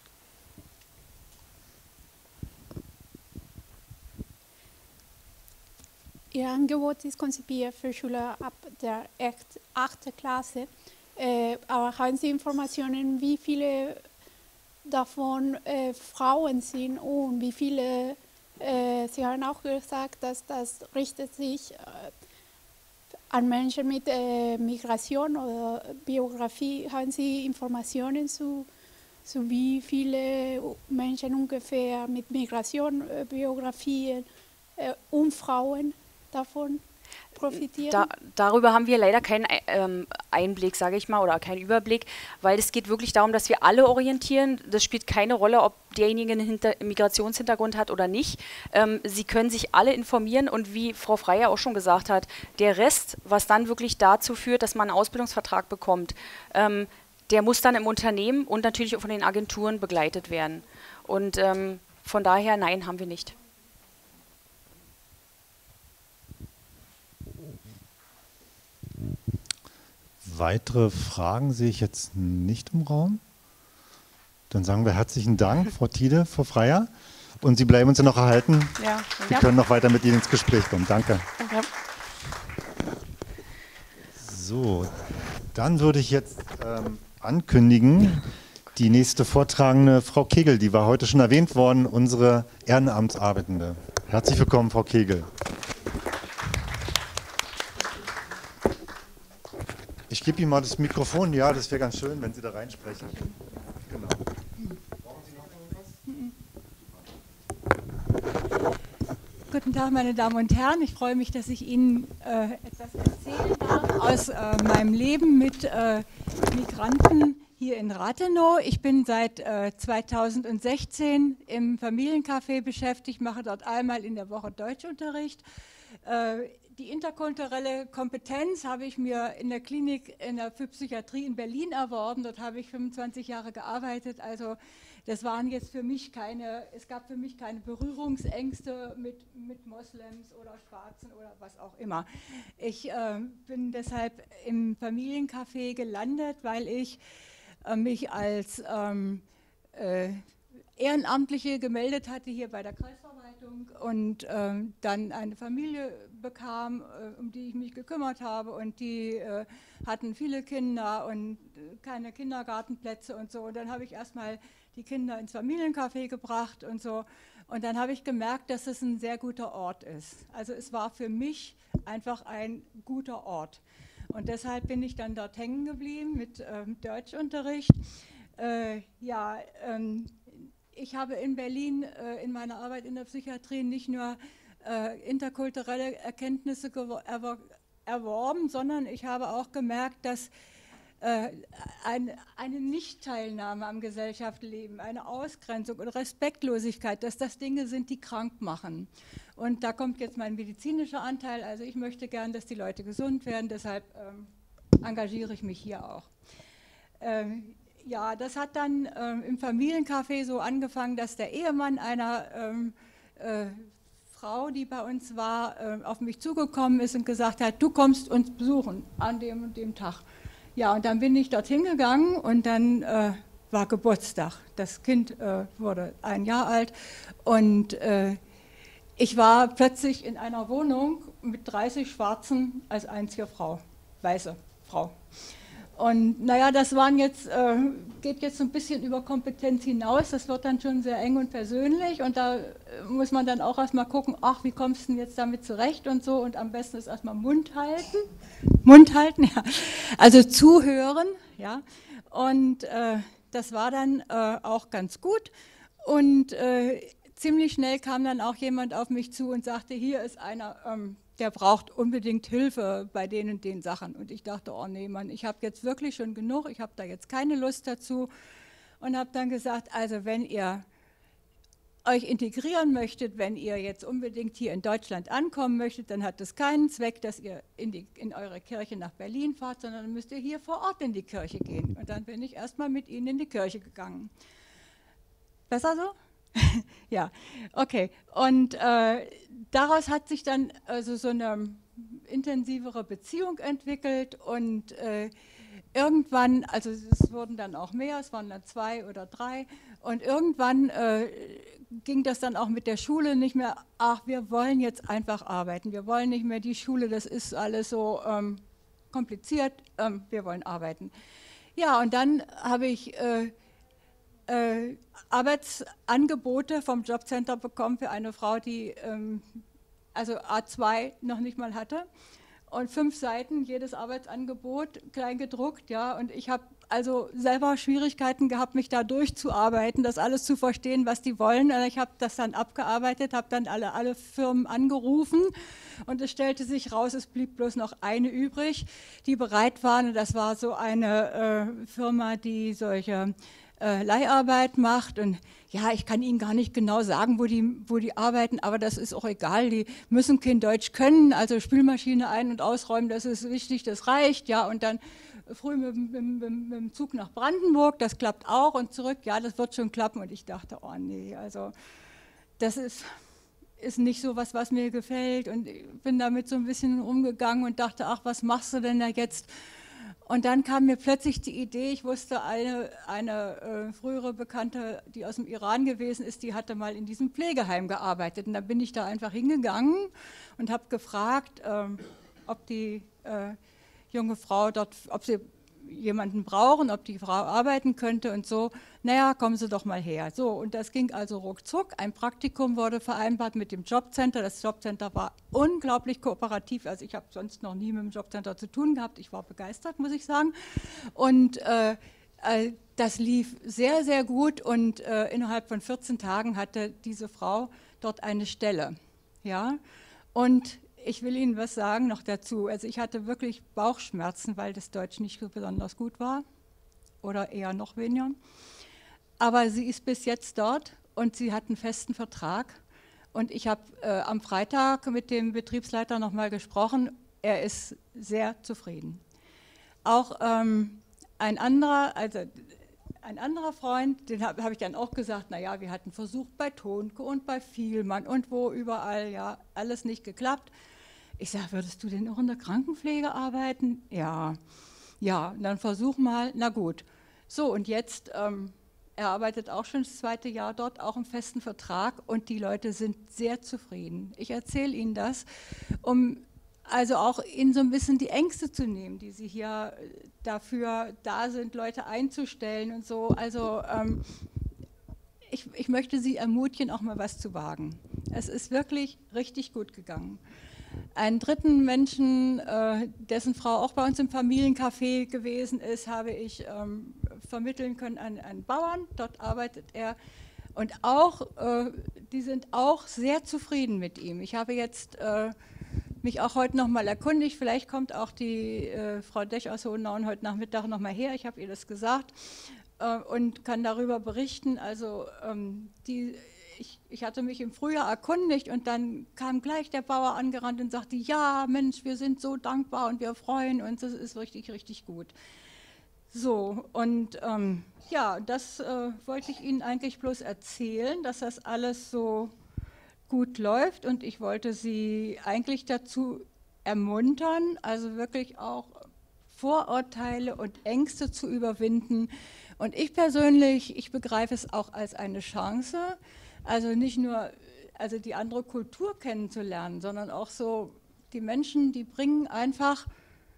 Ihr Angebot ist konzipiert für Schüler ab der 8. Klasse. Aber haben Sie Informationen, wie viele davon Frauen sind und wie viele, Sie haben auch gesagt, dass das richtet sich an Menschen mit Migration oder Biografie. Haben Sie Informationen zu wie viele Menschen ungefähr mit Migration, Biografien und Frauen davon profitieren? Darüber haben wir leider keinen Einblick, sage ich mal, oder keinen Überblick, weil es geht wirklich darum, dass wir alle orientieren. Das spielt keine Rolle, ob derjenige einen Migrationshintergrund hat oder nicht. Sie können sich alle informieren und wie Frau Freier auch schon gesagt hat, der Rest, was dann wirklich dazu führt, dass man einen Ausbildungsvertrag bekommt, der muss dann im Unternehmen und natürlich auch von den Agenturen begleitet werden. Und von daher, nein, haben wir nicht. Weitere Fragen sehe ich jetzt nicht im Raum. Dann sagen wir herzlichen Dank, Frau Tiede, Frau Freier. Und Sie bleiben uns ja noch erhalten. Ja. Wir können noch weiter mit Ihnen ins Gespräch kommen. Danke. Danke. So, dann würde ich jetzt ankündigen, die nächste Vortragende, Frau Kegel, die war heute schon erwähnt worden, unsere Ehrenamtsarbeitende. Herzlich willkommen, Frau Kegel. Ich gebe Ihnen mal das Mikrofon, ja, das wäre ganz schön, wenn Sie da reinsprechen. Genau. Guten Tag, meine Damen und Herren. Ich freue mich, dass ich Ihnen etwas erzählen darf aus meinem Leben mit Migranten hier in Rathenow. Ich bin seit 2016 im Familiencafé beschäftigt, mache dort einmal in der Woche Deutschunterricht. Die interkulturelle Kompetenz habe ich mir in der Klinik für Psychiatrie in Berlin erworben. Dort habe ich 25 Jahre gearbeitet. Also das waren jetzt für mich es gab für mich keine Berührungsängste mit Moslems oder Schwarzen oder was auch immer. Ich bin deshalb im Familiencafé gelandet, weil ich mich als Ehrenamtliche gemeldet hatte hier bei der Kreisverwaltung und dann eine Familie bekam, um die ich mich gekümmert habe, und die hatten viele Kinder und keine Kindergartenplätze und so, und dann habe ich erstmal die Kinder ins Familiencafé gebracht und so, und dann habe ich gemerkt, dass es ein sehr guter Ort ist. Also es war für mich einfach ein guter Ort, und deshalb bin ich dann dort hängen geblieben mit Deutschunterricht. Ich habe in Berlin in meiner Arbeit in der Psychiatrie nicht nur interkulturelle Erkenntnisse erworben, sondern ich habe auch gemerkt, dass eine Nichtteilnahme am Gesellschaftsleben, eine Ausgrenzung und Respektlosigkeit, dass das Dinge sind, die krank machen. Und da kommt jetzt mein medizinischer Anteil. Also ich möchte gern, dass die Leute gesund werden, deshalb engagiere ich mich hier auch. Ja, das hat dann im Familiencafé so angefangen, dass der Ehemann einer Frau, die bei uns war, auf mich zugekommen ist und gesagt hat, du kommst uns besuchen an dem und dem Tag. Ja, und dann bin ich dorthin gegangen, und dann war Geburtstag. Das Kind wurde 1 Jahr alt, und ich war plötzlich in einer Wohnung mit 30 Schwarzen als einzige Frau, weiße Frau. Und naja, das waren jetzt, geht jetzt so ein bisschen über Kompetenz hinaus, das wird dann schon sehr eng und persönlich, und da muss man dann auch erstmal gucken, ach, wie kommst du denn jetzt damit zurecht und so, und am besten ist erstmal Mund halten, ja. Also zuhören, ja, und das war dann auch ganz gut, und ziemlich schnell kam dann auch jemand auf mich zu und sagte, hier ist einer, der braucht unbedingt Hilfe bei den und den Sachen. Und ich dachte, oh nee, Mann, ich habe jetzt wirklich schon genug, ich habe da jetzt keine Lust dazu. Und habe dann gesagt, also wenn ihr euch integrieren möchtet, wenn ihr jetzt unbedingt hier in Deutschland ankommen möchtet, dann hat es keinen Zweck, dass ihr in eure Kirche nach Berlin fahrt, sondern dann müsst ihr hier vor Ort in die Kirche gehen. Und dann bin ich erstmal mit ihnen in die Kirche gegangen. Besser so? Ja, okay. Und daraus hat sich dann also so eine intensivere Beziehung entwickelt, und irgendwann, also es wurden dann auch mehr, es waren dann 2 oder 3, und irgendwann ging das dann auch mit der Schule nicht mehr, ach, wir wollen jetzt einfach arbeiten, wir wollen nicht mehr die Schule, das ist alles so kompliziert, wir wollen arbeiten. Ja, und dann habe ich Arbeitsangebote vom Jobcenter bekommen für eine Frau, die also A2 noch nicht mal hatte, und 5 Seiten, jedes Arbeitsangebot klein gedruckt, ja, und ich habe also selber Schwierigkeiten gehabt, mich da durchzuarbeiten, das alles zu verstehen, was die wollen. Ich habe das dann abgearbeitet, habe dann alle Firmen angerufen, und es stellte sich raus, es blieb bloß noch eine übrig, die bereit waren, und das war so eine Firma, die solche Leiharbeit macht, und ja, ich kann Ihnen gar nicht genau sagen, wo die arbeiten, aber das ist auch egal, die müssen kein Deutsch können, also Spülmaschine ein- und ausräumen, das ist wichtig, das reicht, ja, und dann früh mit dem Zug nach Brandenburg, das klappt auch, und zurück, ja, das wird schon klappen, und ich dachte, oh nee, also das ist nicht so was mir gefällt, und ich bin damit so ein bisschen umgegangen und dachte, ach, was machst du denn da jetzt? Und dann kam mir plötzlich die Idee, ich wusste, eine frühere Bekannte, die aus dem Iran gewesen ist, die hatte mal in diesem Pflegeheim gearbeitet. Und dann bin ich da einfach hingegangen und habe gefragt, ob die junge Frau dort, ob sie jemanden brauchen, ob die Frau arbeiten könnte und so. Naja, kommen Sie doch mal her. So, und das ging also ruckzuck. Ein Praktikum wurde vereinbart mit dem Jobcenter. Das Jobcenter war unglaublich kooperativ. Also ich habe sonst noch nie mit dem Jobcenter zu tun gehabt. Ich war begeistert, muss ich sagen. Und das lief sehr, sehr gut, und innerhalb von 14 Tagen hatte diese Frau dort eine Stelle. Ja? Und ich will Ihnen was sagen noch dazu. Also ich hatte wirklich Bauchschmerzen, weil das Deutsch nicht so besonders gut war oder eher noch weniger. Aber sie ist bis jetzt dort, und sie hat einen festen Vertrag. Und ich habe am Freitag mit dem Betriebsleiter nochmal gesprochen. Er ist sehr zufrieden. Auch ein anderer Freund, den habe ich dann auch gesagt, naja, wir hatten versucht bei Tonke und bei Vielmann und wo überall, ja, alles nicht geklappt. Ich sage, würdest du denn auch in der Krankenpflege arbeiten? Ja, ja, dann versuch mal, na gut. So, und jetzt Er arbeitet auch schon das 2. Jahr dort, auch im festen Vertrag und die Leute sind sehr zufrieden. Ich erzähle Ihnen das, um also auch Ihnen so ein bisschen die Ängste zu nehmen, die Sie hier dafür da sind, Leute einzustellen und so. Also ich möchte Sie ermutigen, auch mal was zu wagen. Es ist wirklich richtig gut gegangen. Einen dritten Menschen, dessen Frau auch bei uns im Familiencafé gewesen ist, habe ich vermitteln können an einen Bauern. Dort arbeitet er. Und auch, die sind auch sehr zufrieden mit ihm. Ich habe jetzt mich auch heute noch mal erkundigt. Vielleicht kommt auch die Frau Dech aus Hohennauen heute Nachmittag noch mal her. Ich habe ihr das gesagt und kann darüber berichten. Also ich hatte mich im Frühjahr erkundigt und dann kam gleich der Bauer angerannt und sagte, ja Mensch, wir sind so dankbar und wir freuen uns, das ist richtig, richtig gut. So, und ja, das wollte ich Ihnen eigentlich bloß erzählen, dass das alles so gut läuft und ich wollte Sie eigentlich dazu ermuntern, also wirklich auch Vorurteile und Ängste zu überwinden. Und ich persönlich, ich begreife es auch als eine Chance, also nicht nur also die andere Kultur kennenzulernen, sondern auch so die Menschen, die bringen einfach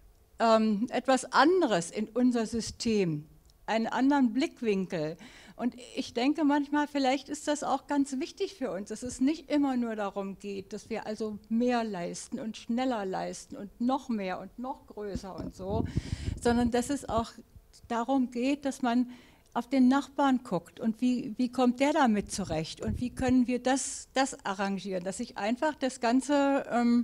etwas anderes in unser System, einen anderen Blickwinkel. Und ich denke manchmal, vielleicht ist das auch ganz wichtig für uns, dass es nicht immer nur darum geht, dass wir also mehr leisten und schneller leisten und noch mehr und noch größer und so, sondern dass es auch darum geht, dass man auf den Nachbarn guckt und wie kommt der damit zurecht und wie können wir das arrangieren, dass sich einfach das ganze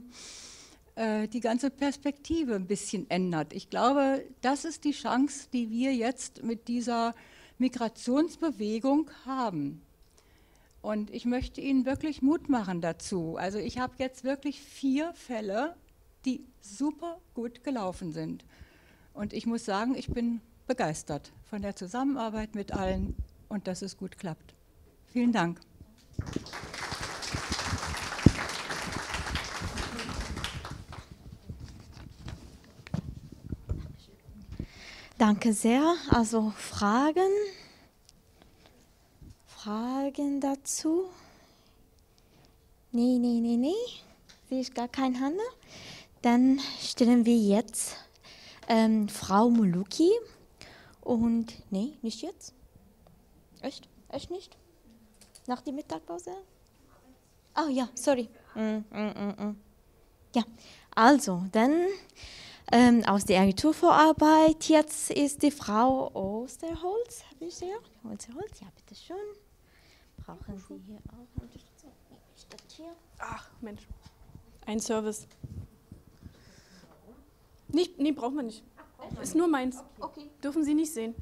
die ganze Perspektive ein bisschen ändert. Ich glaube, das ist die Chance, die wir jetzt mit dieser Migrationsbewegung haben. Und ich möchte Ihnen wirklich Mut machen dazu. Also ich habe jetzt wirklich 4 Fälle, die super gut gelaufen sind. Und ich muss sagen, ich bin begeistert von der Zusammenarbeit mit allen und dass es gut klappt. Vielen Dank. Danke sehr. Also Fragen dazu? Nee. Sehe ich gar keine Hand. Dann stellen wir jetzt Frau Muluki. Und nee, nicht jetzt. Echt? Echt nicht? Nach der Mittagspause? Ah ja, sorry. Ja, also dann aus der Agentur für Arbeit. Jetzt ist die Frau Osterholz. Habe ich sie auch? Osterholz, ja, bitte schön. Brauchen Sie hier auch Unterstützung? Ach, Mensch. Ein Service. Nee, brauchen wir nicht. Ist nur meins. Okay. Dürfen Sie nicht sehen.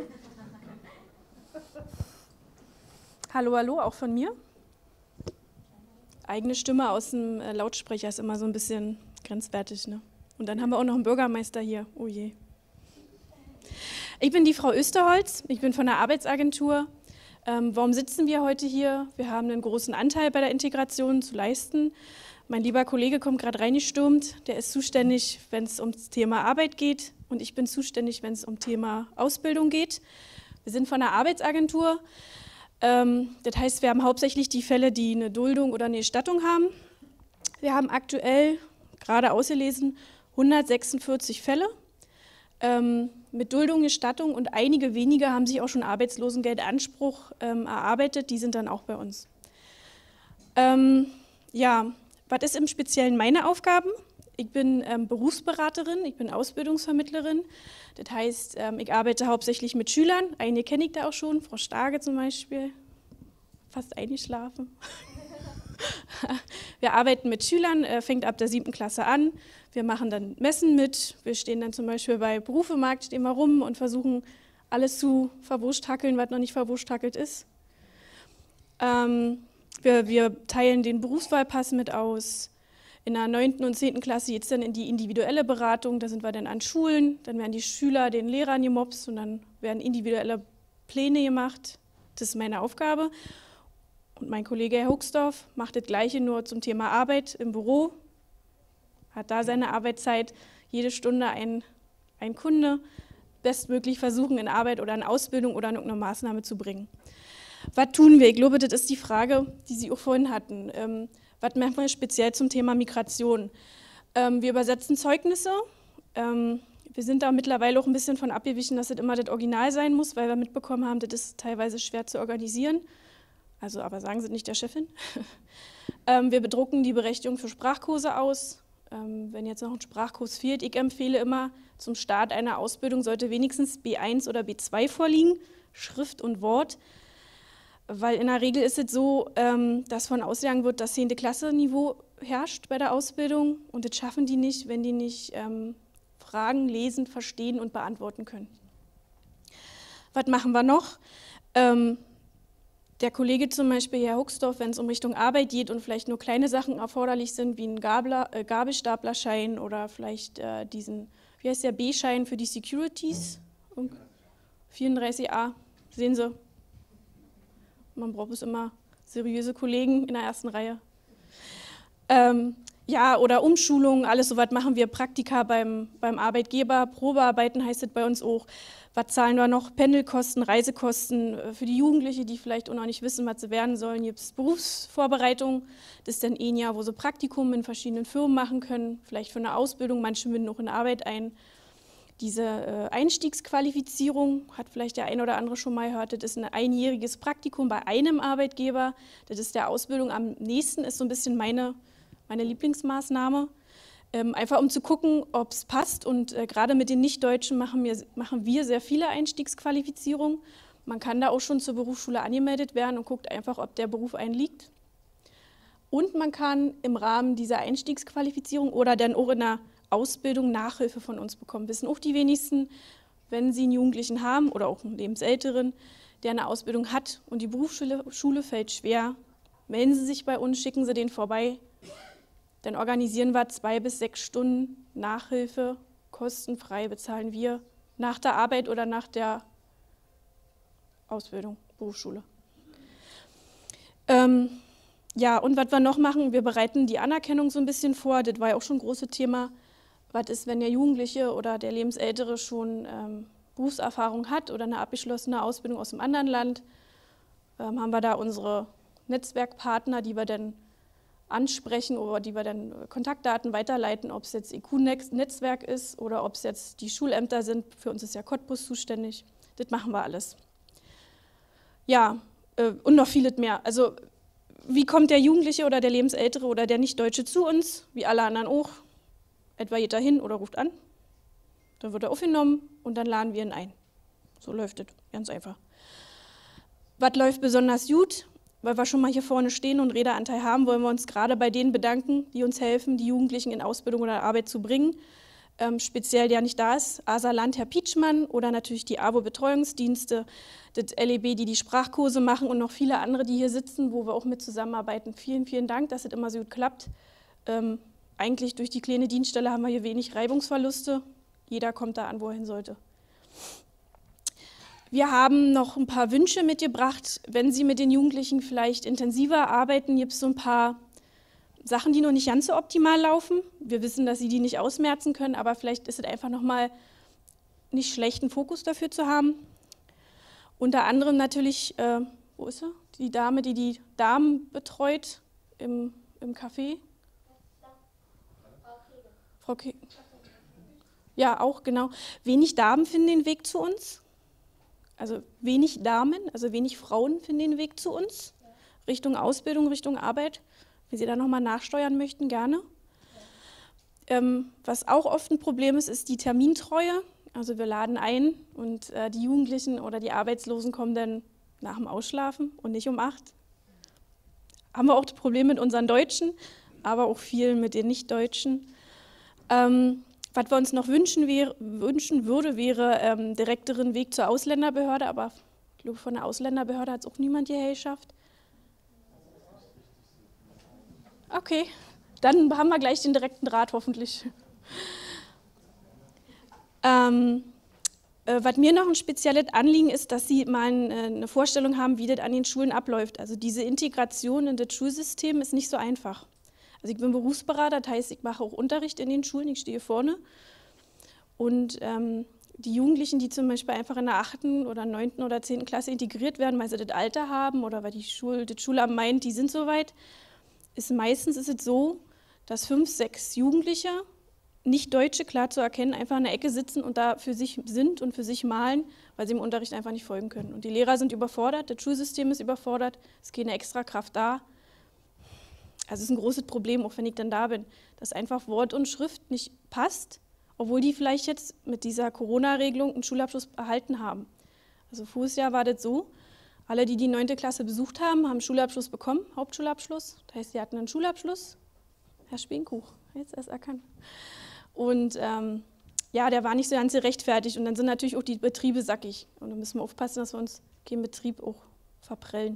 Hallo, auch von mir. Eigene Stimme aus dem Lautsprecher ist immer so ein bisschen grenzwertig, ne? Und dann haben wir auch noch einen Bürgermeister hier. Oh je. Ich bin die Frau Österholz. Ich bin von der Arbeitsagentur. Warum sitzen wir heute hier? Wir haben einen großen Anteil bei der Integration zu leisten. Mein lieber Kollege kommt gerade reingestürmt. Der ist zuständig, wenn es ums Thema Arbeit geht. Und ich bin zuständig, wenn es um Thema Ausbildung geht. Wir sind von der Arbeitsagentur. Das heißt, wir haben hauptsächlich die Fälle, die eine Duldung oder eine Gestattung haben. Wir haben aktuell, gerade ausgelesen, 146 Fälle mit Duldung, Gestattung und einige wenige haben sich auch schon Arbeitslosengeldanspruch erarbeitet. Die sind dann auch bei uns. Ja, was ist im Speziellen meine Aufgaben? Ich bin Berufsberaterin, ich bin Ausbildungsvermittlerin. Das heißt, ich arbeite hauptsächlich mit Schülern. Eine kenne ich da auch schon, Frau Starke zum Beispiel. Fast eingeschlafen. Wir arbeiten mit Schülern, fängt ab der 7. Klasse an. Wir machen dann Messen mit. Wir stehen dann zum Beispiel bei Berufemarkt, stehen wir rum und versuchen alles zu verwurschtackeln, was noch nicht verwurschthackelt ist. Wir teilen den Berufswahlpass mit aus. In der 9. und 10. Klasse geht es dann in die individuelle Beratung. Da sind wir dann an Schulen. Dann werden die Schüler den Lehrern gemobst und dann werden individuelle Pläne gemacht. Das ist meine Aufgabe. Und mein Kollege Herr Huxdorf macht das Gleiche, nur zum Thema Arbeit im Büro. Hat da seine Arbeitszeit, jede Stunde ein Kunde. bestmöglich versuchen, in Arbeit oder in Ausbildung oder in irgendeine Maßnahme zu bringen. Was tun wir? Ich glaube, das ist die Frage, die Sie auch vorhin hatten. Was machen wir speziell zum Thema Migration? Wir übersetzen Zeugnisse. Wir sind da mittlerweile auch ein bisschen von abgewichen, dass das immer das Original sein muss, weil wir mitbekommen haben, das ist teilweise schwer zu organisieren. Also, aber sagen Sie nicht der Chefin. Wir bedrucken die Berechtigung für Sprachkurse aus. Wenn jetzt noch ein Sprachkurs fehlt, ich empfehle immer, zum Start einer Ausbildung sollte wenigstens B1 oder B2 vorliegen, Schrift und Wort. Weil in der Regel ist es so, dass von ausgegangen wird, dass 10. Klasse Niveau herrscht bei der Ausbildung und das schaffen die nicht, wenn die nicht Fragen lesen, verstehen und beantworten können. Was machen wir noch? Der Kollege zum Beispiel, Herr Huxdorf, wenn es um Richtung Arbeit geht und vielleicht nur kleine Sachen erforderlich sind, wie ein Gabelstaplerschein oder vielleicht diesen, wie heißt der, B-Schein für die Securities, 34a, sehen Sie, man braucht es immer seriöse Kollegen in der ersten Reihe. Ja, oder Umschulungen, alles so was machen wir, Praktika beim Arbeitgeber, Probearbeiten heißt es bei uns auch. Was zahlen wir noch? Pendelkosten, Reisekosten für die Jugendlichen, die vielleicht auch noch nicht wissen, was sie werden sollen. Gibt es Berufsvorbereitung, das ist dann ein Jahr, wo sie Praktikum in verschiedenen Firmen machen können, vielleicht für eine Ausbildung, manche münden auch in Arbeit ein. Diese Einstiegsqualifizierung, hat vielleicht der ein oder andere schon mal gehört, das ist ein einjähriges Praktikum bei einem Arbeitgeber, das ist der Ausbildung am nächsten, ist so ein bisschen meine Lieblingsmaßnahme. Einfach um zu gucken, ob es passt und gerade mit den Nichtdeutschen machen wir sehr viele Einstiegsqualifizierungen. Man kann da auch schon zur Berufsschule angemeldet werden und guckt einfach, ob der Beruf einen liegt. Und man kann im Rahmen dieser Einstiegsqualifizierung oder dann auch in der Ausbildung Nachhilfe von uns bekommen. Wissen auch die wenigsten, wenn sie einen Jugendlichen haben oder auch einen Lebensälteren, der eine Ausbildung hat und die Berufsschule fällt schwer, melden Sie sich bei uns, schicken Sie den vorbei. Dann organisieren wir 2 bis 6 Stunden Nachhilfe, kostenfrei bezahlen wir nach der Arbeit oder nach der Ausbildung, Berufsschule. Ja, und was wir noch machen, wir bereiten die Anerkennung so ein bisschen vor, das war ja auch schon ein großes Thema. Was ist, wenn der Jugendliche oder der Lebensältere schon Berufserfahrung hat oder eine abgeschlossene Ausbildung aus einem anderen Land? Haben wir da unsere Netzwerkpartner, die wir dann ansprechen oder die wir dann Kontaktdaten weiterleiten, ob es jetzt IQ-Netzwerk ist oder ob es jetzt die Schulämter sind. Für uns ist ja Cottbus zuständig. Das machen wir alles. Ja, und noch vieles mehr. Also, wie kommt der Jugendliche oder der Lebensältere oder der Nichtdeutsche zu uns? Wie alle anderen auch. Etwa geht er hin oder ruft an. Dann wird er aufgenommen und dann laden wir ihn ein. So läuft es, ganz einfach. Was läuft besonders gut? Weil wir schon mal hier vorne stehen und Redeanteil haben, wollen wir uns gerade bei denen bedanken, die uns helfen, die Jugendlichen in Ausbildung oder Arbeit zu bringen. Speziell, der nicht da ist, Asaland, Herr Pietschmann oder natürlich die AWO-Betreuungsdienste, das LEB, die Sprachkurse machen und noch viele andere, die hier sitzen, wo wir auch mit zusammenarbeiten. Vielen, vielen Dank, dass es immer so gut klappt. Eigentlich durch die kleine Dienststelle haben wir hier wenig Reibungsverluste. Jeder kommt da an, wo er hin sollte. Wir haben noch ein paar Wünsche mitgebracht. Wenn Sie mit den Jugendlichen vielleicht intensiver arbeiten, gibt es so ein paar Sachen, die noch nicht ganz so optimal laufen. Wir wissen, dass Sie die nicht ausmerzen können, aber vielleicht ist es einfach nochmal nicht schlecht, einen Fokus dafür zu haben. Unter anderem natürlich, wo ist sie? Die Dame, die die Damen betreut im Café. Frau Kegel. Ja, auch, genau. Wenig Damen finden den Weg zu uns. Also wenig Damen, also wenig Frauen finden den Weg zu uns. Richtung Ausbildung, Richtung Arbeit. Wenn Sie da nochmal nachsteuern möchten, gerne. Was auch oft ein Problem ist, ist die Termintreue. Also wir laden ein und die Jugendlichen oder die Arbeitslosen kommen dann nach dem Ausschlafen und nicht um 8. Haben wir auch das Problem mit unseren Deutschen, aber auch viel mit den Nichtdeutschen. Was wir uns noch wünschen würde, wäre direkteren Weg zur Ausländerbehörde, aber ich glaube, von der Ausländerbehörde hat es auch niemand hierher geschafft. Okay, dann haben wir gleich den direkten Draht hoffentlich. Was mir noch ein spezielles Anliegen ist, dass Sie mal eine Vorstellung haben, wie das an den Schulen abläuft. Also diese Integration in das Schulsystem ist nicht so einfach. Also ich bin Berufsberater, das heißt, ich mache auch Unterricht in den Schulen, ich stehe vorne. Und die Jugendlichen, die zum Beispiel einfach in der 8. oder 9. oder 10. Klasse integriert werden, weil sie das Alter haben oder weil das Schulamt meint, die sind soweit, meistens ist es so, dass 5, 6 Jugendliche, nicht Deutsche, klar zu erkennen, einfach in der Ecke sitzen und da für sich sind und für sich malen, weil sie im Unterricht einfach nicht folgen können. Und die Lehrer sind überfordert, das Schulsystem ist überfordert, es ist keine Extrakraft da. Also es ist ein großes Problem, auch wenn ich dann da bin, dass einfach Wort und Schrift nicht passt, obwohl die vielleicht jetzt mit dieser Corona-Regelung einen Schulabschluss erhalten haben. Also voriges Jahr war das so, alle, die die 9. Klasse besucht haben, haben einen Schulabschluss bekommen, Hauptschulabschluss. Das heißt, sie hatten einen Schulabschluss. Herr Speenkuch, jetzt erst erkannt. Und ja, der war nicht so ganz gerechtfertigt. Und dann sind natürlich auch die Betriebe sackig. Und da müssen wir aufpassen, dass wir uns keinen Betrieb auch verprellen.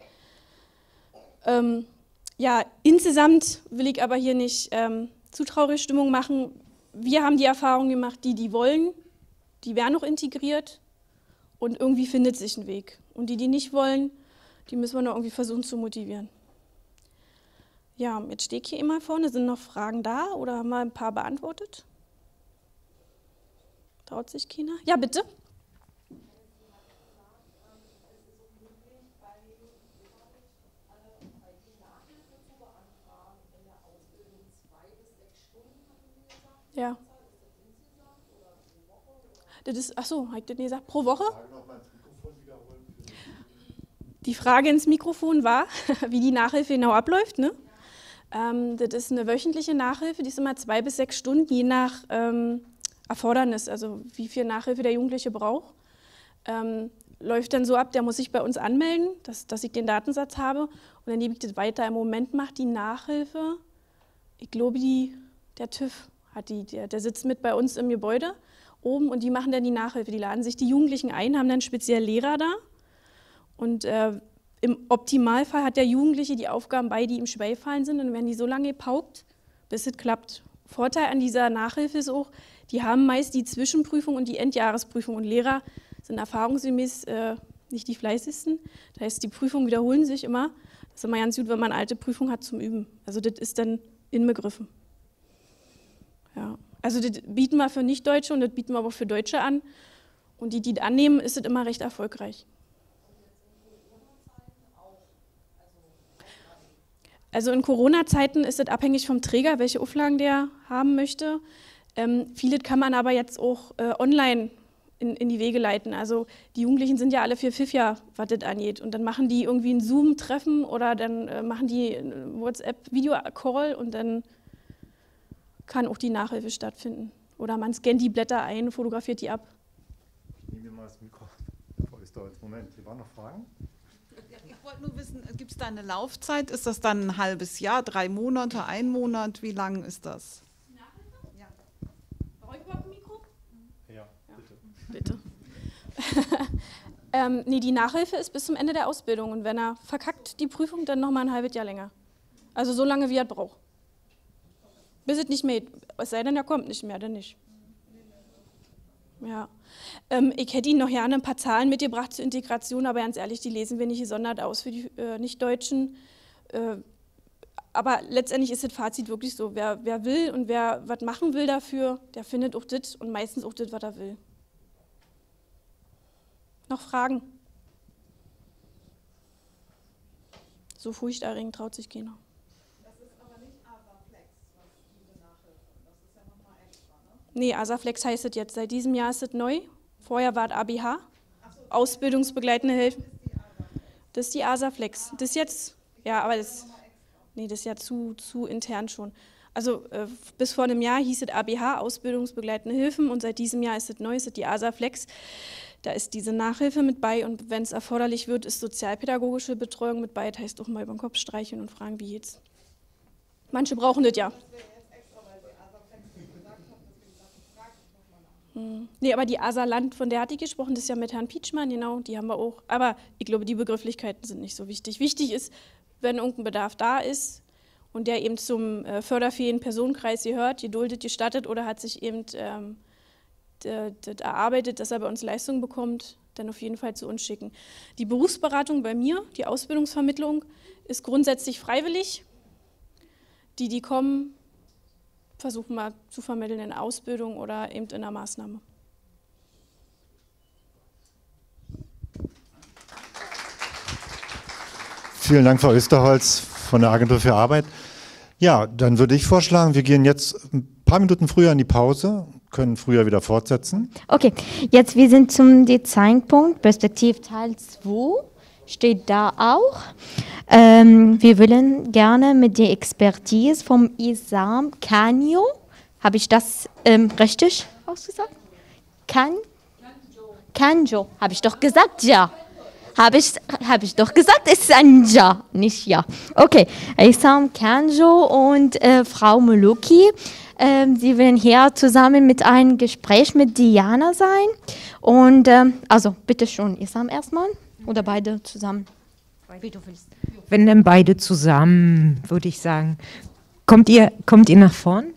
Ja, insgesamt will ich aber hier nicht zu traurige Stimmung machen. Wir haben die Erfahrung gemacht, die wollen, die werden noch integriert und irgendwie findet sich ein Weg. Und die nicht wollen, die müssen wir noch irgendwie versuchen zu motivieren. Ja, jetzt stehe ich hier immer vorne. Sind noch Fragen da oder haben wir ein paar beantwortet? Traut sich keiner? Ja, bitte. Ja. Das ist, ach so, habe ich das nicht gesagt? Pro Woche? Die Frage ins Mikrofon war, wie die Nachhilfe genau abläuft. Ne? Das ist eine wöchentliche Nachhilfe, die ist immer 2 bis 6 Stunden, je nach Erfordernis, also wie viel Nachhilfe der Jugendliche braucht. Läuft dann so ab, der muss sich bei uns anmelden, dass ich den Datensatz habe und dann gebe ich das weiter. Im Moment macht die Nachhilfe, ich glaube, der TÜV hat der sitzt mit bei uns im Gebäude oben und die machen dann die Nachhilfe. Die laden sich die Jugendlichen ein, haben dann speziell Lehrer da. Und im Optimalfall hat der Jugendliche die Aufgaben bei, die ihm schwergefallen sind und dann werden die so lange gepaukt, bis es klappt. Vorteil an dieser Nachhilfe ist auch, die haben meist die Zwischenprüfung und die Endjahresprüfung und Lehrer sind erfahrungsgemäß nicht die fleißigsten. Das heißt, die Prüfungen wiederholen sich immer. Das ist immer ganz gut, wenn man eine alte Prüfung hat zum Üben. Also das ist dann inbegriffen. Ja. Also das bieten wir für Nicht-Deutsche und das bieten wir aber auch für Deutsche an. Und die das annehmen, ist es immer recht erfolgreich. Also in Corona-Zeiten ist es abhängig vom Träger, welche Auflagen der haben möchte. Vieles kann man aber jetzt auch online in die Wege leiten. Also die Jugendlichen sind ja alle für Pfiff-Jahr, was das angeht. Und dann machen die irgendwie ein Zoom-Treffen oder dann machen die WhatsApp-Video-Call und dann kann auch die Nachhilfe stattfinden. Oder man scannt die Blätter ein, fotografiert die ab. Ich nehme mir mal das Mikro. Moment, hier waren noch Fragen? Ich wollte nur wissen, gibt es da eine Laufzeit? Ist das dann ein halbes Jahr, 3 Monate, 1 Monat? Wie lang ist das? Nachhilfe? Ja. Brauche ich überhaupt ein Mikro? Ja, bitte. Bitte. Nee, die Nachhilfe ist bis zum Ende der Ausbildung und wenn er verkackt die Prüfung, dann nochmal ein halbes Jahr länger. Also so lange, wie er braucht. Bis es nicht mehr, es sei denn, er kommt nicht mehr, dann nicht. Ja. Ich hätte Ihnen noch gerne ein paar Zahlen mitgebracht zur Integration, aber ganz ehrlich, die lesen wir nicht gesondert aus für die Nicht-Deutschen. Aber letztendlich ist das Fazit wirklich so, wer will und wer was machen will dafür, der findet auch das und meistens auch das, was er will. Noch Fragen? So furchterregend traut sich keiner. Nee, ASAFlex heißt es jetzt. Seit diesem Jahr ist es neu. Vorher war es ABH, Ausbildungsbegleitende Hilfe. Das ist die ASAFlex. Das ist jetzt, ja, aber das ist ja zu intern schon. Also bis vor einem Jahr hieß es ABH, Ausbildungsbegleitende Hilfen, und seit diesem Jahr ist es neu, ist es die ASAFlex. Da ist diese Nachhilfe mit bei und wenn es erforderlich wird, ist sozialpädagogische Betreuung mit bei. Das heißt auch mal über den Kopf streicheln und fragen, wie geht's. Manche brauchen das ja. Nee, aber die ASA-Land, von der hatte ich gesprochen, das ist ja mit Herrn Pietschmann, genau, die haben wir auch. Aber ich glaube, die Begrifflichkeiten sind nicht so wichtig. Wichtig ist, wenn irgendein Bedarf da ist und der eben zum förderfähigen Personenkreis gehört, geduldet, gestattet oder hat sich eben das erarbeitet, dass er bei uns Leistungen bekommt, dann auf jeden Fall zu uns schicken. Die Berufsberatung bei mir, die Ausbildungsvermittlung, ist grundsätzlich freiwillig. Die kommen, versuchen wir zu vermitteln in Ausbildung oder eben in einer Maßnahme. Vielen Dank, Frau Österholz von der Agentur für Arbeit. Ja, dann würde ich vorschlagen, wir gehen jetzt ein paar Minuten früher in die Pause, können früher wieder fortsetzen. Okay, jetzt wir sind zum Designpunkt, Perspektiv Teil 2, steht da auch. Wir wollen gerne mit der Expertise vom Isam Kanyo, habe ich das richtig ausgesagt? Kanjo, habe ich doch gesagt, ja. Habe ich doch gesagt, es ist ein Ja, nicht Ja. Okay, Isam Kanjo und Frau Muluki, sie werden hier zusammen mit einem Gespräch mit Diana sein. Und also bitte schon, Isam erstmal oder beide zusammen? Wie du willst. Wenn dann beide zusammen, würde ich sagen. Kommt ihr nach vorn?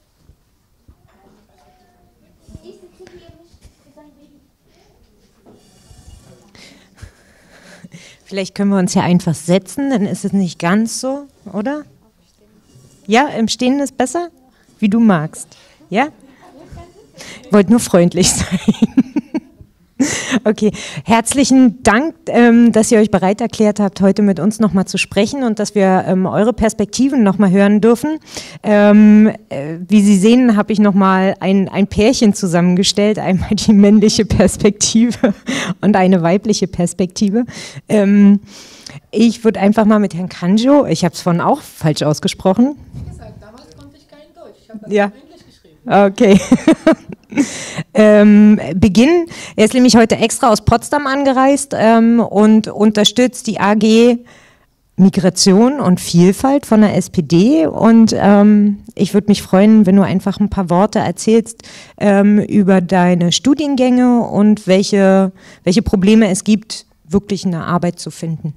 Vielleicht können wir uns ja einfach setzen, dann ist es nicht ganz so, oder? Ja, im Stehen ist besser? Wie du magst. Ja? Ich wollte nur freundlich sein. Okay, herzlichen Dank, dass ihr euch bereit erklärt habt, heute mit uns nochmal zu sprechen und dass wir eure Perspektiven nochmal hören dürfen. Wie Sie sehen, habe ich nochmal ein Pärchen zusammengestellt, einmal die männliche Perspektive und eine weibliche Perspektive. Ich würde einfach mal mit Herrn Kanjo, ich habe es vorhin auch falsch ausgesprochen. Wie gesagt, damals konnte ich kein Deutsch, ich habe das ja. Auf Englisch geschrieben. Okay. Beginnen. Er ist nämlich heute extra aus Potsdam angereist und unterstützt die AG Migration und Vielfalt von der SPD. Und ich würde mich freuen, wenn du einfach ein paar Worte erzählst über deine Studiengänge und welche Probleme es gibt, wirklich eine Arbeit zu finden.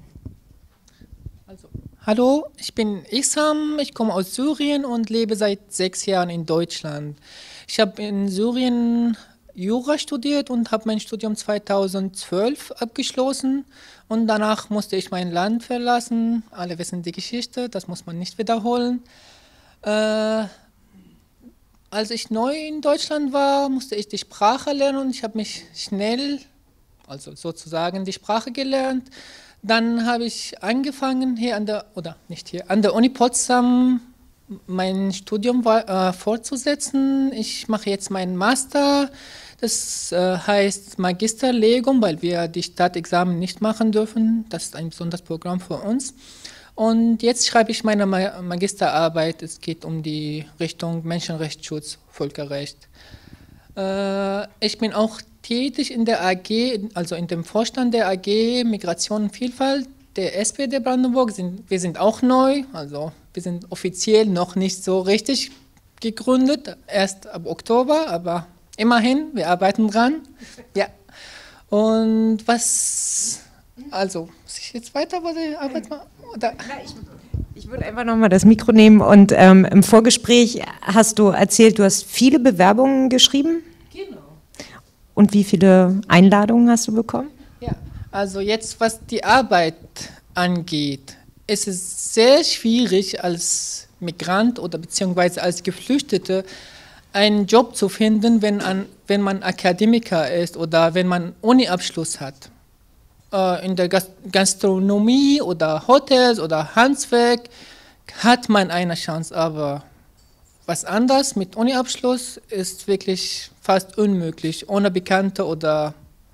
Hallo, ich bin Isam, ich komme aus Syrien und lebe seit 6 Jahren in Deutschland. Ich habe in Syrien Jura studiert und habe mein Studium 2012 abgeschlossen und danach musste ich mein Land verlassen. Alle wissen die Geschichte, das muss man nicht wiederholen. Als ich neu in Deutschland war, musste ich die Sprache lernen und ich habe mich schnell, also sozusagen die Sprache gelernt. Dann habe ich angefangen hier an der Uni Potsdam mein Studium fortzusetzen. Ich mache jetzt meinen Master, das heißt Magisterlegum, weil wir die Staatsexamen nicht machen dürfen. Das ist ein besonderes Programm für uns. Und jetzt schreibe ich meine Magisterarbeit. Es geht um die Richtung Menschenrechtsschutz, Völkerrecht. Ich bin auch tätig in der AG, also in dem Vorstand der AG Migration und Vielfalt der SPD Brandenburg. Wir sind auch neu, also wir sind offiziell noch nicht so richtig gegründet, erst ab Oktober, aber immerhin, wir arbeiten dran. Ja. Und was, also, muss ich jetzt weiter bei der Arbeit machen? Ich würde einfach nochmal das Mikro nehmen und im Vorgespräch hast du erzählt, du hast viele Bewerbungen geschrieben. Genau. Und wie viele Einladungen hast du bekommen? Ja, also jetzt, was die Arbeit angeht, ist es sehr schwierig als Migrant oder beziehungsweise als Geflüchtete einen Job zu finden, wenn man Akademiker ist oder wenn man Uni-Abschluss hat. In der Gastronomie oder Hotels oder Handwerk hat man eine Chance, aber was anderes mit Uni-Abschluss ist wirklich fast unmöglich, ohne Bekannte oder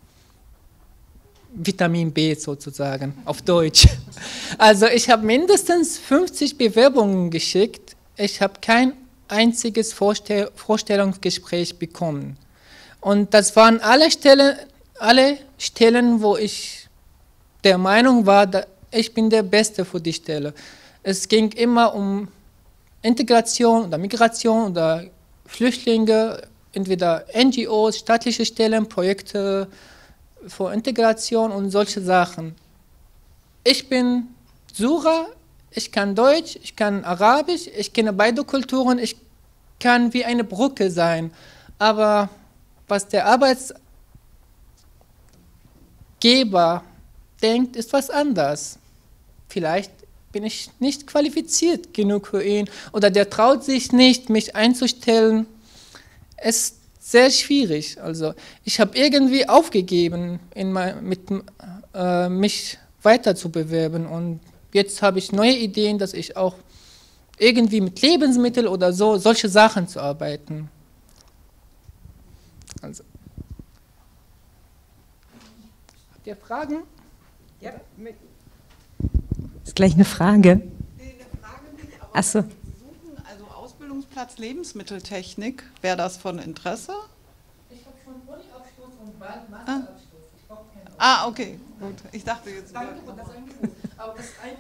Vitamin B sozusagen, auf Deutsch. Also ich habe mindestens 50 Bewerbungen geschickt, ich habe kein einziges Vorstellungsgespräch bekommen. Und das waren alle Stellen, wo ich der Meinung war, ich bin der Beste für die Stelle. Es ging immer um Integration oder Migration oder Flüchtlinge, entweder NGOs, staatliche Stellen, Projekte für Integration und solche Sachen. Ich bin Syrer, ich kann Deutsch, ich kann Arabisch, ich kenne beide Kulturen, ich kann wie eine Brücke sein. Aber was der Arbeitgeber denkt, ist was anderes. Vielleicht bin ich nicht qualifiziert genug für ihn oder der traut sich nicht, mich einzustellen. Es ist sehr schwierig. Also ich habe irgendwie aufgegeben, mich weiter zu bewerben und jetzt habe ich neue Ideen, dass ich auch irgendwie mit Lebensmitteln oder so, solche Sachen zu arbeiten. Also. Habt ihr Fragen? Ja. Ist gleich eine Frage. Achso. Also Ausbildungsplatz Lebensmitteltechnik, wäre das von Interesse? Ich habe schon Uni-Abschluss und bald Masterabschluss. Okay, gut. Ich dachte jetzt. Danke für das Angebot. Aber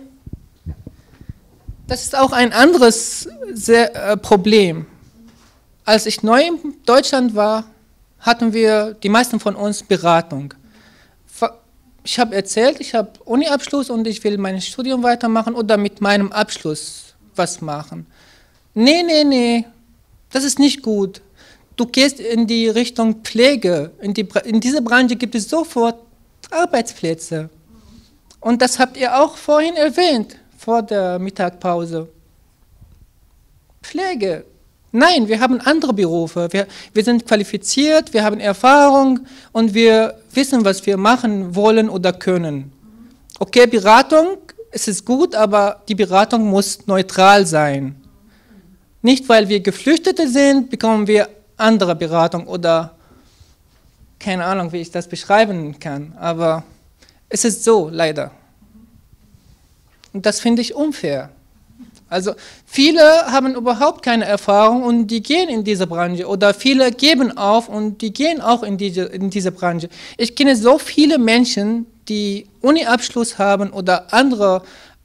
das ist auch ein anderes Problem. Als ich neu in Deutschland war, hatten wir, die meisten von uns, Beratung. Ich habe erzählt, ich habe Uni-Abschluss und ich will mein Studium weitermachen oder mit meinem Abschluss was machen. Nee, das ist nicht gut. Du gehst in die Richtung Pflege. In dieser Branche gibt es sofort Arbeitsplätze. Und das habt ihr auch vorhin erwähnt, vor der Mittagspause. Pflege. Nein, wir haben andere Berufe. Wir sind qualifiziert, wir haben Erfahrung und wir wissen, was wir machen wollen oder können. Okay, Beratung, es ist gut, aber die Beratung muss neutral sein. Nicht, weil wir Geflüchtete sind, bekommen wir andere Beratung oder keine Ahnung, wie ich das beschreiben kann, aber es ist so, leider. Und das finde ich unfair. Also viele haben überhaupt keine Erfahrung und die gehen in diese Branche oder viele geben auf und die gehen auch in diese Branche. Ich kenne so viele Menschen, die Uni-Abschluss haben oder andere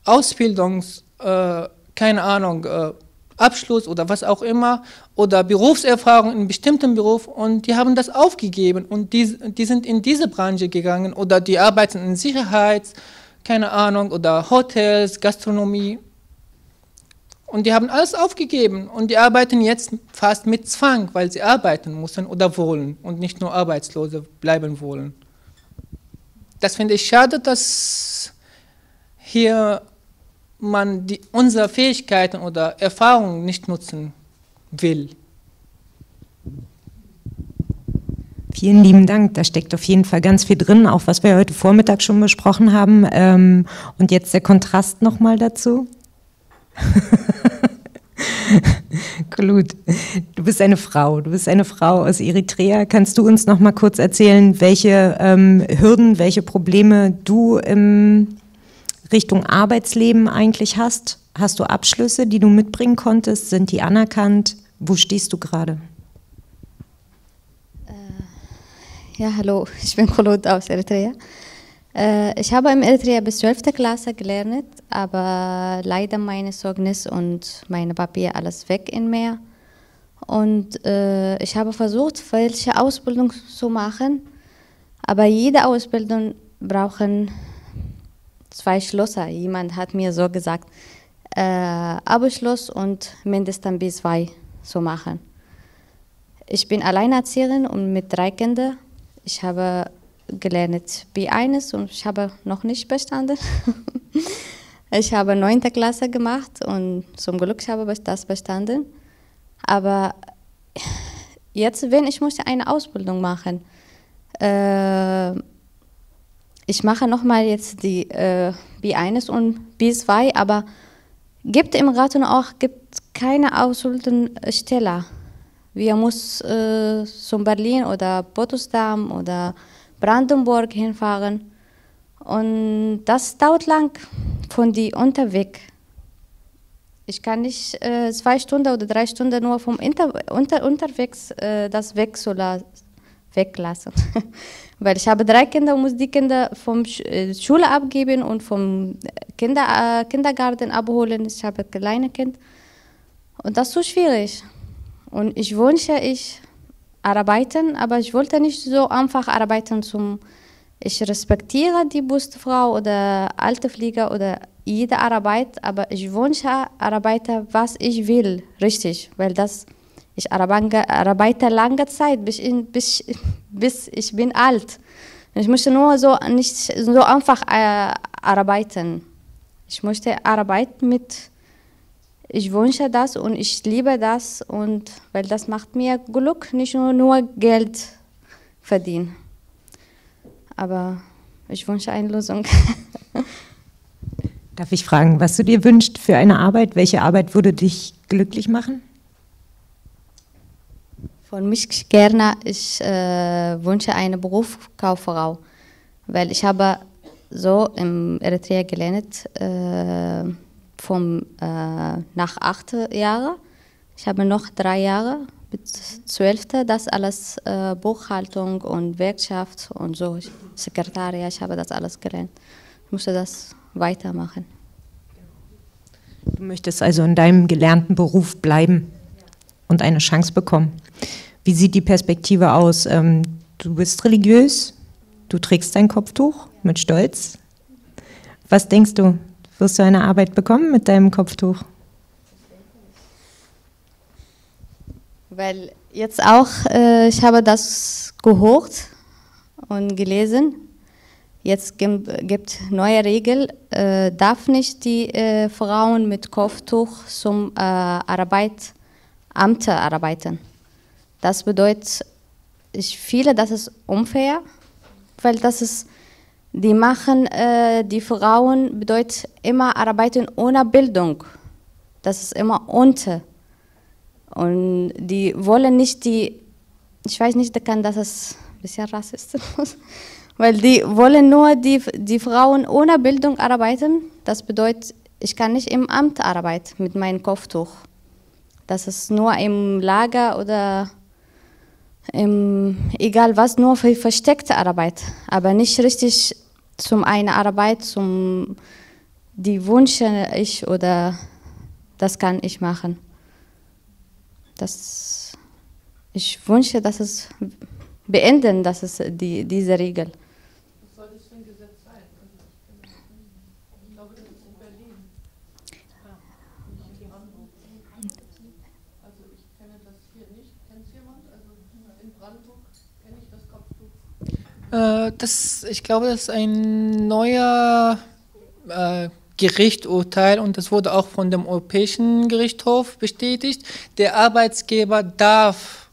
keine Ahnung, Abschluss oder was auch immer oder Berufserfahrung in einem bestimmten Beruf und die haben das aufgegeben und die sind in diese Branche gegangen oder die arbeiten in Sicherheit, keine Ahnung, oder Hotels, Gastronomie. Und die haben alles aufgegeben und die arbeiten jetzt fast mit Zwang, weil sie arbeiten müssen oder wollen und nicht nur Arbeitslose bleiben wollen. Das finde ich schade, dass hier man unsere Fähigkeiten oder Erfahrungen nicht nutzen will. Vielen lieben Dank, da steckt auf jeden Fall ganz viel drin, auch was wir heute Vormittag schon besprochen haben. Und jetzt der Kontrast nochmal dazu. Gut, du bist eine Frau aus Eritrea. Kannst du uns noch mal kurz erzählen, welche Hürden, welche Probleme du in Richtung Arbeitsleben eigentlich hast? Hast du Abschlüsse, die du mitbringen konntest? Sind die anerkannt? Wo stehst du gerade? Ja, hallo, ich bin Khulud aus Eritrea. Ich habe in Eritrea bis 12. Klasse gelernt, aber leider meine Zeugnis und meine Papiere alles weg in Meer. Und ich habe versucht, welche Ausbildung zu machen, aber jede Ausbildung braucht 2 Schlösser. Jemand hat mir so gesagt, Abschluss und mindestens B2 zu machen. Ich bin Alleinerzieherin und mit 3 Kindern. Ich habe gelernt B1 und ich habe noch nicht bestanden. Ich habe 9. Klasse gemacht und zum Glück habe ich das bestanden. Aber jetzt, wenn ich möchte eine Ausbildung machen, ich mache nochmal jetzt die B1 und B2, aber gibt im Rathenow auch keine Ausbildungsstelle. Wir müssen zum Berlin oder Potsdam oder Brandenburg hinfahren und das dauert lang von die Unterweg. Ich kann nicht 2 Stunden oder 3 Stunden nur vom unterwegs das weglassen, weil ich habe 3 Kinder und muss die Kinder vom Schule abgeben und vom Kindergarten abholen. Ich habe ein kleines Kind und das ist so schwierig. Und ich wünsche, ich arbeiten, aber ich wollte nicht so einfach arbeiten. Ich respektiere die Busfrau oder alte Flieger oder jede Arbeit, aber ich wünsche arbeiten, was ich will, richtig, weil ich arbeite lange Zeit, bis ich bin alt. Ich möchte nur so nicht so einfach arbeiten. Ich möchte arbeiten mit. Ich wünsche das und ich liebe das, und weil das macht mir Glück, nicht nur Geld verdienen. Aber ich wünsche eine Lösung. Darf ich fragen, was du dir wünschst für eine Arbeit? Welche Arbeit würde dich glücklich machen? Von mich gerne, ich wünsche einen Beruf Kauffrau, weil ich habe so in Eritrea gelernt, nach 8 Jahren. Ich habe noch 3 Jahre bis 12. Das alles Buchhaltung und Wirtschaft und so, Sekretariat, ich habe das alles gelernt. Ich musste das weitermachen. Du möchtest also in deinem gelernten Beruf bleiben und eine Chance bekommen. Wie sieht die Perspektive aus? Du bist religiös, du trägst dein Kopftuch mit Stolz. Was denkst du, wirst du eine Arbeit bekommen mit deinem Kopftuch? Weil jetzt auch, ich habe das gehört und gelesen. Jetzt gibt neue Regeln, darf nicht die Frauen mit Kopftuch zum Amt arbeiten. Das bedeutet, ich finde, das ist unfair, weil das ist, die machen, die Frauen bedeutet immer arbeiten ohne Bildung. Das ist immer unter. Und die wollen nicht die, ich weiß nicht, das ist ein bisschen rassistisch, weil die wollen nur die Frauen ohne Bildung arbeiten. Das bedeutet, ich kann nicht im Amt arbeiten mit meinem Kopftuch. Das ist nur im Lager oder egal was, nur für versteckte Arbeit, aber nicht richtig zum eine Arbeit, die wünsche ich oder das kann ich machen. Ich wünsche, dass es beenden, dass es diese Regel. Was soll das für ein Gesetz sein? Ich glaube, das ist in Berlin. Also ich kenne das hier nicht. Kennt jemand? Also in Brandenburg kenne ich das Kopftuch. Ich glaube, das ist ein neuer Gerichtsurteil und das wurde auch von dem Europäischen Gerichtshof bestätigt. Der Arbeitsgeber darf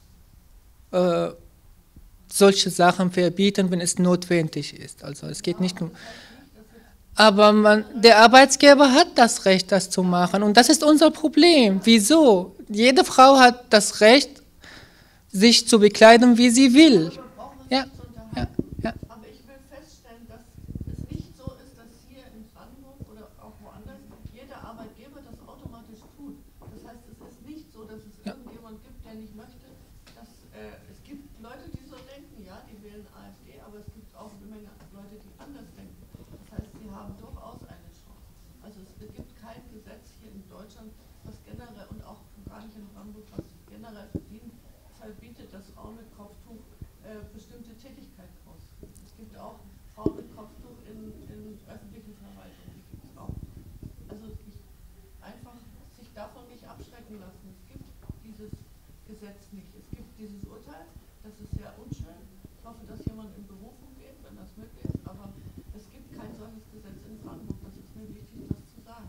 solche Sachen verbieten, wenn es notwendig ist. Also es geht nicht nur. Aber der Arbeitsgeber hat das Recht, das zu machen. Und das ist unser Problem. Wieso? Jede Frau hat das Recht, sich zu bekleiden, wie sie will. Ja. Aber ich will feststellen, dass es nicht so ist, dass hier in Brandenburg oder auch woanders jeder Arbeitgeber das automatisch tut. Das heißt, es ist nicht so, dass es irgendjemand gibt, der nicht möchte. Es gibt Leute, die so denken, ja, die wählen AfD, aber es gibt auch eine Menge Leute, die anders denken. Das heißt, sie haben durchaus eine Chance. Also es gibt kein Gesetz hier in Deutschland, was generell und auch gar nicht in Brandenburg, was generell verbietet, dass Frauen mit Kopftuch bestimmte Tätigkeiten ausführen. Es gibt auch Frauen mit Kopftuch in öffentlichen Verwaltungen. Die gibt es auch. Also einfach sich davon nicht abschrecken lassen. Es gibt dieses Gesetz nicht. Es gibt dieses Urteil. Das ist sehr unschön. Ich hoffe, dass jemand in Berufung geht, wenn das möglich ist. Aber es gibt kein solches Gesetz in Brandenburg. Das ist mir wichtig, das zu sagen.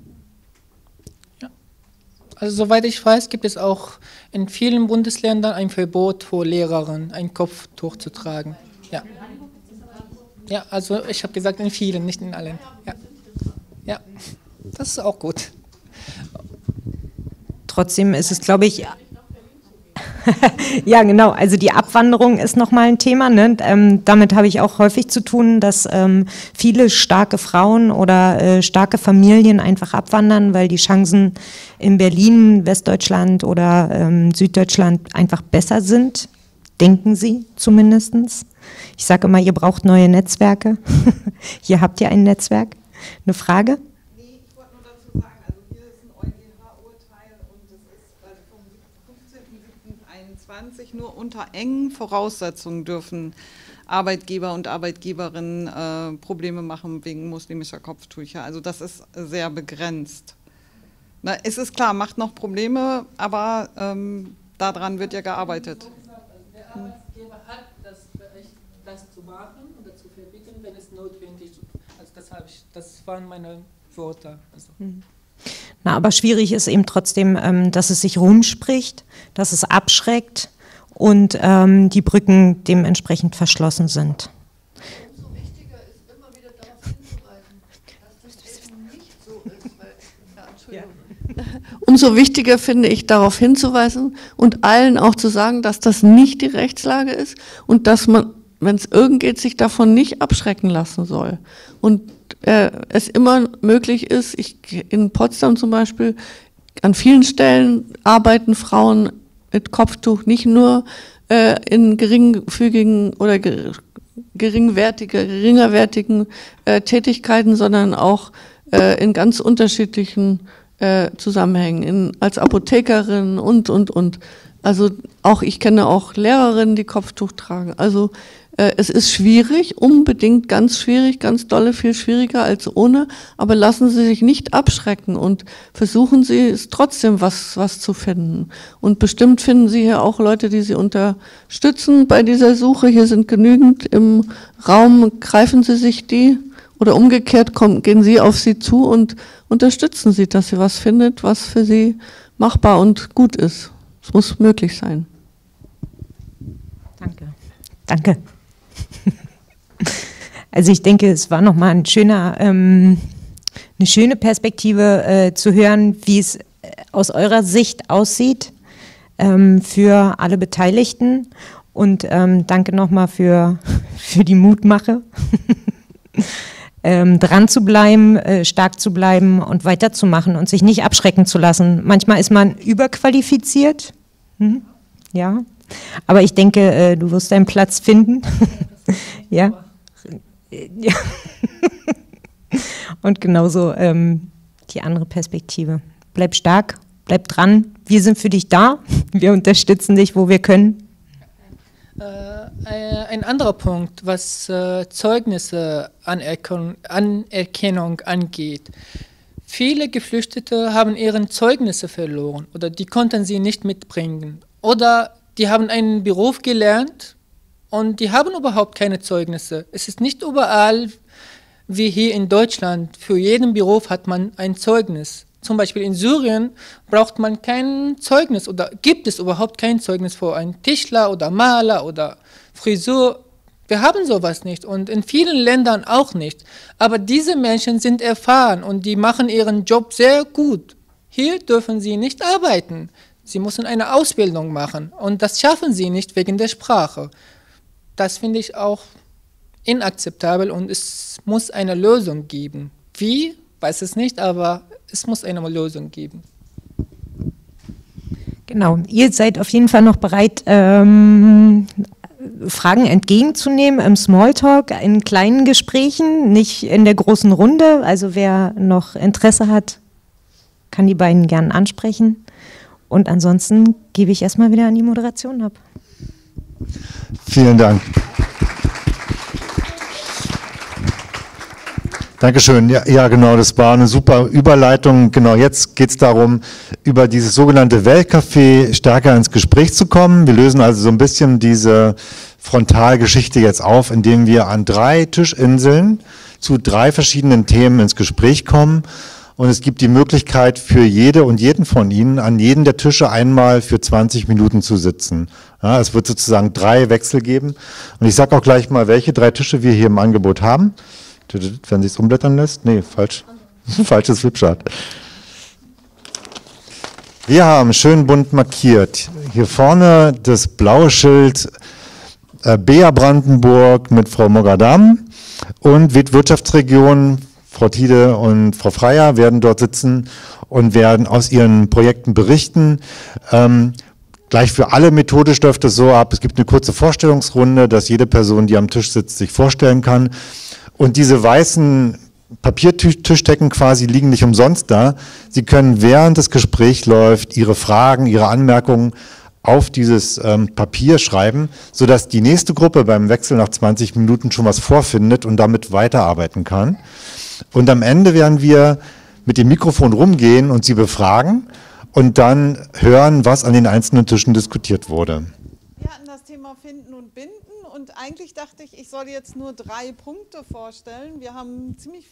Also soweit ich weiß, gibt es auch in vielen Bundesländern ein Verbot für Lehrerinnen, ein Kopftuch zu tragen. Ja, ja, also ich habe gesagt in vielen, nicht in allen. Ja, das ist auch gut. Trotzdem ist es, glaube ich, ja, genau. Also die Abwanderung ist nochmal ein Thema. Ne? Damit habe ich auch häufig zu tun, dass viele starke Frauen oder starke Familien einfach abwandern, weil die Chancen in Berlin, Westdeutschland oder Süddeutschland einfach besser sind. Denken sie zumindest. Ich sage immer, ihr braucht neue Netzwerke. Hier habt ihr ein Netzwerk. Eine Frage? Nur unter engen Voraussetzungen dürfen Arbeitgeber und Arbeitgeberinnen Probleme machen wegen muslimischer Kopftücher. Also das ist sehr begrenzt. Na, es ist klar, macht noch Probleme, aber daran wird ja gearbeitet. Der Arbeitgeber hat das Recht, das zu machen oder zu verbieten, wenn es notwendig ist. Also das waren meine Worte. Also. Na, aber schwierig ist eben trotzdem, dass es sich rumspricht, dass es abschreckt und die Brücken dementsprechend verschlossen sind. Umso wichtiger ist immer wieder darauf hinzuweisen, dass das eben nicht Umso wichtiger finde ich, darauf hinzuweisen und allen auch zu sagen, dass das nicht die Rechtslage ist und dass man, wenn es irgend geht, sich davon nicht abschrecken lassen soll. Und es immer möglich ist, in Potsdam zum Beispiel, an vielen Stellen arbeiten Frauen mit Kopftuch nicht nur in geringfügigen oder geringerwertigen Tätigkeiten, sondern auch in ganz unterschiedlichen Zusammenhängen, als Apothekerin und. Also auch ich kenne auch Lehrerinnen, die Kopftuch tragen. Also es ist schwierig, unbedingt ganz schwierig, ganz dolle, viel schwieriger als ohne, aber lassen Sie sich nicht abschrecken und versuchen Sie es trotzdem was zu finden. Und bestimmt finden Sie hier auch Leute, die Sie unterstützen bei dieser Suche. Hier sind genügend im Raum, greifen Sie sich die oder umgekehrt gehen Sie auf sie zu und unterstützen Sie, dass sie was findet, was für Sie machbar und gut ist. Es muss möglich sein. Danke. Danke. Also ich denke, es war nochmal eine schöne Perspektive zu hören, wie es aus eurer Sicht aussieht für alle Beteiligten. Und danke nochmal für die Mutmache, dran zu bleiben, stark zu bleiben und weiterzumachen und sich nicht abschrecken zu lassen. Manchmal ist man überqualifiziert, ja, aber ich denke, du wirst deinen Platz finden. Ja. Ja. Und genauso die andere Perspektive. Bleib stark, bleib dran. Wir sind für dich da. Wir unterstützen dich, wo wir können. Ein anderer Punkt, was Zeugnisse Anerkennung angeht. Viele Geflüchtete haben ihre Zeugnisse verloren oder die konnten sie nicht mitbringen. Oder die haben einen Beruf gelernt und die haben überhaupt keine Zeugnisse. Es ist nicht überall wie hier in Deutschland. Für jeden Beruf hat man ein Zeugnis. Zum Beispiel in Syrien braucht man kein Zeugnis oder gibt es überhaupt kein Zeugnis für einen Tischler oder Maler oder Friseur. Wir haben sowas nicht und in vielen Ländern auch nicht. Aber diese Menschen sind erfahren und die machen ihren Job sehr gut. Hier dürfen sie nicht arbeiten. Sie müssen eine Ausbildung machen und das schaffen sie nicht wegen der Sprache. Das finde ich auch inakzeptabel und es muss eine Lösung geben. Wie? Weiß es nicht, aber es muss eine Lösung geben. Genau, ihr seid auf jeden Fall noch bereit, Fragen entgegenzunehmen im Smalltalk, in kleinen Gesprächen, nicht in der großen Runde. Also wer noch Interesse hat, kann die beiden gerne ansprechen. Und ansonsten gebe ich erstmal wieder an die Moderation ab. Vielen Dank. Dankeschön. Ja, genau, das war eine super Überleitung. Genau, jetzt geht es darum, über dieses sogenannte Weltcafé stärker ins Gespräch zu kommen. Wir lösen also so ein bisschen diese Frontalgeschichte jetzt auf, indem wir an 3 Tischinseln zu 3 verschiedenen Themen ins Gespräch kommen. Und es gibt die Möglichkeit für jede und jeden von Ihnen, an jedem der Tische einmal für 20 Minuten zu sitzen. Ja, es wird sozusagen 3 Wechsel geben. Und ich sage auch gleich mal, welche 3 Tische wir hier im Angebot haben. Wenn Sie es umblättern lässt? Nee, falsch. Falsches Flipchart. Wir haben schön bunt markiert. Hier vorne das blaue Schild BEA Brandenburg mit Frau Mogadam und Wirtschaftsregion. Frau Tiede und Frau Freier werden dort sitzen und werden aus ihren Projekten berichten. Gleich für alle methodisch läuft es so ab, es gibt eine kurze Vorstellungsrunde, dass jede Person, die am Tisch sitzt, sich vorstellen kann. Und diese weißen Papiertischdecken quasi liegen nicht umsonst da. Sie können, während das Gespräch läuft, Ihre Fragen, Ihre Anmerkungen auf dieses Papier schreiben, sodass die nächste Gruppe beim Wechsel nach 20 Minuten schon was vorfindet und damit weiterarbeiten kann. Und am Ende werden wir mit dem Mikrofon rumgehen und Sie befragen und dann hören, was an den einzelnen Tischen diskutiert wurde. Wir hatten das Thema Finden und Binden und eigentlich dachte ich, ich soll jetzt nur 3 Punkte vorstellen. Wir haben ziemlich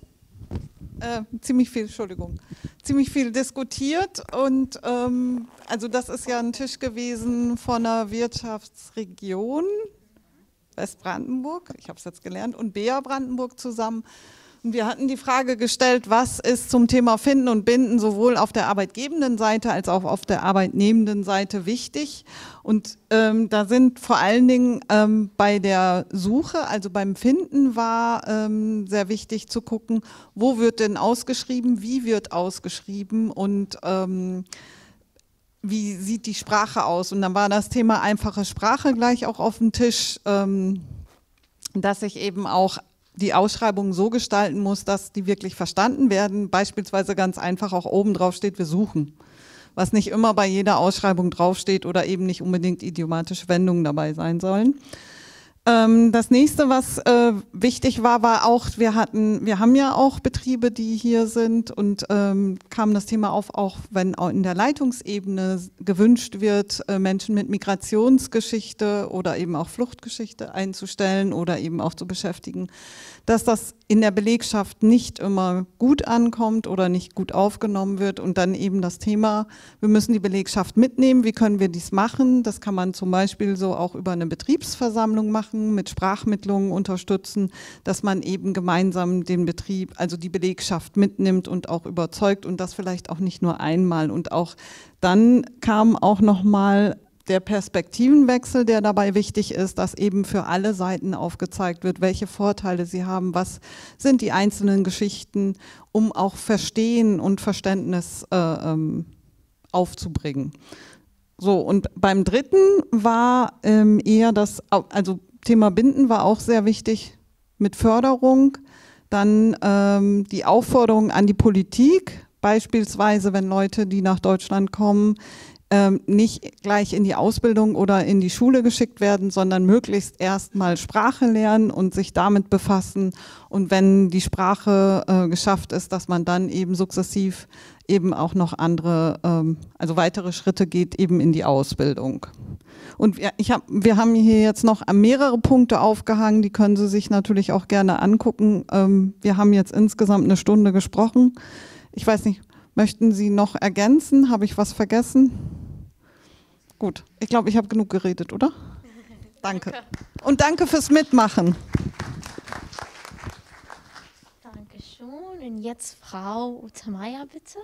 viel diskutiert und also das ist ja ein Tisch gewesen von einer Wirtschaftsregion Westbrandenburg, ich habe es jetzt gelernt, und BEA Brandenburg zusammen. Und wir hatten die Frage gestellt, was ist zum Thema Finden und Binden sowohl auf der arbeitgebenden Seite als auch auf der arbeitnehmenden Seite wichtig. Und da sind vor allen Dingen bei der Suche, also beim Finden war sehr wichtig zu gucken, wo wird denn ausgeschrieben, wie wird ausgeschrieben und wie sieht die Sprache aus. Und dann war das Thema einfache Sprache gleich auch auf dem Tisch, dass ich eben auch die Ausschreibung so gestalten muss, dass die wirklich verstanden werden. Beispielsweise ganz einfach auch oben drauf steht, wir suchen. Was nicht immer bei jeder Ausschreibung draufsteht oder eben nicht unbedingt idiomatische Wendungen dabei sein sollen. Das nächste, was wichtig war, war auch, wir haben ja auch Betriebe, die hier sind und kam das Thema auf, auch wenn auch in der Leitungsebene gewünscht wird, Menschen mit Migrationsgeschichte oder eben auch Fluchtgeschichte einzustellen oder eben auch zu beschäftigen, dass das in der Belegschaft nicht immer gut ankommt oder nicht gut aufgenommen wird und dann eben das Thema, wir müssen die Belegschaft mitnehmen, wie können wir dies machen? Das kann man zum Beispiel so auch über eine Betriebsversammlung machen, mit Sprachmittlungen unterstützen, dass man eben gemeinsam den Betrieb, also die Belegschaft mitnimmt und auch überzeugt und das vielleicht auch nicht nur einmal. Und auch dann kam auch nochmal der Perspektivenwechsel, der dabei wichtig ist, dass eben für alle Seiten aufgezeigt wird, welche Vorteile sie haben, was sind die einzelnen Geschichten, um auch Verstehen und Verständnis aufzubringen. So, und beim dritten war eher das, also Thema Binden war auch sehr wichtig mit Förderung, dann die Aufforderung an die Politik, beispielsweise wenn Leute, die nach Deutschland kommen, nicht gleich in die Ausbildung oder in die Schule geschickt werden, sondern möglichst erst mal Sprache lernen und sich damit befassen. Und wenn die Sprache geschafft ist, dass man dann eben sukzessiv eben auch noch andere, also weitere Schritte geht eben in die Ausbildung. Und wir haben hier jetzt noch mehrere Punkte aufgehangen, die können Sie sich natürlich auch gerne angucken. Wir haben jetzt insgesamt eine Stunde gesprochen. Ich weiß nicht, möchten Sie noch ergänzen? Habe ich was vergessen? Gut, ich glaube, ich habe genug geredet, oder? Danke. Und danke fürs Mitmachen. Dankeschön. Und jetzt Frau Utamaya, bitte.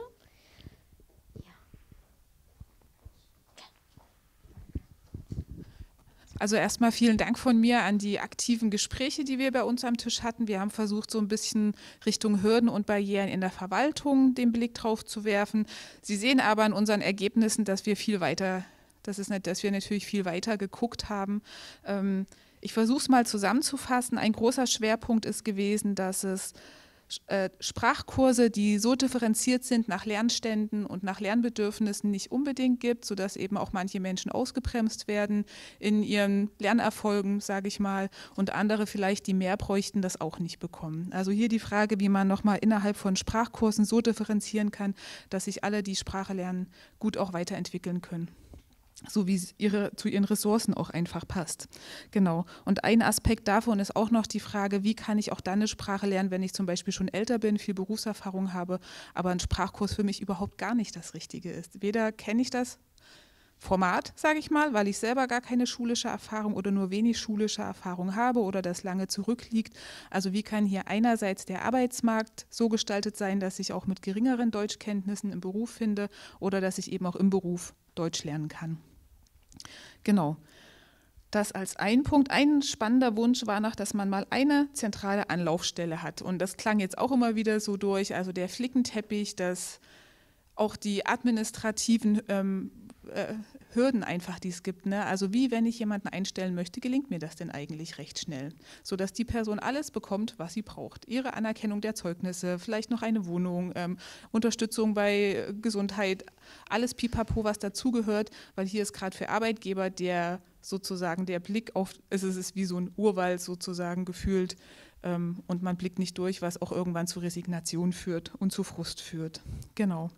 Also erstmal vielen Dank von mir an die aktiven Gespräche, die wir bei uns am Tisch hatten. Wir haben versucht, so ein bisschen Richtung Hürden und Barrieren in der Verwaltung den Blick drauf zu werfen. Sie sehen aber an unseren Ergebnissen, dass wir natürlich viel weiter geguckt haben. Ich versuche es mal zusammenzufassen. Ein großer Schwerpunkt ist gewesen, dass es Sprachkurse, die so differenziert sind nach Lernständen und nach Lernbedürfnissen nicht unbedingt gibt, sodass eben auch manche Menschen ausgebremst werden in ihren Lernerfolgen, sage ich mal, und andere vielleicht, die mehr bräuchten, das auch nicht bekommen. Also hier die Frage, wie man nochmal innerhalb von Sprachkursen so differenzieren kann, dass sich alle, die Sprache lernen, gut auch weiterentwickeln können. So wie es zu ihren Ressourcen auch einfach passt. Genau. Und ein Aspekt davon ist auch noch die Frage, wie kann ich auch dann eine Sprache lernen, wenn ich zum Beispiel schon älter bin, viel Berufserfahrung habe, aber ein Sprachkurs für mich überhaupt gar nicht das Richtige ist. Weder kenne ich das Format, sage ich mal, weil ich selber gar keine schulische Erfahrung oder nur wenig schulische Erfahrung habe oder das lange zurückliegt. Also wie kann hier einerseits der Arbeitsmarkt so gestaltet sein, dass ich auch mit geringeren Deutschkenntnissen im Beruf finde oder dass ich eben auch im Beruf Deutsch lernen kann. Genau, das als ein Punkt. Ein spannender Wunsch war noch, dass man mal eine zentrale Anlaufstelle hat. Und das klang jetzt auch immer wieder so durch, also der Flickenteppich, dass auch die administrativen Hürden einfach, die es gibt. Ne? Also wie, wenn ich jemanden einstellen möchte, gelingt mir das denn eigentlich recht schnell, sodass die Person alles bekommt, was sie braucht. Ihre Anerkennung der Zeugnisse, vielleicht noch eine Wohnung, Unterstützung bei Gesundheit, alles pipapo, was dazugehört, weil hier ist gerade für Arbeitgeber der sozusagen der Blick auf, es ist wie so ein Urwald sozusagen gefühlt und man blickt nicht durch, was auch irgendwann zu Resignation führt und zu Frust führt. Genau.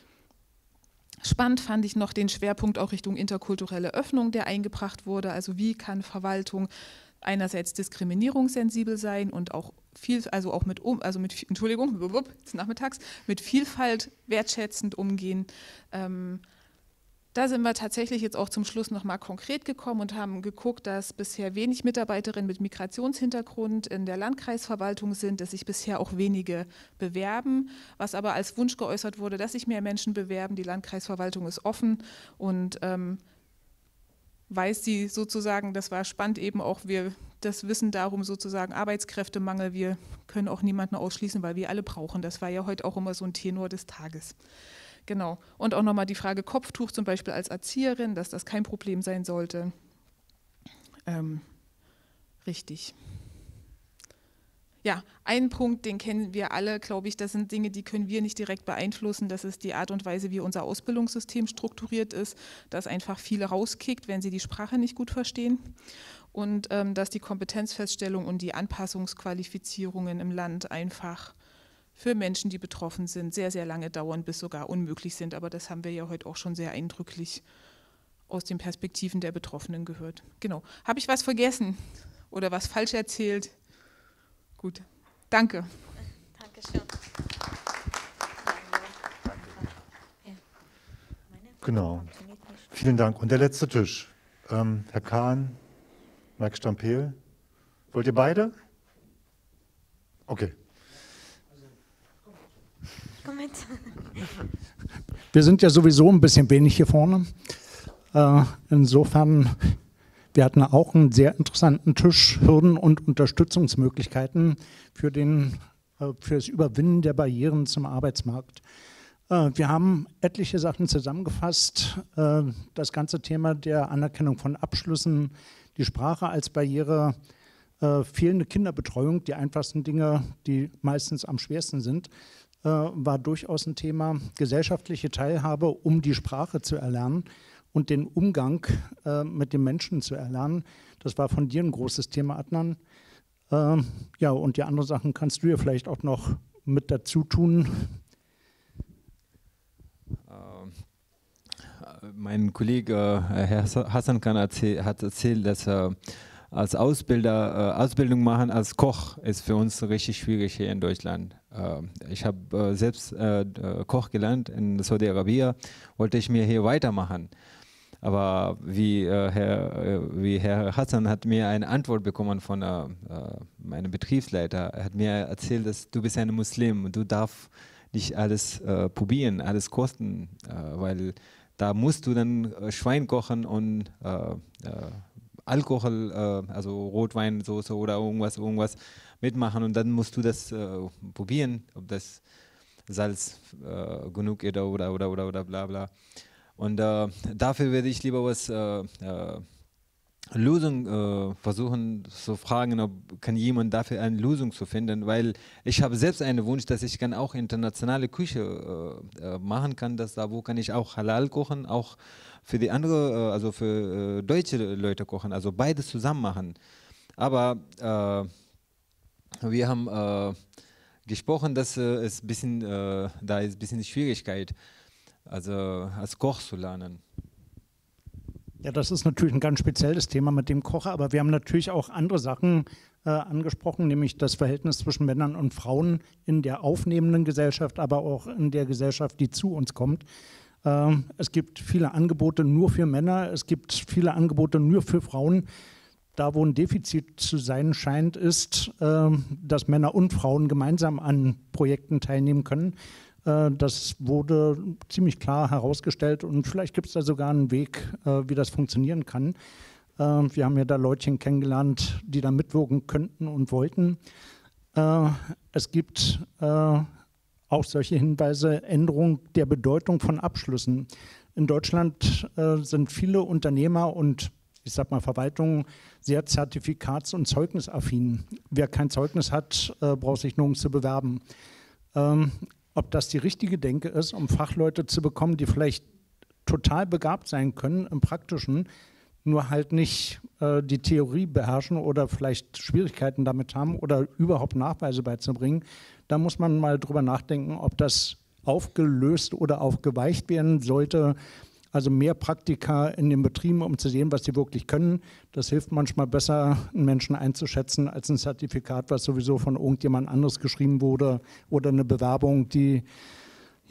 Spannend fand ich noch den Schwerpunkt auch Richtung interkulturelle Öffnung, der eingebracht wurde. Also wie kann Verwaltung einerseits diskriminierungssensibel sein und auch mit Vielfalt wertschätzend umgehen. Da sind wir tatsächlich jetzt auch zum Schluss nochmal konkret gekommen und haben geguckt, dass bisher wenig Mitarbeiterinnen mit Migrationshintergrund in der Landkreisverwaltung sind, dass sich bisher auch wenige bewerben, was aber als Wunsch geäußert wurde, dass sich mehr Menschen bewerben. Die Landkreisverwaltung ist offen und weiß sie sozusagen, das war spannend eben auch, wir das Wissen darum sozusagen Arbeitskräftemangel, wir können auch niemanden ausschließen, weil wir alle brauchen. Das war ja heute auch immer so ein Tenor des Tages. Genau. Und auch nochmal die Frage Kopftuch zum Beispiel als Erzieherin, dass das kein Problem sein sollte. Richtig. Ja, ein Punkt, den kennen wir alle, glaube ich, das sind Dinge, die können wir nicht direkt beeinflussen. Das ist die Art und Weise, wie unser Ausbildungssystem strukturiert ist, dass einfach viele rauskickt, wenn sie die Sprache nicht gut verstehen. Und dass die Kompetenzfeststellung und die Anpassungsqualifizierungen im Land einfach für Menschen, die betroffen sind, sehr, sehr lange dauern, bis sogar unmöglich sind. Aber das haben wir ja heute auch schon sehr eindrücklich aus den Perspektiven der Betroffenen gehört. Genau. Habe ich was vergessen oder was falsch erzählt? Gut. Danke. Dankeschön. Genau. Vielen Dank. Und der letzte Tisch. Herr Kahn, Mike Stampel. Wollt ihr beide? Okay. Wir sind ja sowieso ein bisschen wenig hier vorne. Insofern, wir hatten auch einen sehr interessanten Tisch, Hürden und Unterstützungsmöglichkeiten für das Überwinden der Barrieren zum Arbeitsmarkt. Wir haben etliche Sachen zusammengefasst. Das ganze Thema der Anerkennung von Abschlüssen, die Sprache als Barriere, fehlende Kinderbetreuung, die einfachsten Dinge, die meistens am schwersten sind, war durchaus ein Thema. Gesellschaftliche Teilhabe, um die Sprache zu erlernen und den Umgang mit den Menschen zu erlernen. Das war von dir ein großes Thema, Adnan. Ja, und die anderen Sachen kannst du ja vielleicht auch noch mit dazu tun. Mein Kollege Herr Hassan Khan hat erzählt, dass als Ausbildung machen als Koch ist für uns richtig schwierig hier in Deutschland. Ich habe selbst Koch gelernt in Saudi-Arabien, wollte ich mir hier weitermachen. Aber wie Herr Hassan hat mir eine Antwort bekommen von meinem Betriebsleiter. Er hat mir erzählt, dass du bist ein Muslim und du darfst nicht alles probieren, alles kosten, weil da musst du dann Schwein kochen und Alkohol, also Rotweinsoße oder irgendwas mitmachen und dann musst du das probieren, ob das Salz genug ist oder bla bla. Und dafür werde ich lieber was Lösung versuchen zu fragen, ob kann jemand dafür eine Lösung zu finden, weil ich habe selbst einen Wunsch, dass ich kann auch internationale Küche machen kann, dass da wo kann ich auch Halal kochen, auch für die andere, also für deutsche Leute kochen, also beides zusammen machen. Aber wir haben gesprochen, dass es bisschen, da ist ein bisschen Schwierigkeit, also als Koch zu lernen. Ja, das ist natürlich ein ganz spezielles Thema mit dem Kocher, aber wir haben natürlich auch andere Sachen angesprochen, nämlich das Verhältnis zwischen Männern und Frauen in der aufnehmenden Gesellschaft, aber auch in der Gesellschaft, die zu uns kommt. Es gibt viele Angebote nur für Männer, es gibt viele Angebote nur für Frauen. Da, wo ein Defizit zu sein scheint, ist, dass Männer und Frauen gemeinsam an Projekten teilnehmen können. Das wurde ziemlich klar herausgestellt und vielleicht gibt es da sogar einen Weg, wie das funktionieren kann. Wir haben ja da Leutchen kennengelernt, die da mitwirken könnten und wollten. Es gibt auch solche Hinweise, Änderung der Bedeutung von Abschlüssen. In Deutschland sind viele Unternehmer und ich sag mal Verwaltungen sehr zertifikats- und zeugnisaffin. Wer kein Zeugnis hat, braucht sich nirgends zu bewerben. Ob das die richtige Denke ist, um Fachleute zu bekommen, die vielleicht total begabt sein können im Praktischen, nur halt nicht die Theorie beherrschen oder vielleicht Schwierigkeiten damit haben oder überhaupt Nachweise beizubringen, da muss man mal drüber nachdenken, ob das aufgelöst oder aufgeweicht werden sollte. Also mehr Praktika in den Betrieben, um zu sehen, was sie wirklich können. Das hilft manchmal besser, einen Menschen einzuschätzen, als ein Zertifikat, was sowieso von irgendjemand anderes geschrieben wurde oder eine Bewerbung, die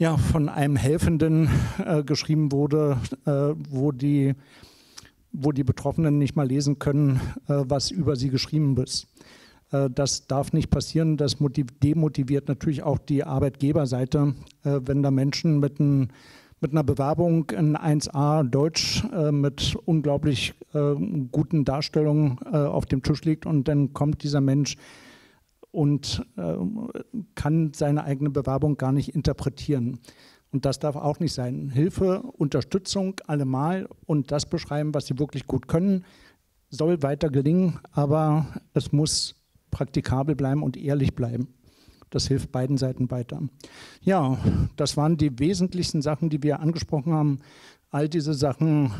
ja, von einem Helfenden geschrieben wurde, wo die Betroffenen nicht mal lesen können, was über sie geschrieben ist. Das darf nicht passieren. Das demotiviert natürlich auch die Arbeitgeberseite, wenn da Menschen mit einer Bewerbung in 1a Deutsch mit unglaublich guten Darstellungen auf dem Tisch liegt und dann kommt dieser Mensch und kann seine eigene Bewerbung gar nicht interpretieren. Und das darf auch nicht sein. Hilfe, Unterstützung allemal und das beschreiben, was sie wirklich gut können, soll weiter gelingen, aber es muss praktikabel bleiben und ehrlich bleiben. Das hilft beiden Seiten weiter. Ja, das waren die wesentlichsten Sachen, die wir angesprochen haben. All diese Sachen,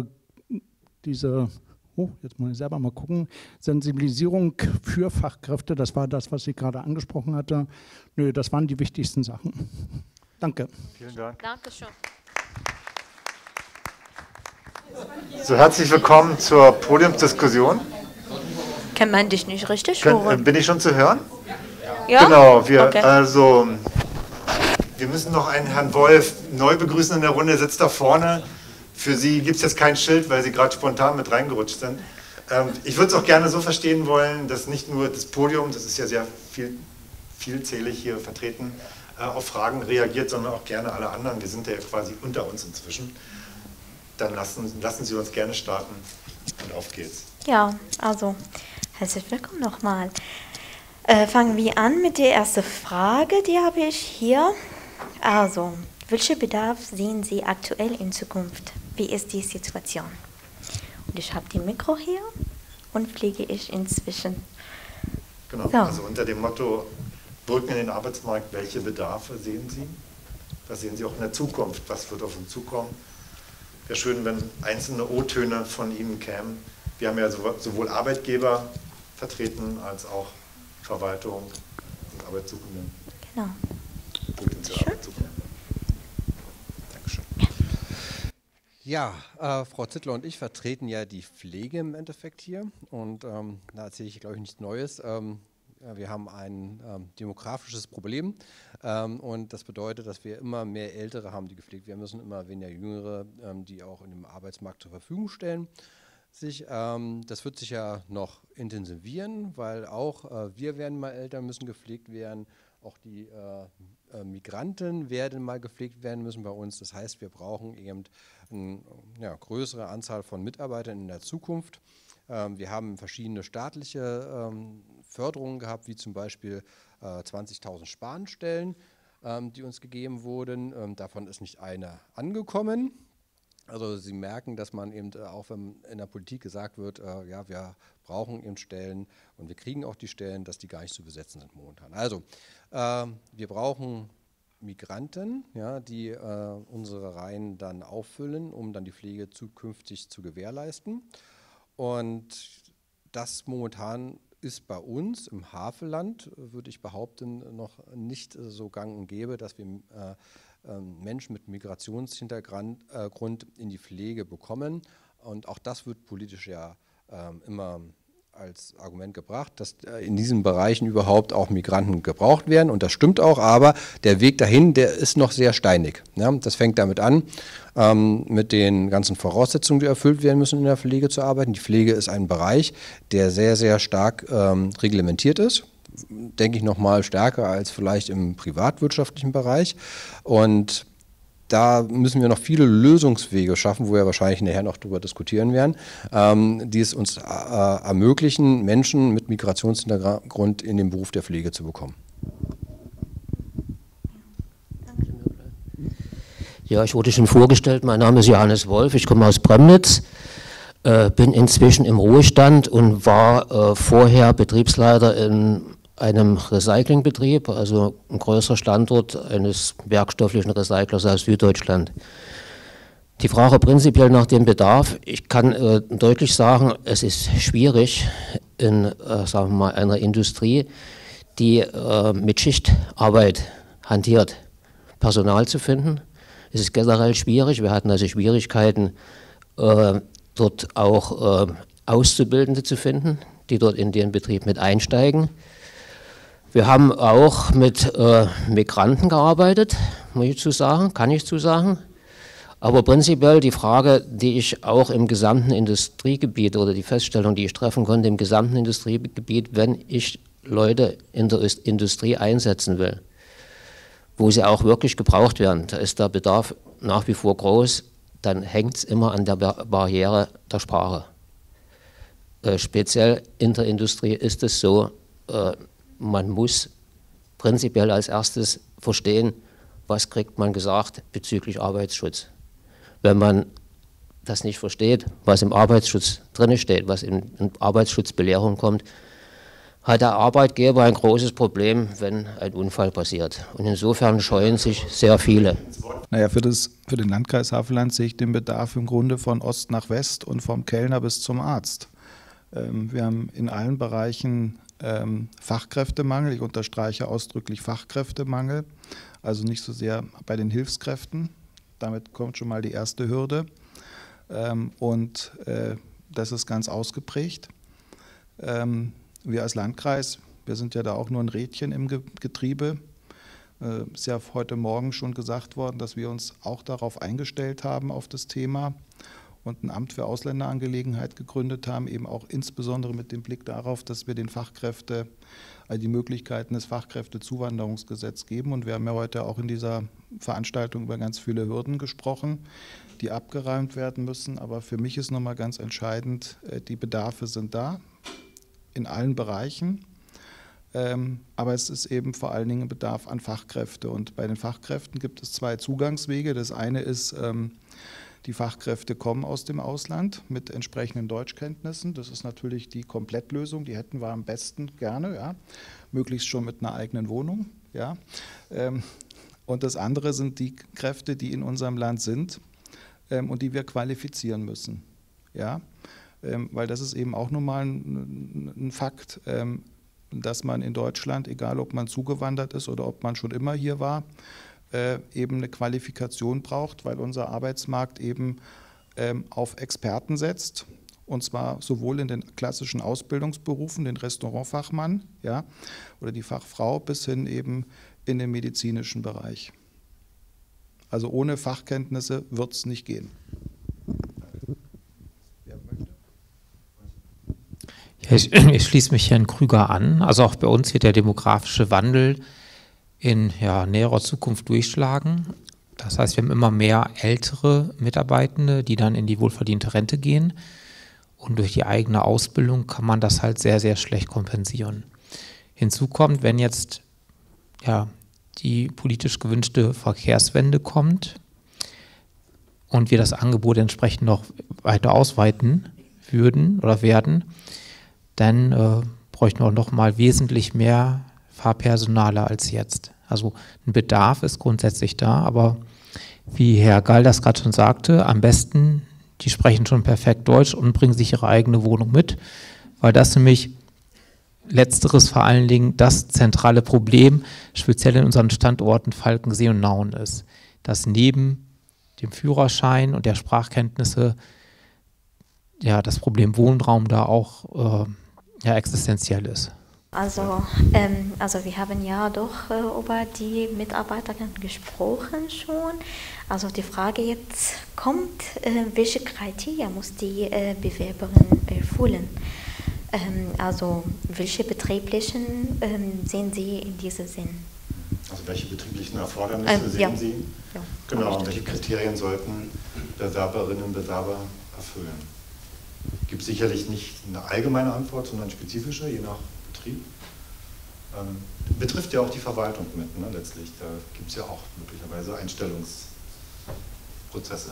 jetzt muss ich selber mal gucken, Sensibilisierung für Fachkräfte, das war das, was ich gerade angesprochen hatte. Nö, das waren die wichtigsten Sachen. Danke. Vielen Dank. Dankeschön. So, herzlich willkommen zur Podiumsdiskussion. Kennt man dich nicht richtig hören? Bin ich schon zu hören? Ja? Genau, Okay. Wir müssen noch einen Herrn Wolf neu begrüßen in der Runde, er sitzt da vorne. Für Sie gibt es jetzt kein Schild, weil Sie gerade spontan mit reingerutscht sind. Ich würde es auch gerne so verstehen wollen, dass nicht nur das Podium, das ist ja sehr vielzählig hier vertreten, auf Fragen reagiert, sondern auch gerne alle anderen. Wir sind ja quasi unter uns inzwischen. Dann lassen Sie uns gerne starten und auf geht's. Ja, also herzlich willkommen nochmal. Fangen wir an mit der ersten Frage, die habe ich hier. Also, welchen Bedarf sehen Sie aktuell in Zukunft? Wie ist die Situation? Und ich habe die Mikro hier und fliege ich inzwischen. Genau, so. Also unter dem Motto Brücken in den Arbeitsmarkt, welche Bedarfe sehen Sie? Was sehen Sie auch in der Zukunft? Was wird auf uns zukommen? Wäre schön, wenn einzelne O-Töne von Ihnen kämen. Wir haben ja sowohl Arbeitgeber vertreten als auch Verwaltung und Arbeitssuchende. Genau. Potenzielle Arbeitssuchende. Dankeschön. Ja, Frau Zittler und ich vertreten ja die Pflege im Endeffekt hier und da erzähle ich, glaube ich, nichts Neues. Wir haben ein demografisches Problem und das bedeutet, dass wir immer mehr Ältere haben, die gepflegt werden müssen, immer weniger Jüngere, die auch in dem Arbeitsmarkt zur Verfügung stellen. Das wird sich ja noch intensivieren, weil auch wir werden mal älter, müssen gepflegt werden, auch die Migranten werden mal gepflegt werden müssen bei uns. Das heißt, wir brauchen eben eine größere Anzahl von Mitarbeitern in der Zukunft. Wir haben verschiedene staatliche Förderungen gehabt, wie zum Beispiel 20.000 Spanstellen, die uns gegeben wurden. Davon ist nicht eine angekommen. Also Sie merken, dass man eben auch, wenn in der Politik gesagt wird, ja, wir brauchen eben Stellen und wir kriegen auch die Stellen, dass die gar nicht zu besetzen sind momentan. Also wir brauchen Migranten, ja, die unsere Reihen dann auffüllen, um dann die Pflege zukünftig zu gewährleisten. Und das momentan ist bei uns im Havelland, würde ich behaupten, noch nicht so gang und gäbe, dass wir Menschen mit Migrationshintergrund in die Pflege bekommen. Und auch das wird politisch ja immer als Argument gebracht, dass in diesen Bereichen überhaupt auch Migranten gebraucht werden. Und das stimmt auch, aber der Weg dahin, der ist noch sehr steinig. Ja, das fängt damit an, mit den ganzen Voraussetzungen, die erfüllt werden müssen, in der Pflege zu arbeiten. Die Pflege ist ein Bereich, der sehr, sehr stark reglementiert ist. Denke ich nochmal stärker als vielleicht im privatwirtschaftlichen Bereich. Und da müssen wir noch viele Lösungswege schaffen, wo wir wahrscheinlich nachher noch darüber diskutieren werden, die es uns ermöglichen, Menschen mit Migrationshintergrund in den Beruf der Pflege zu bekommen. Ja, ich wurde schon vorgestellt, mein Name ist Johannes Wolf, ich komme aus Premnitz, bin inzwischen im Ruhestand und war vorher Betriebsleiter in einem Recyclingbetrieb, also ein größerer Standort eines werkstofflichen Recyclers aus Süddeutschland. Die Frage prinzipiell nach dem Bedarf, ich kann deutlich sagen, es ist schwierig in sagen wir mal, einer Industrie, die mit Schichtarbeit hantiert, Personal zu finden. Es ist generell schwierig, wir hatten also Schwierigkeiten, dort auch Auszubildende zu finden, die dort in den Betrieb mit einsteigen. Wir haben auch mit Migranten gearbeitet, muss ich zu sagen, kann ich zu sagen. Aber prinzipiell die Frage, die ich auch im gesamten Industriegebiet oder die Feststellung, die ich treffen konnte im gesamten Industriegebiet, wenn ich Leute in der Industrie einsetzen will, wo sie auch wirklich gebraucht werden, da ist der Bedarf nach wie vor groß, dann hängt es immer an der Barriere der Sprache. Speziell in der Industrie ist es so, man muss prinzipiell als erstes verstehen, was kriegt man gesagt bezüglich Arbeitsschutz. Wenn man das nicht versteht, was im Arbeitsschutz drin steht, was in Arbeitsschutzbelehrung kommt, hat der Arbeitgeber ein großes Problem, wenn ein Unfall passiert. Und insofern scheuen sich sehr viele. Naja, für den Landkreis Havelland sehe ich den Bedarf im Grunde von Ost nach West und vom Kellner bis zum Arzt. Wir haben in allen Bereichen Fachkräftemangel, ich unterstreiche ausdrücklich Fachkräftemangel, also nicht so sehr bei den Hilfskräften, damit kommt schon mal die erste Hürde und das ist ganz ausgeprägt. Wir als Landkreis, wir sind ja da auch nur ein Rädchen im Getriebe, ist ja heute Morgen schon gesagt worden, dass wir uns auch darauf eingestellt haben, auf das Thema und ein Amt für Ausländerangelegenheit gegründet haben, eben auch insbesondere mit dem Blick darauf, dass wir den Fachkräften die Möglichkeiten des Fachkräftezuwanderungsgesetzes geben. Und wir haben ja heute auch in dieser Veranstaltung über ganz viele Hürden gesprochen, die abgeräumt werden müssen. Aber für mich ist nochmal ganz entscheidend, die Bedarfe sind da, in allen Bereichen. Aber es ist eben vor allen Dingen Bedarf an Fachkräfte. Und bei den Fachkräften gibt es zwei Zugangswege. Das eine ist, die Fachkräfte kommen aus dem Ausland mit entsprechenden Deutschkenntnissen. Das ist natürlich die Komplettlösung, die hätten wir am besten gerne, ja. Möglichst schon mit einer eigenen Wohnung. Ja. Und das andere sind die Kräfte, die in unserem Land sind und die wir qualifizieren müssen. Ja. Weil das ist eben auch nochmal ein Fakt, dass man in Deutschland, egal ob man zugewandert ist oder ob man schon immer hier war, eben eine Qualifikation braucht, weil unser Arbeitsmarkt eben auf Experten setzt, und zwar sowohl in den klassischen Ausbildungsberufen, den Restaurantfachmann, ja, oder die Fachfrau, bis hin eben in den medizinischen Bereich. Also ohne Fachkenntnisse wird es nicht gehen. Ja, ich schließe mich Herrn Krüger an. Also auch bei uns wird der demografische Wandel in näherer Zukunft durchschlagen. Das heißt, wir haben immer mehr ältere Mitarbeitende, die dann in die wohlverdiente Rente gehen. Und durch die eigene Ausbildung kann man das halt sehr, sehr schlecht kompensieren. Hinzu kommt, wenn jetzt die politisch gewünschte Verkehrswende kommt und wir das Angebot entsprechend noch weiter ausweiten würden oder werden, dann bräuchten wir auch noch mal wesentlich mehr Fahrpersonale als jetzt. Also ein Bedarf ist grundsätzlich da, aber wie Herr Gall das gerade schon sagte, am besten, die sprechen schon perfekt Deutsch und bringen sich ihre eigene Wohnung mit, weil das nämlich letzteres vor allen Dingen das zentrale Problem, speziell in unseren Standorten Falkensee und Nauen ist, dass neben dem Führerschein und der Sprachkenntnisse das Problem Wohnraum da auch existenziell ist. Also wir haben ja doch über die Mitarbeiterinnen gesprochen schon. Also die Frage jetzt kommt, welche Kriterien muss die Bewerberin erfüllen? Also welche betrieblichen sehen Sie in diesem Sinn? Also welche betrieblichen Erfordernisse sehen Sie? Ja. Genau, und welche Kriterien sollten Bewerberinnen und Bewerber erfüllen? Es gibt sicherlich nicht eine allgemeine Antwort, sondern eine spezifische, je nach Betrieb. Betrifft ja auch die Verwaltung mit, ne, letztlich. Da gibt es ja auch möglicherweise Einstellungsprozesse.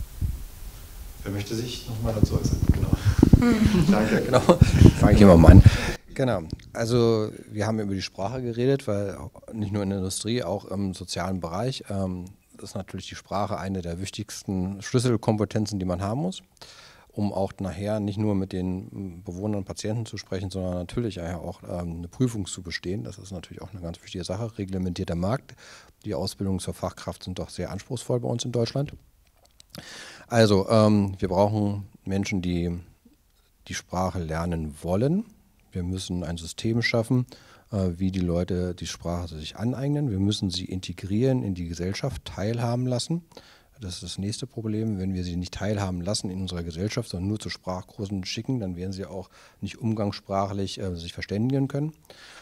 Wer möchte sich nochmal dazu äußern? Genau. Danke. Genau. Fange ich immer mal an. Genau. Also wir haben über die Sprache geredet, weil nicht nur in der Industrie, auch im sozialen Bereich ist natürlich die Sprache eine der wichtigsten Schlüsselkompetenzen, die man haben muss, um auch nachher nicht nur mit den Bewohnern und Patienten zu sprechen, sondern natürlich auch eine Prüfung zu bestehen. Das ist natürlich auch eine ganz wichtige Sache. Reglementierter Markt. Die Ausbildungen zur Fachkraft sind doch sehr anspruchsvoll bei uns in Deutschland. Also wir brauchen Menschen, die die Sprache lernen wollen. Wir müssen ein System schaffen, wie die Leute die Sprache sich aneignen. Wir müssen sie integrieren in die Gesellschaft, teilhaben lassen. Das ist das nächste Problem. Wenn wir sie nicht teilhaben lassen in unserer Gesellschaft, sondern nur zu Sprachkursen schicken, dann werden sie auch nicht umgangssprachlich sich verständigen können.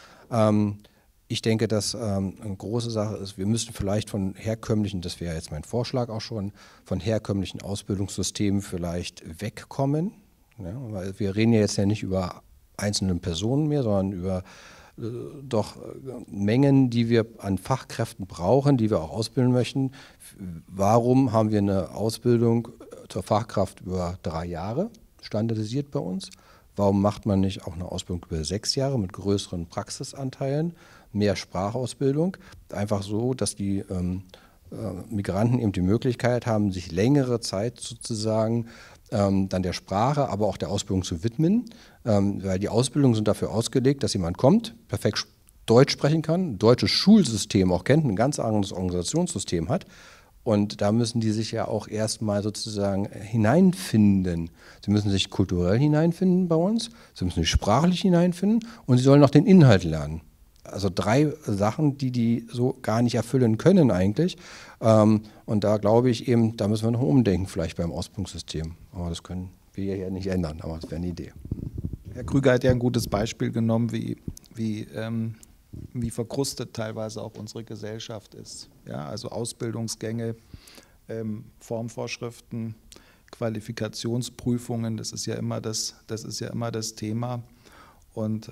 Ich denke, dass eine große Sache ist, wir müssen vielleicht von herkömmlichen, das wäre jetzt mein Vorschlag auch schon, von herkömmlichen Ausbildungssystemen vielleicht wegkommen. Ja, weil wir reden ja jetzt ja nicht über einzelne Personen mehr, sondern über doch Mengen, die wir an Fachkräften brauchen, die wir auch ausbilden möchten. Warum haben wir eine Ausbildung zur Fachkraft über 3 Jahre, standardisiert bei uns? Warum macht man nicht auch eine Ausbildung über 6 Jahre mit größeren Praxisanteilen, mehr Sprachausbildung? Einfach so, dass die Migranten eben die Möglichkeit haben, sich längere Zeit sozusagen dann der Sprache, aber auch der Ausbildung zu widmen, weil die Ausbildungen sind dafür ausgelegt, dass jemand kommt, perfekt Deutsch sprechen kann, ein deutsches Schulsystem auch kennt, ein ganz anderes Organisationssystem hat. Und da müssen die sich ja auch erstmal sozusagen hineinfinden. Sie müssen sich kulturell hineinfinden bei uns, sie müssen sich sprachlich hineinfinden und sie sollen noch den Inhalt lernen. Also 3 Sachen, die so gar nicht erfüllen können eigentlich. Und da glaube ich eben, da müssen wir noch umdenken vielleicht beim Ausbildungssystem. Aber das können wir ja nicht ändern, aber das wäre eine Idee. Herr Krüger hat ja ein gutes Beispiel genommen, wie verkrustet teilweise auch unsere Gesellschaft ist. Ja, also Ausbildungsgänge, Formvorschriften, Qualifikationsprüfungen, das ist ja immer das Thema. Und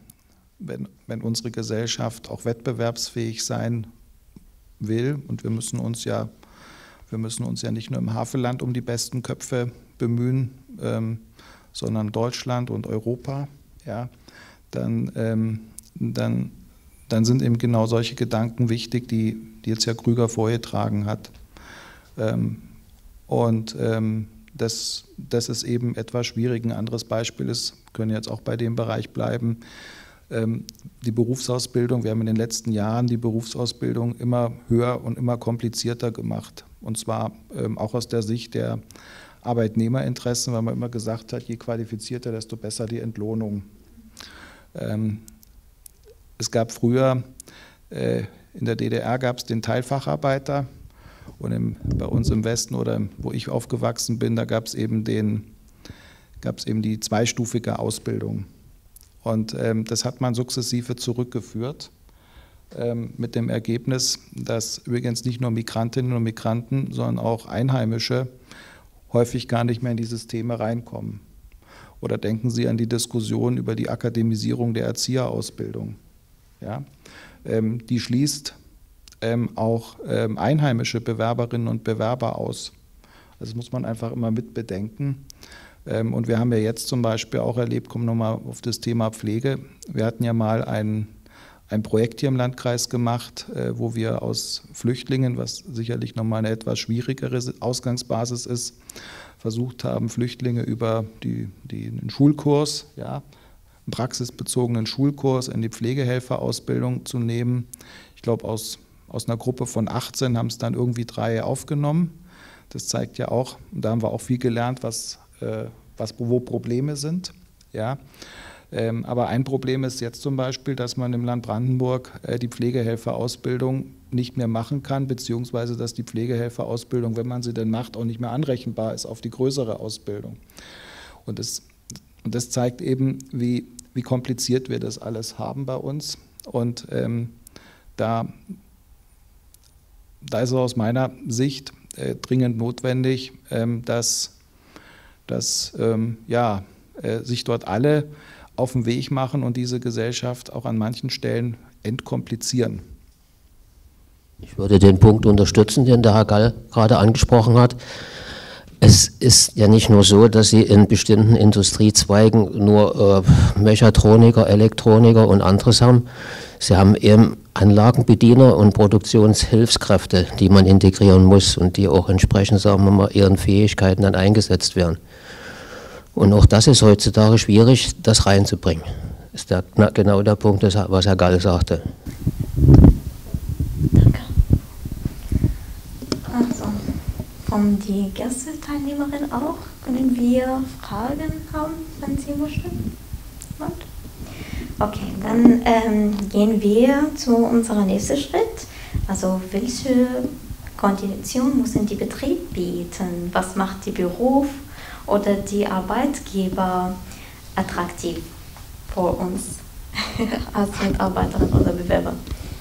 wenn unsere Gesellschaft auch wettbewerbsfähig sein will, und wir müssen uns ja nicht nur im Havelland um die besten Köpfe bemühen, sondern Deutschland und Europa, ja, dann sind eben genau solche Gedanken wichtig, die jetzt Herr Krüger vorgetragen hat. Das ist eben etwas schwierig. Ein anderes Beispiel ist, können jetzt auch bei dem Bereich bleiben, die Berufsausbildung. Wir haben in den letzten Jahren die Berufsausbildung immer höher und immer komplizierter gemacht. Und zwar auch aus der Sicht der Arbeitnehmerinteressen, weil man immer gesagt hat, je qualifizierter, desto besser die Entlohnung. Es gab früher, in der DDR gab es den Teilfacharbeiter und bei uns im Westen oder wo ich aufgewachsen bin, da gab es eben die zweistufige Ausbildung. Und das hat man sukzessive zurückgeführt mit dem Ergebnis, dass übrigens nicht nur Migrantinnen und Migranten, sondern auch Einheimische häufig gar nicht mehr in die Systeme reinkommen. Oder denken Sie an die Diskussion über die Akademisierung der Erzieherausbildung. Ja? Die schließt auch einheimische Bewerberinnen und Bewerber aus. Das muss man einfach immer mit bedenken. Und wir haben ja jetzt zum Beispiel auch erlebt, kommen wir nochmal auf das Thema Pflege. Wir hatten ja mal ein Projekt hier im Landkreis gemacht, wo wir aus Flüchtlingen, was sicherlich nochmal eine etwas schwierigere Ausgangsbasis ist, versucht haben, Flüchtlinge über den Schulkurs, ja, einen praxisbezogenen Schulkurs in die Pflegehelferausbildung zu nehmen. Ich glaube, aus einer Gruppe von 18 haben es dann irgendwie 3 aufgenommen. Das zeigt ja auch, da haben wir auch viel gelernt, wo Probleme sind. Ja. Aber ein Problem ist jetzt zum Beispiel, dass man im Land Brandenburg die Pflegehelferausbildung nicht mehr machen kann, beziehungsweise dass die Pflegehelferausbildung, wenn man sie denn macht, auch nicht mehr anrechenbar ist auf die größere Ausbildung. Und das zeigt eben, wie kompliziert wir das alles haben bei uns. Und da ist es aus meiner Sicht dringend notwendig, dass sich dort alle auf den Weg machen und diese Gesellschaft auch an manchen Stellen entkomplizieren. Ich würde den Punkt unterstützen, den der Herr Gall gerade angesprochen hat. Es ist ja nicht nur so, dass Sie in bestimmten Industriezweigen nur Mechatroniker, Elektroniker und anderes haben. Sie haben eben Anlagenbediener und Produktionshilfskräfte, die man integrieren muss und die auch entsprechend, sagen wir mal, ihren Fähigkeiten dann eingesetzt werden. Und auch das ist heutzutage schwierig, das reinzubringen. Das ist genau der Punkt, was Herr Gall sagte. Danke. Also, von die Gästeteilnehmerin auch können wir Fragen haben, wenn Sie möchten. Okay, dann gehen wir zu unserem nächsten Schritt. Also welche Konditionen müssen die Betriebe bieten? Was macht die Beruf oder die Arbeitgeber attraktiv für uns als Mitarbeiterin oder Bewerber?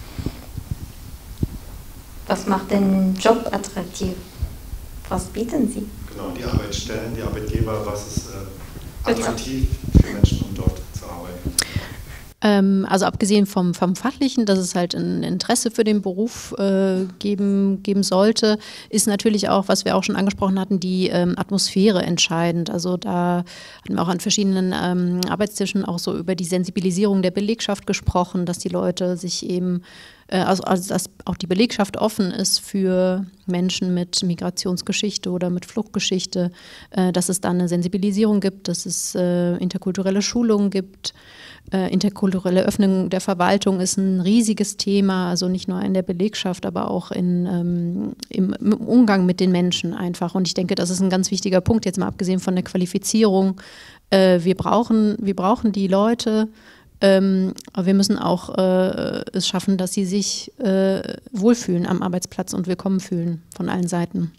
Was macht den Job attraktiv? Was bieten Sie? Genau, die Arbeitsstellen, die Arbeitgeber, was ist attraktiv für Menschen, um dort zu arbeiten? Also abgesehen vom Fachlichen, dass es halt ein Interesse für den Beruf geben sollte, ist natürlich auch, was wir auch schon angesprochen hatten, die Atmosphäre entscheidend. Also da hatten wir auch an verschiedenen Arbeitstischen auch so über die Sensibilisierung der Belegschaft gesprochen, dass die Leute sich eben, also dass auch die Belegschaft offen ist für Menschen mit Migrationsgeschichte oder mit Fluchtgeschichte, dass es da eine Sensibilisierung gibt, dass es interkulturelle Schulungen gibt. Interkulturelle Öffnung der Verwaltung ist ein riesiges Thema, also nicht nur in der Belegschaft, aber auch im Umgang mit den Menschen einfach. Und ich denke, das ist ein ganz wichtiger Punkt, jetzt mal abgesehen von der Qualifizierung. Wir brauchen die Leute, aber wir müssen auch es schaffen, dass sie sich wohlfühlen am Arbeitsplatz und willkommen fühlen von allen Seiten.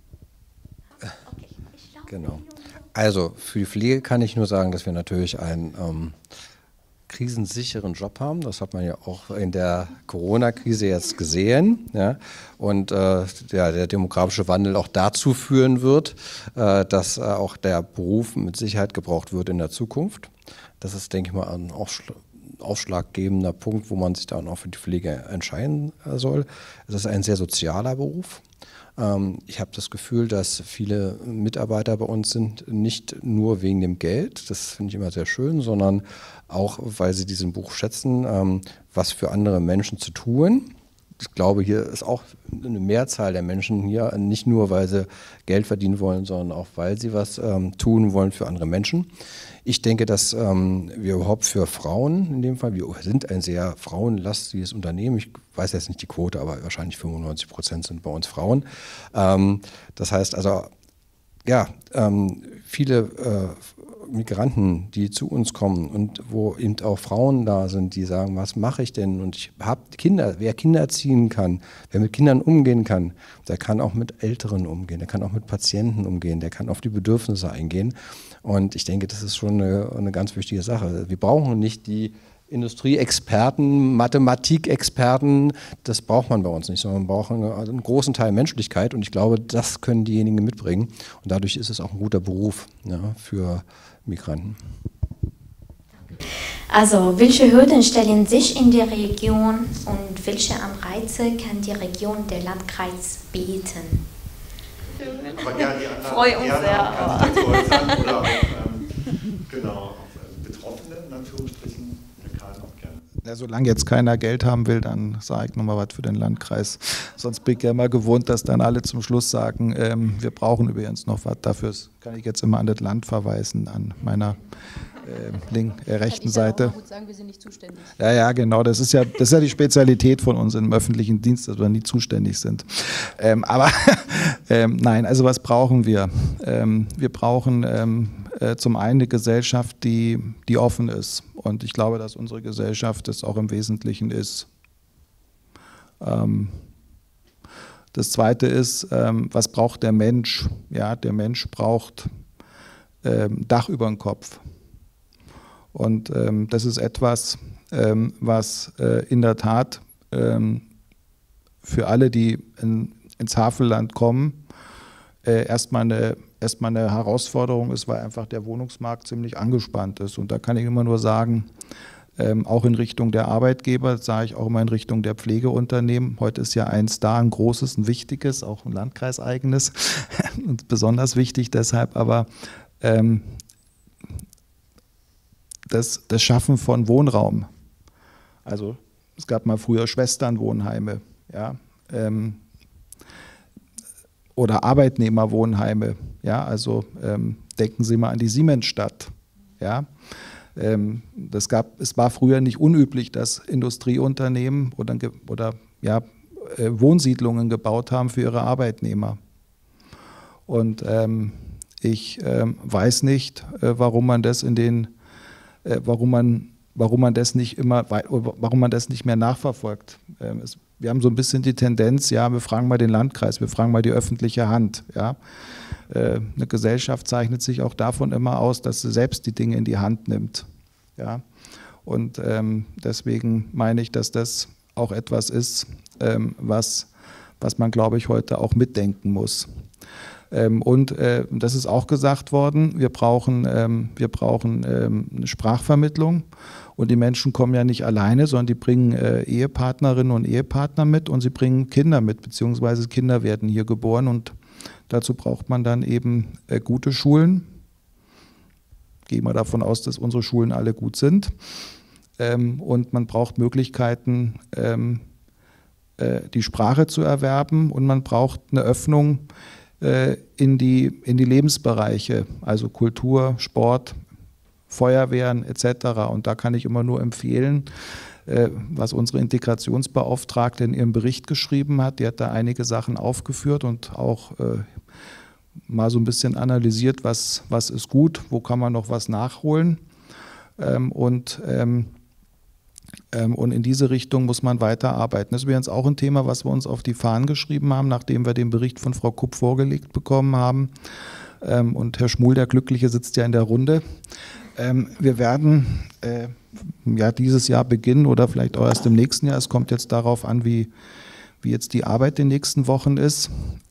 Genau. Also für die Pflege kann ich nur sagen, dass wir natürlich einen krisensicheren Job haben. Das hat man ja auch in der Corona-Krise jetzt gesehen. Ja? Und der demografische Wandel auch dazu führen wird, dass auch der Beruf mit Sicherheit gebraucht wird in der Zukunft. Das ist, denke ich mal, ein ausschlaggebender Punkt, wo man sich dann auch für die Pflege entscheiden soll. Es ist ein sehr sozialer Beruf. Ich habe das Gefühl, dass viele Mitarbeiter bei uns sind, nicht nur wegen dem Geld, das finde ich immer sehr schön, sondern auch, weil sie diesen Beruf schätzen, was für andere Menschen zu tun. Ich glaube, hier ist auch eine Mehrzahl der Menschen hier, nicht nur, weil sie Geld verdienen wollen, sondern auch, weil sie was tun wollen für andere Menschen. Ich denke, dass wir überhaupt für Frauen, in dem Fall, wir sind ein sehr frauenlastiges Unternehmen. Ich weiß jetzt nicht die Quote, aber wahrscheinlich 95% sind bei uns Frauen. Das heißt also, ja, viele Migranten, die zu uns kommen und wo eben auch Frauen da sind, die sagen, was mache ich denn? Und ich habe Kinder, wer Kinder erziehen kann, wer mit Kindern umgehen kann, der kann auch mit Älteren umgehen, der kann auch mit Patienten umgehen, der kann auf die Bedürfnisse eingehen. Und ich denke, das ist schon eine ganz wichtige Sache. Wir brauchen nicht die Industrieexperten, Mathematikexperten, das braucht man bei uns nicht, sondern man braucht einen großen Teil Menschlichkeit und ich glaube, das können diejenigen mitbringen und dadurch ist es auch ein guter Beruf, ja, für Migranten. Also, welche Hürden stellen sich in der Region und welche Anreize kann die Region, der Landkreis bieten? Aber ja, die anderen Freue uns sehr. Oder auch, genau, Betroffene, in Anführungsstrichen, der kann auch gerne. Ja, solange jetzt keiner Geld haben will, dann sage ich nochmal was für den Landkreis. Sonst bin ich ja immer gewohnt, dass dann alle zum Schluss sagen, wir brauchen übrigens noch was. Dafür kann ich jetzt immer an das Land verweisen, an meiner rechten Seite. Gut sagen, wir sind nicht zuständig. Ja, genau. Das ist ja die Spezialität von uns im öffentlichen Dienst, dass wir nie zuständig sind. Aber nein, also was brauchen wir? Wir brauchen zum einen eine Gesellschaft, die offen ist. Und ich glaube, dass unsere Gesellschaft das auch im Wesentlichen ist. Das Zweite ist, was braucht der Mensch? Ja, der Mensch braucht Dach über den Kopf. Und das ist etwas, was in der Tat für alle, die ins Havelland kommen, erstmal eine Herausforderung ist, weil einfach der Wohnungsmarkt ziemlich angespannt ist. Und da kann ich immer nur sagen, auch in Richtung der Arbeitgeber, sage ich auch immer in Richtung der Pflegeunternehmen. Heute ist ja eins da, ein großes, ein wichtiges, auch ein landkreiseigenes und besonders wichtig deshalb, aber das Schaffen von Wohnraum. Also es gab mal früher Schwesternwohnheime, ja, oder Arbeitnehmerwohnheime. Ja, also denken Sie mal an die Siemensstadt. Ja, es war früher nicht unüblich, dass Industrieunternehmen oder Wohnsiedlungen gebaut haben für ihre Arbeitnehmer. Und ich weiß nicht, warum man warum man das nicht mehr nachverfolgt. Wir haben so ein bisschen die Tendenz, ja, wir fragen mal den Landkreis, wir fragen mal die öffentliche Hand. Ja. Eine Gesellschaft zeichnet sich auch davon immer aus, dass sie selbst die Dinge in die Hand nimmt. Ja. Und deswegen meine ich, dass das auch etwas ist, was man, glaube ich, heute auch mitdenken muss. Und das ist auch gesagt worden, wir brauchen eine Sprachvermittlung. Und die Menschen kommen ja nicht alleine, sondern die bringen Ehepartnerinnen und Ehepartner mit und sie bringen Kinder mit, beziehungsweise Kinder werden hier geboren. Und dazu braucht man dann eben gute Schulen. Gehen wir davon aus, dass unsere Schulen alle gut sind. Und man braucht Möglichkeiten, die Sprache zu erwerben. Und man braucht eine Öffnung in die Lebensbereiche, also Kultur, Sport, Feuerwehren etc. Und da kann ich immer nur empfehlen, was unsere Integrationsbeauftragte in ihrem Bericht geschrieben hat. Die hat da einige Sachen aufgeführt und auch mal so ein bisschen analysiert, was ist gut, wo kann man noch was nachholen. Und in diese Richtung muss man weiterarbeiten. Das ist übrigens auch ein Thema, was wir uns auf die Fahnen geschrieben haben, nachdem wir den Bericht von Frau Kupp vorgelegt bekommen haben. Und Herr Schmuhl, der Glückliche, sitzt ja in der Runde. Wir werden dieses Jahr beginnen oder vielleicht auch erst im nächsten Jahr. Es kommt jetzt darauf an, wie jetzt die Arbeit in den nächsten Wochen ist.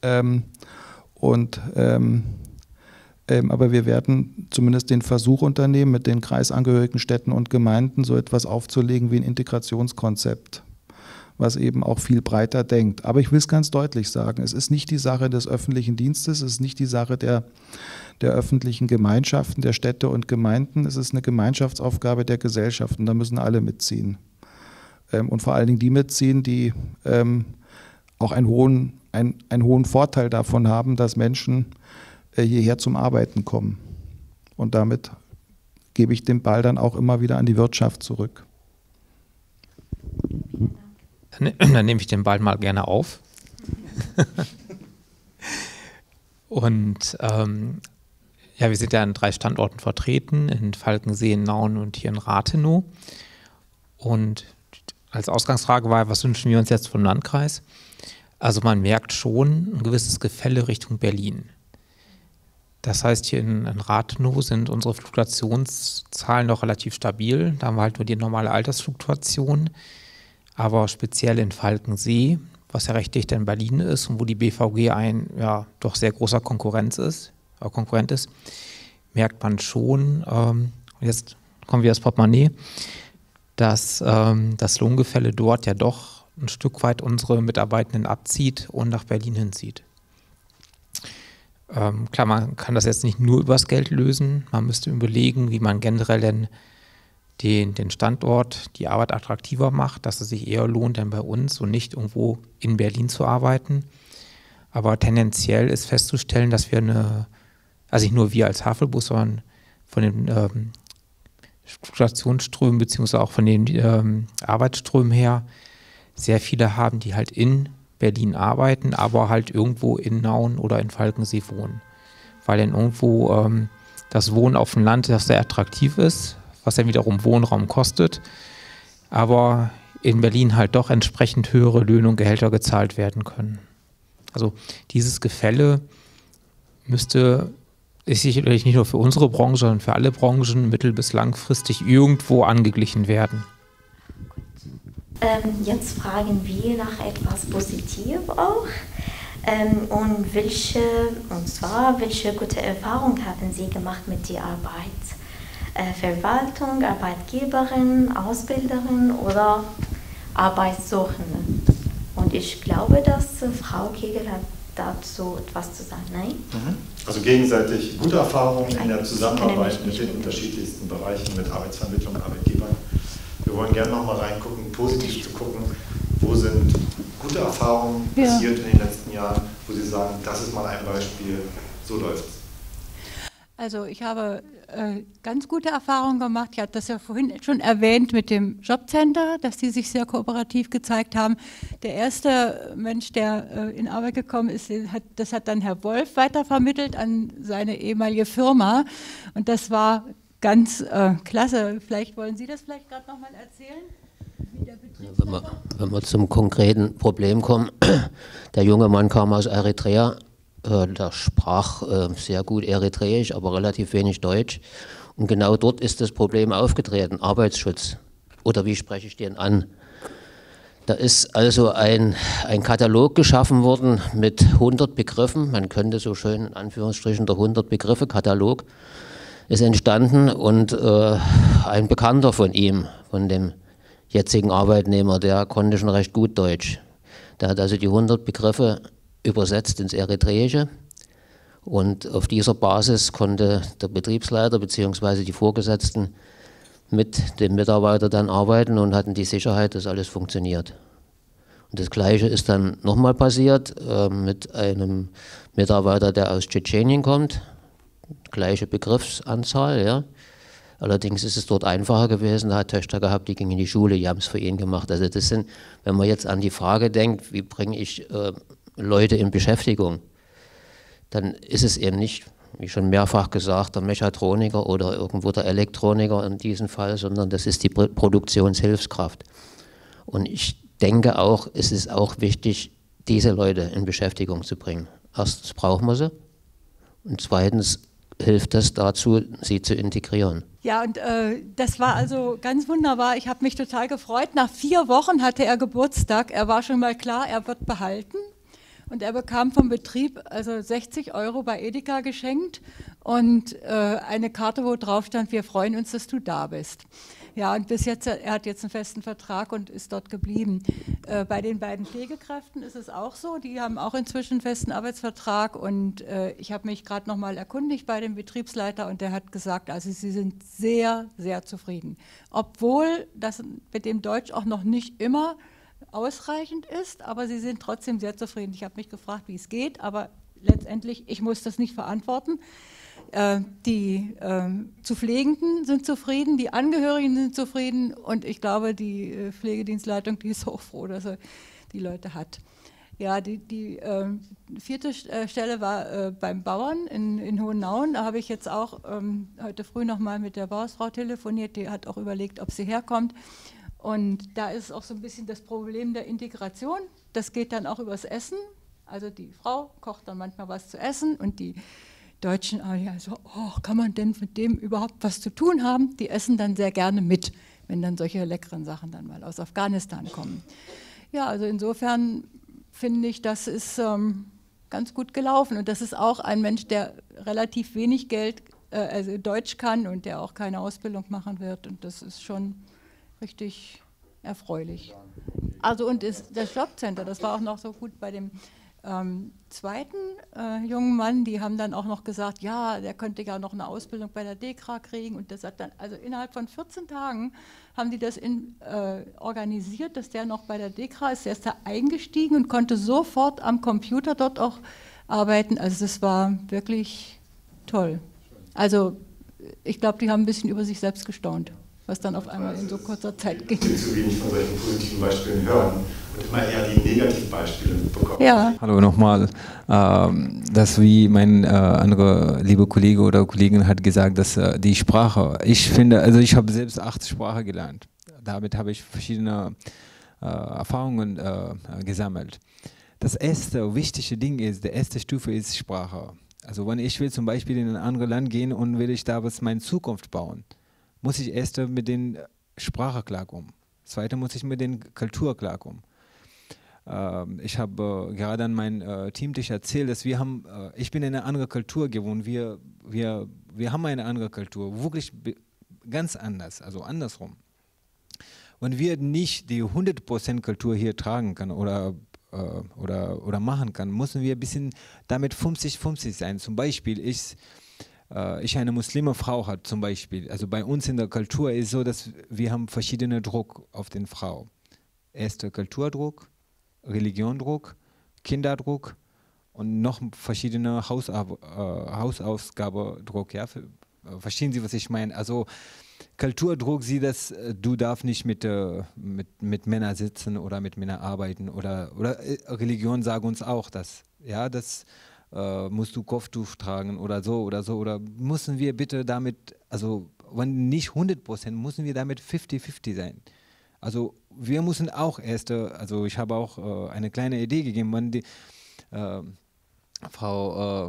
Aber wir werden zumindest den Versuch unternehmen, mit den kreisangehörigen Städten und Gemeinden so etwas aufzulegen wie ein Integrationskonzept, was eben auch viel breiter denkt. Aber ich will es ganz deutlich sagen, es ist nicht die Sache des öffentlichen Dienstes, es ist nicht die Sache der öffentlichen Gemeinschaften, der Städte und Gemeinden, es ist eine Gemeinschaftsaufgabe der Gesellschaft und da müssen alle mitziehen. Und vor allen Dingen die mitziehen, die auch einen hohen Vorteil davon haben, dass Menschen hierher zum Arbeiten kommen. Und damit gebe ich den Ball dann auch immer wieder an die Wirtschaft zurück. Dann nehme ich den Ball mal gerne auf. Und ja, wir sind ja an 3 Standorten vertreten, in Falkensee, in Nauen und hier in Rathenow. Und als Ausgangsfrage war, was wünschen wir uns jetzt vom Landkreis? Also man merkt schon ein gewisses Gefälle Richtung Berlin. Das heißt, hier in Rathenow sind unsere Fluktuationszahlen noch relativ stabil. Da haben wir halt nur die normale Altersfluktuation. Aber speziell in Falkensee, was ja recht dicht in Berlin ist und wo die BVG ein doch sehr großer Konkurrent ist, merkt man schon, jetzt kommen wir das Portemonnaie, dass das Lohngefälle dort ja doch ein Stück weit unsere Mitarbeitenden abzieht und nach Berlin hinzieht. Klar, man kann das jetzt nicht nur übers Geld lösen, man müsste überlegen, wie man generell denn den Standort, die Arbeit attraktiver macht, dass es sich eher lohnt, denn bei uns und nicht irgendwo in Berlin zu arbeiten. Aber tendenziell ist festzustellen, dass wir also nicht nur wir als Havelbus, sondern von den Fluktuationsströmen beziehungsweise auch von den Arbeitsströmen her sehr viele haben, die halt in Berlin arbeiten, aber halt irgendwo in Nauen oder in Falkensee wohnen. Weil dann irgendwo das Wohnen auf dem Land sehr attraktiv ist, was dann wiederum Wohnraum kostet, aber in Berlin halt doch entsprechend höhere Löhne und Gehälter gezahlt werden können. Also dieses Gefälle ist sicherlich nicht nur für unsere Branche, sondern für alle Branchen mittel- bis langfristig irgendwo angeglichen werden. Jetzt fragen wir nach etwas Positives auch. Welche gute Erfahrungen haben Sie gemacht mit der Arbeit? Verwaltung, Arbeitgeberin, Ausbilderin oder Arbeitssuchende? Und ich glaube, dass Frau Kegel hat dazu etwas zu sagen, nein? Also gegenseitig gute Erfahrungen in der Zusammenarbeit mit den unterschiedlichsten Bereichen, mit Arbeitsvermittlung, Arbeitgebern. Wir wollen gerne nochmal reingucken, positiv zu gucken, wo sind gute Erfahrungen passiert in den letzten Jahren, wo Sie sagen, das ist mal ein Beispiel, so läuft es. Also ich habe ganz gute Erfahrungen gemacht. Ich hatte das ja vorhin schon erwähnt mit dem Jobcenter, dass die sich sehr kooperativ gezeigt haben. Der erste Mensch, der in Arbeit gekommen ist, das hat dann Herr Wolf weitervermittelt an seine ehemalige Firma. Und das war ganz klasse. Vielleicht wollen Sie das vielleicht gerade nochmal erzählen? Wenn wir zum konkreten Problem kommen, der junge Mann kam aus Eritrea, der sprach sehr gut Eritreisch, aber relativ wenig Deutsch. Und genau dort ist das Problem aufgetreten, Arbeitsschutz. Oder wie spreche ich den an? Da ist also ein Katalog geschaffen worden mit 100 Begriffen. Man könnte so schön in Anführungsstrichen der 100-Begriffe-Katalog ist entstanden. Und ein Bekannter von ihm, von dem jetzigen Arbeitnehmer, der konnte schon recht gut Deutsch. Der hat also die 100 Begriffe übersetzt ins Eritreische. Und auf dieser Basis konnte der Betriebsleiter bzw. die Vorgesetzten mit dem Mitarbeiter dann arbeiten und hatten die Sicherheit, dass alles funktioniert. Und das Gleiche ist dann nochmal passiert mit einem Mitarbeiter, der aus Tschetschenien kommt. Gleiche Begriffsanzahl, ja. Allerdings ist es dort einfacher gewesen, er hat Töchter gehabt, die gingen in die Schule, die haben es für ihn gemacht. Also das sind, wenn man jetzt an die Frage denkt, wie bringe ich Leute in Beschäftigung, dann ist es eben nicht, wie schon mehrfach gesagt, der Mechatroniker oder irgendwo der Elektroniker in diesem Fall, sondern das ist die Produktionshilfskraft. Und ich denke auch, es ist auch wichtig, diese Leute in Beschäftigung zu bringen. Erstens brauchen wir sie und zweitens hilft es dazu, sie zu integrieren. Ja, und das war also ganz wunderbar. Ich habe mich total gefreut. Nach 4 Wochen hatte er Geburtstag. Er war schon mal klar, er wird behalten. Und er bekam vom Betrieb also 60 € bei Edeka geschenkt und eine Karte, wo drauf stand, wir freuen uns, dass du da bist. Ja, und bis jetzt, er hat jetzt einen festen Vertrag und ist dort geblieben. Bei den beiden Pflegekräften ist es auch so, die haben auch inzwischen einen festen Arbeitsvertrag und ich habe mich gerade noch mal erkundigt bei dem Betriebsleiter und der hat gesagt, also sie sind sehr, sehr zufrieden. Obwohl das mit dem Deutsch auch noch nicht immer ausreichend ist, aber sie sind trotzdem sehr zufrieden. Ich habe mich gefragt, wie es geht, aber letztendlich, ich muss das nicht verantworten. Die zu Pflegenden sind zufrieden, die Angehörigen sind zufrieden und ich glaube, die Pflegedienstleitung, die ist auch froh, dass sie die Leute hat. Ja, die 4. Stelle war beim Bauern in Hohennauen. Da habe ich jetzt auch heute früh noch mal mit der Bauersfrau telefoniert, die hat auch überlegt, ob sie herkommt. Und da ist auch so ein bisschen das Problem der Integration. Das geht dann auch übers Essen. Also die Frau kocht dann manchmal was zu essen und die Deutschen, also, oh, kann man denn mit dem überhaupt was zu tun haben? Die essen dann sehr gerne mit, wenn dann solche leckeren Sachen dann mal aus Afghanistan kommen. Ja, also insofern finde ich, das ist ganz gut gelaufen. Und das ist auch ein Mensch, der relativ wenig Geld, also Deutsch kann und der auch keine Ausbildung machen wird. Und das ist schon richtig erfreulich. Also und das Jobcenter, das war auch noch so gut bei dem zweiten jungen Mann, die haben dann auch noch gesagt, ja, der könnte ja noch eine Ausbildung bei der DEKRA kriegen und das hat dann, also innerhalb von 14 Tagen haben die das organisiert, dass der noch bei der DEKRA ist, der ist da eingestiegen und konnte sofort am Computer dort auch arbeiten, also das war wirklich toll. Also ich glaube, die haben ein bisschen über sich selbst gestaunt, was dann auf einmal in so kurzer Zeit ging. Zu wenig von solchen positiven Beispielen hören und immer eher die Negativbeispiele bekommen. Ja. Hallo nochmal. Das wie mein anderer liebe Kollege oder Kollegin hat gesagt, dass die Sprache, ich finde, also ich habe selbst 8 Sprachen gelernt. Damit habe ich verschiedene Erfahrungen gesammelt. Das erste wichtige Ding ist, die erste Stufe ist Sprache. Also wenn ich will zum Beispiel in ein anderes Land gehen und will ich da was meine Zukunft bauen, muss ich erst mit den Sprache klarkommen. Zweite muss ich mit den Kultur klarkommen. Ich habe gerade an meinem Teamtisch erzählt, dass wir haben, ich bin in eine andere Kultur gewohnt. Wir haben eine andere Kultur, wirklich ganz anders, also andersrum. Wenn wir nicht die 100% Kultur hier tragen können oder machen kann, müssen wir ein bisschen damit 50-50 sein. Zum Beispiel ich eine muslime Frau hat zum Beispiel, also bei uns in der Kultur ist es so, dass wir haben verschiedene Druck auf den Frau. Erster Kulturdruck, Religiondruck, Kinderdruck und noch verschiedene Hausausgabedruck. Ja? Verstehen Sie, was ich meine? Also Kulturdruck sieht das, du darfst nicht mit Männern sitzen oder mit Männern arbeiten oder Religion sagt uns auch das. Ja, das musst du Kopftuch tragen oder so oder müssen wir bitte damit, also wenn nicht 100%, müssen wir damit 50-50 sein. Also wir müssen auch erst, also ich habe auch eine kleine Idee gegeben, wenn die Frau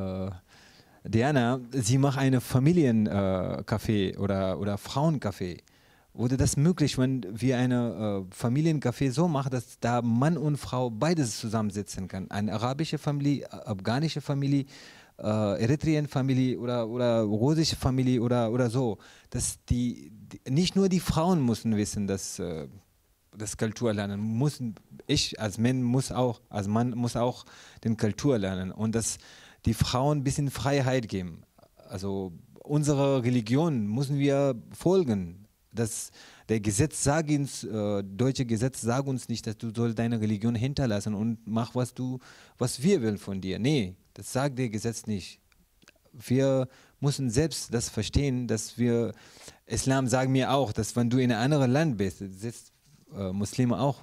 Diana, sie macht eine Familiencafé oder Frauencafé. Wurde das möglich, wenn wir eine Familiencafé so machen, dass da Mann und Frau beides zusammensitzen kann? Eine arabische Familie, afghanische Familie, Eritrean Familie oder russische Familie oder so. Dass nicht nur die Frauen müssen wissen, dass das Kultur lernen. Ich als Mann muss auch den Kultur lernen und dass die Frauen ein bisschen Freiheit geben. Also unsere Religion müssen wir folgen. Der Gesetz sagt uns, deutsche Gesetz sagt uns nicht, dass du sollst deine Religion hinterlassen und mach was wir wollen von dir. Nee, das sagt der Gesetz nicht. Wir müssen selbst das verstehen, dass Islam sagt mir auch, dass wenn du in einem anderen Land bist, Muslime auch,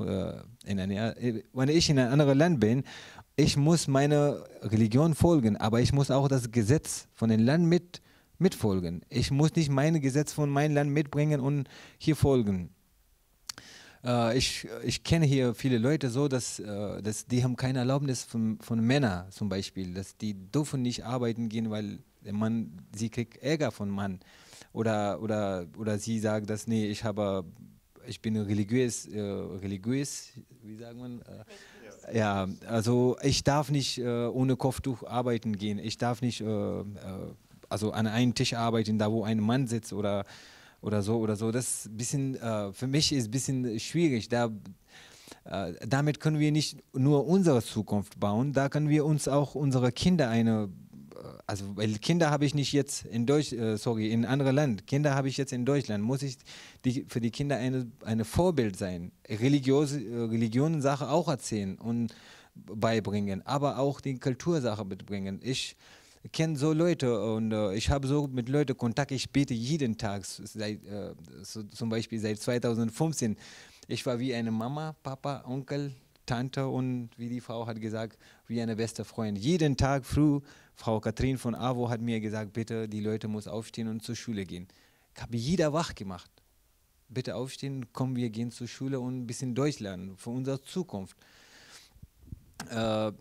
wenn ich in einem anderen Land bin, ich muss meiner Religion folgen, aber ich muss auch das Gesetz von dem Land mitfolgen. Ich muss nicht mein Gesetz von meinem Land mitbringen und hier folgen. Ich kenne hier viele Leute so, dass die haben keine Erlaubnis von Männern zum Beispiel, dass die dürfen nicht arbeiten gehen, weil der Mann, sie kriegt Ärger von Mann. Oder sie sagt, dass nee, ich bin religiös, wie sagt man? Ja, also ich darf nicht ohne Kopftuch arbeiten gehen. Ich darf nicht also an einem Tisch arbeiten, da wo ein Mann sitzt oder so. Das ist bisschen, für mich ist ein bisschen schwierig. Damit können wir nicht nur unsere Zukunft bauen, da können wir uns auch unsere Kinder weil Kinder habe ich nicht jetzt in in anderem Land. Kinder habe ich jetzt in Deutschland. Muss ich für die Kinder eine Vorbild sein, Religionensache auch erzählen und beibringen, aber auch die Kultursache mitbringen. Ich kenne so Leute und ich habe so mit Leuten Kontakt. Ich bete jeden Tag, zum Beispiel seit 2015. Ich war wie eine Mama, Papa, Onkel, Tante und wie die Frau hat gesagt, wie eine beste Freundin. Jeden Tag früh, Frau Katrin von AWO hat mir gesagt, bitte, die Leute müssen aufstehen und zur Schule gehen. Ich habe jeder wach gemacht. Bitte aufstehen, komm, wir gehen zur Schule und ein bisschen Deutsch lernen für unsere Zukunft. Wir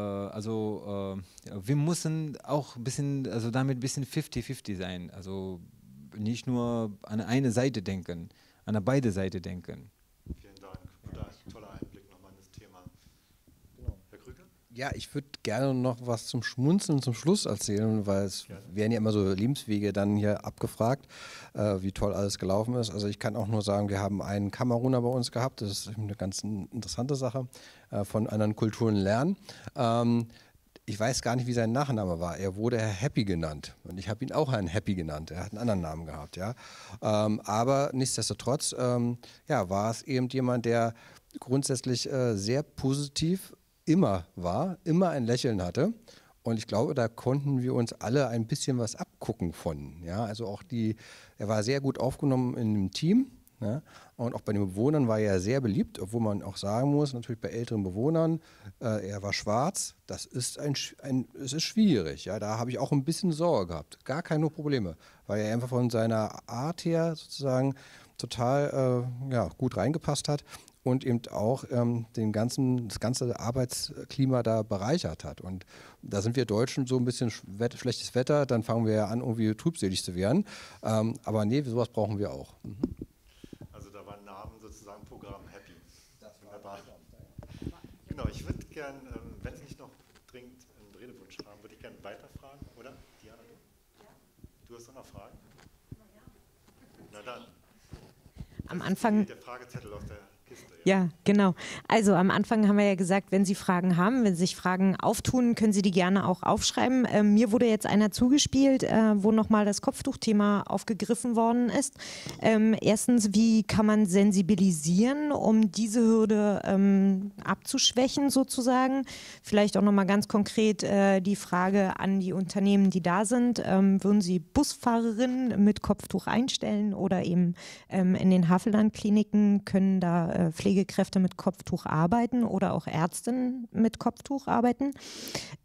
müssen auch ein bisschen, also damit ein bisschen 50-50 sein. Also nicht nur an eine Seite denken, an beide Seiten denken. Vielen Dank. Toller Einblick nochmal in das Thema. Herr Krüger? Ja, ich würde gerne noch was zum Schmunzeln zum Schluss erzählen, weil es werden ja immer so Lebenswege dann hier abgefragt, wie toll alles gelaufen ist. Also ich kann auch nur sagen, wir haben einen Kameruner bei uns gehabt, das ist eine ganz interessante Sache, von anderen Kulturen lernen. Ich weiß gar nicht, wie sein Nachname war. Er wurde Herr Happy genannt und ich habe ihn auch Herrn Happy genannt. Er hat einen anderen Namen gehabt, ja. Aber nichtsdestotrotz war es eben jemand, der grundsätzlich sehr positiv immer war, immer ein Lächeln hatte. Und ich glaube, da konnten wir uns alle ein bisschen was abgucken von. Ja? Also auch er war sehr gut aufgenommen in dem Team. Ja? Und auch bei den Bewohnern war er sehr beliebt, obwohl man auch sagen muss, natürlich bei älteren Bewohnern, er war schwarz, das ist es ist schwierig. Ja? Da habe ich auch ein bisschen Sorge gehabt. Gar keine Probleme, weil er einfach von seiner Art her sozusagen total gut reingepasst hat. Und eben auch das ganze Arbeitsklima da bereichert hat. Und da sind wir Deutschen so ein bisschen schlechtes Wetter, dann fangen wir ja an, irgendwie trübselig zu werden. Aber nee, sowas brauchen wir auch. Mhm. Also da war ein Name sozusagen Programm Happy. Wunderbar. Genau, ich würde gern, wenn Sie nicht noch dringend einen Redewunsch haben, würde ich gerne weiterfragen, oder? Diana, du? Ja. Du hast auch noch Fragen? Na dann. Am Anfang. Der Fragezettel aus der Kiste. Ja, genau. Also am Anfang haben wir ja gesagt, wenn Sie Fragen haben, wenn sich Fragen auftun, können Sie die gerne auch aufschreiben. Mir wurde jetzt einer zugespielt, wo nochmal das Kopftuchthema aufgegriffen worden ist. Erstens, wie kann man sensibilisieren, um diese Hürde abzuschwächen sozusagen? Vielleicht auch nochmal ganz konkret die Frage an die Unternehmen, die da sind. Würden Sie Busfahrerinnen mit Kopftuch einstellen oder eben in den Havelland-Kliniken können da Pflegekräfte mit Kopftuch arbeiten oder auch Ärztinnen mit Kopftuch arbeiten.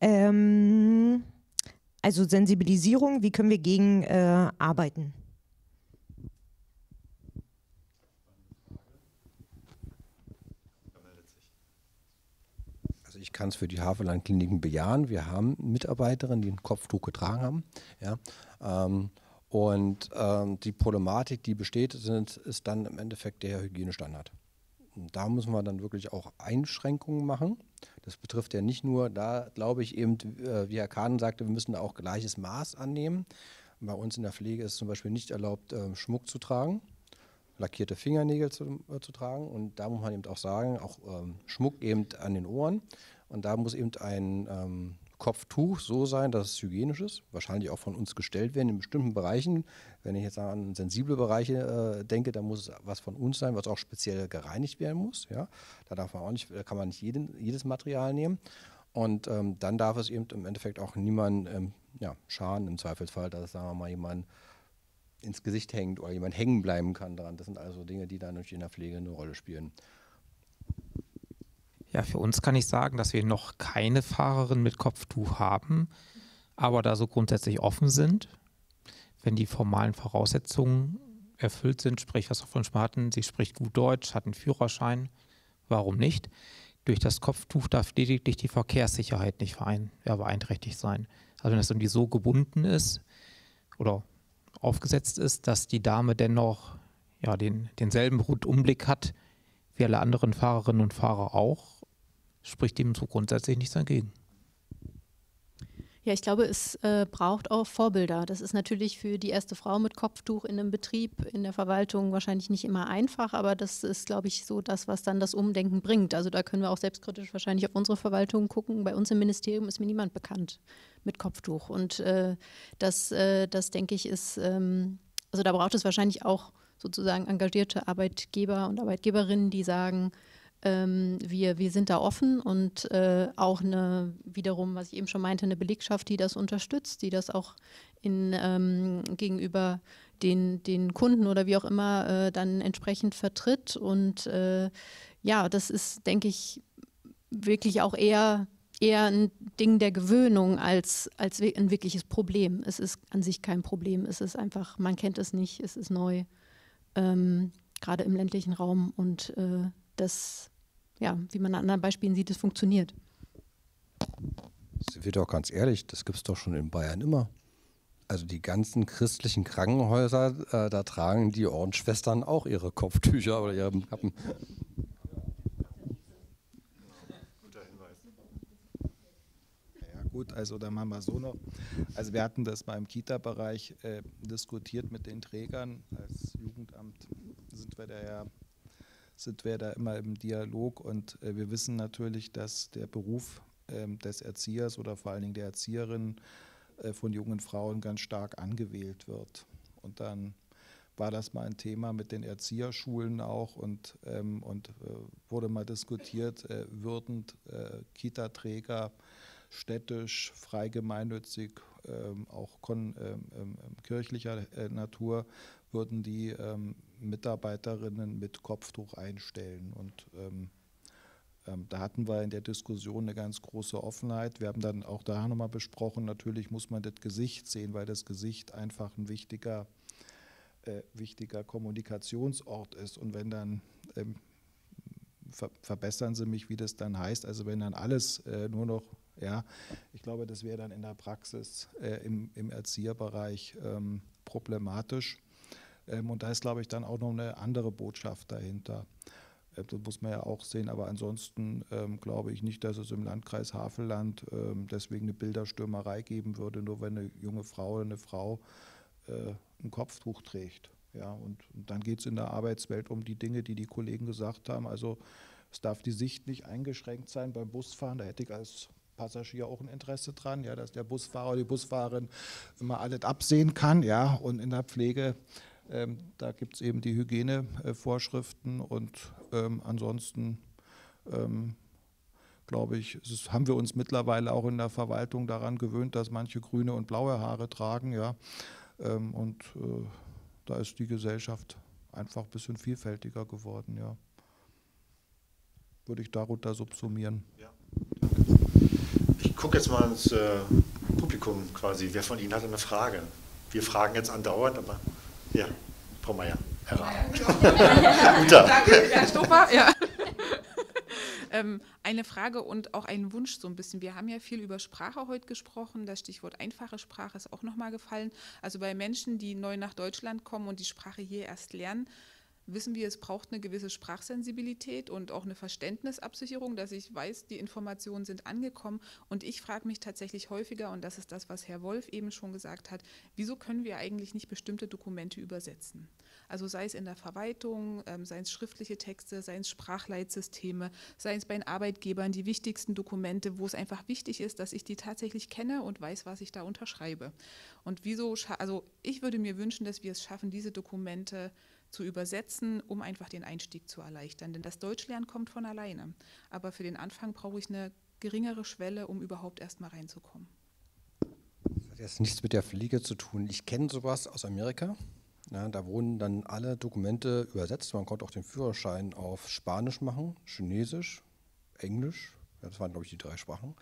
Also Sensibilisierung, wie können wir gegen arbeiten? kann es für die Havelland-Kliniken bejahen. Wir haben Mitarbeiterinnen, die ein Kopftuch getragen haben. Ja. Die Problematik, die besteht, ist dann im Endeffekt der Hygienestandard. Und da müssen wir dann wirklich auch Einschränkungen machen. Das betrifft ja nicht nur, da glaube ich eben, wie Herr Kahn sagte, wir müssen da auch gleiches Maß annehmen. Bei uns in der Pflege ist zum Beispiel nicht erlaubt, Schmuck zu tragen, lackierte Fingernägel zu tragen. Und da muss man eben auch sagen, auch Schmuck eben an den Ohren. Und da muss eben ein Kopftuch so sein, dass es hygienisch ist, wahrscheinlich auch von uns gestellt werden in bestimmten Bereichen. Wenn ich jetzt an sensible Bereiche denke, dann muss es was von uns sein, was auch speziell gereinigt werden muss. Ja? Da kann man nicht jedes Material nehmen. Und dann darf es eben im Endeffekt auch niemanden schaden, im Zweifelsfall, dass, sagen wir mal, jemand ins Gesicht hängt oder jemand hängen bleiben kann daran. Das sind also Dinge, die dann in der Pflege eine Rolle spielen. Ja, für uns kann ich sagen, dass wir noch keine Fahrerin mit Kopftuch haben, aber da so grundsätzlich offen sind, wenn die formalen Voraussetzungen erfüllt sind, sprich, was wir von hatten, sie spricht gut Deutsch, hat einen Führerschein, warum nicht? Durch das Kopftuch darf lediglich die Verkehrssicherheit nicht beeinträchtigt sein. Also wenn das irgendwie so gebunden ist oder aufgesetzt ist, dass die Dame dennoch denselben Rundumblick hat wie alle anderen Fahrerinnen und Fahrer auch, spricht dem so grundsätzlich nichts dagegen. Ja, ich glaube, es braucht auch Vorbilder. Das ist natürlich für die erste Frau mit Kopftuch in einem Betrieb, in der Verwaltung wahrscheinlich nicht immer einfach, aber das ist, glaube ich, so das, was dann das Umdenken bringt. Also da können wir auch selbstkritisch wahrscheinlich auf unsere Verwaltung gucken. Bei uns im Ministerium ist mir niemand bekannt mit Kopftuch. Und das denke ich, ist, also da braucht es wahrscheinlich auch sozusagen engagierte Arbeitgeber und Arbeitgeberinnen, die sagen, wir sind da offen und auch wiederum, was ich eben schon meinte, eine Belegschaft, die das unterstützt, die das auch gegenüber den Kunden oder wie auch immer dann entsprechend vertritt. Und das ist, denke ich, wirklich auch eher ein Ding der Gewöhnung als ein wirkliches Problem. Es ist an sich kein Problem. Es ist einfach, man kennt es nicht, es ist neu, gerade im ländlichen Raum. Und wie man an anderen Beispielen sieht, es funktioniert. Sind wir doch ganz ehrlich, das gibt es doch schon in Bayern immer. Also die ganzen christlichen Krankenhäuser, da tragen die Ordensschwestern auch ihre Kopftücher oder ihre Kappen. Gut, also dann machen wir so noch. Also wir hatten das mal im Kita-Bereich diskutiert mit den Trägern. Als Jugendamt sind wir da immer im Dialog und wir wissen natürlich, dass der Beruf des Erziehers oder vor allen Dingen der Erzieherin von jungen Frauen ganz stark angewählt wird. Und dann war das mal ein Thema mit den Erzieherschulen auch und wurde mal diskutiert, würden Kita-Träger städtisch, frei gemeinnützig, auch kirchlicher Natur, würden die Mitarbeiterinnen mit Kopftuch einstellen. Und da hatten wir in der Diskussion eine ganz große Offenheit. Wir haben dann auch da nochmal besprochen, natürlich muss man das Gesicht sehen, weil das Gesicht einfach ein wichtiger Kommunikationsort ist. Und wenn dann, verbessern Sie mich, wie das dann heißt, also wenn dann alles nur noch, ich glaube, das wäre dann in der Praxis im Erzieherbereich problematisch. Und da ist, glaube ich, dann auch noch eine andere Botschaft dahinter. Das muss man ja auch sehen, aber ansonsten glaube ich nicht, dass es im Landkreis Havelland deswegen eine Bilderstürmerei geben würde, nur wenn eine junge Frau oder eine Frau ein Kopftuch trägt. Ja, und dann geht es in der Arbeitswelt um die Dinge, die die Kollegen gesagt haben. Also es darf die Sicht nicht eingeschränkt sein beim Busfahren. Da hätte ich als Passagier auch ein Interesse dran, dass der Busfahrer oder die Busfahrerin immer alles absehen kann. Ja, und in der Pflege, da gibt es eben die Hygienevorschriften und ansonsten glaube ich, haben wir uns mittlerweile auch in der Verwaltung daran gewöhnt, dass manche grüne und blaue Haare tragen. Ja, da ist die Gesellschaft einfach ein bisschen vielfältiger geworden. Ja. Würde ich darunter subsumieren. Ja. Ich gucke jetzt mal ins Publikum quasi. Wer von Ihnen hat eine Frage? Wir fragen jetzt andauernd, aber ja, Frau Meier. Danke, Herr Stopper. Ja. Eine Frage und auch einen Wunsch so ein bisschen. Wir haben ja viel über Sprache heute gesprochen. Das Stichwort einfache Sprache ist auch nochmal gefallen. Also bei Menschen, die neu nach Deutschland kommen und die Sprache hier erst lernen, wissen wir, es braucht eine gewisse Sprachsensibilität und auch eine Verständnisabsicherung, dass ich weiß, die Informationen sind angekommen. Und ich frage mich tatsächlich häufiger, und das ist das, was Herr Wolf eben schon gesagt hat, wieso können wir eigentlich nicht bestimmte Dokumente übersetzen? Also sei es in der Verwaltung, seien es schriftliche Texte, seien es Sprachleitsysteme, seien es bei den Arbeitgebern die wichtigsten Dokumente, wo es einfach wichtig ist, dass ich die tatsächlich kenne und weiß, was ich da unterschreibe. Und wieso, also ich würde mir wünschen, dass wir es schaffen, diese Dokumente zu übersetzen, um einfach den Einstieg zu erleichtern. Denn das Deutschlernen kommt von alleine. Aber für den Anfang brauche ich eine geringere Schwelle, um überhaupt erst mal reinzukommen. Das hat jetzt nichts mit der Pflege zu tun. Ich kenne sowas aus Amerika. Ja, da wurden dann alle Dokumente übersetzt. Man konnte auch den Führerschein auf Spanisch machen, Chinesisch, Englisch. Ja, das waren, glaube ich, die 3 Sprachen.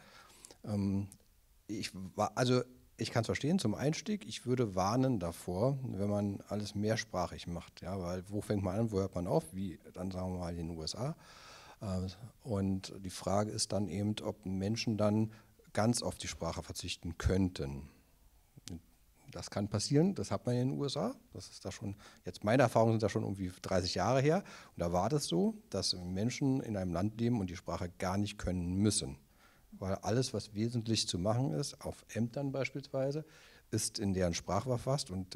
Ich kann es verstehen, zum Einstieg, ich würde warnen davor, wenn man alles mehrsprachig macht. Ja, weil wo fängt man an, wo hört man auf? Wie dann sagen wir mal in den USA. Und die Frage ist dann eben, ob Menschen dann ganz auf die Sprache verzichten könnten. Das kann passieren, das hat man in den USA. Das ist da schon, jetzt meine Erfahrungen sind da schon irgendwie 30 Jahre her. Und da war das so, dass Menschen in einem Land leben und die Sprache gar nicht können müssen. Weil alles, was wesentlich zu machen ist, auf Ämtern beispielsweise, ist in deren Sprache verfasst. Und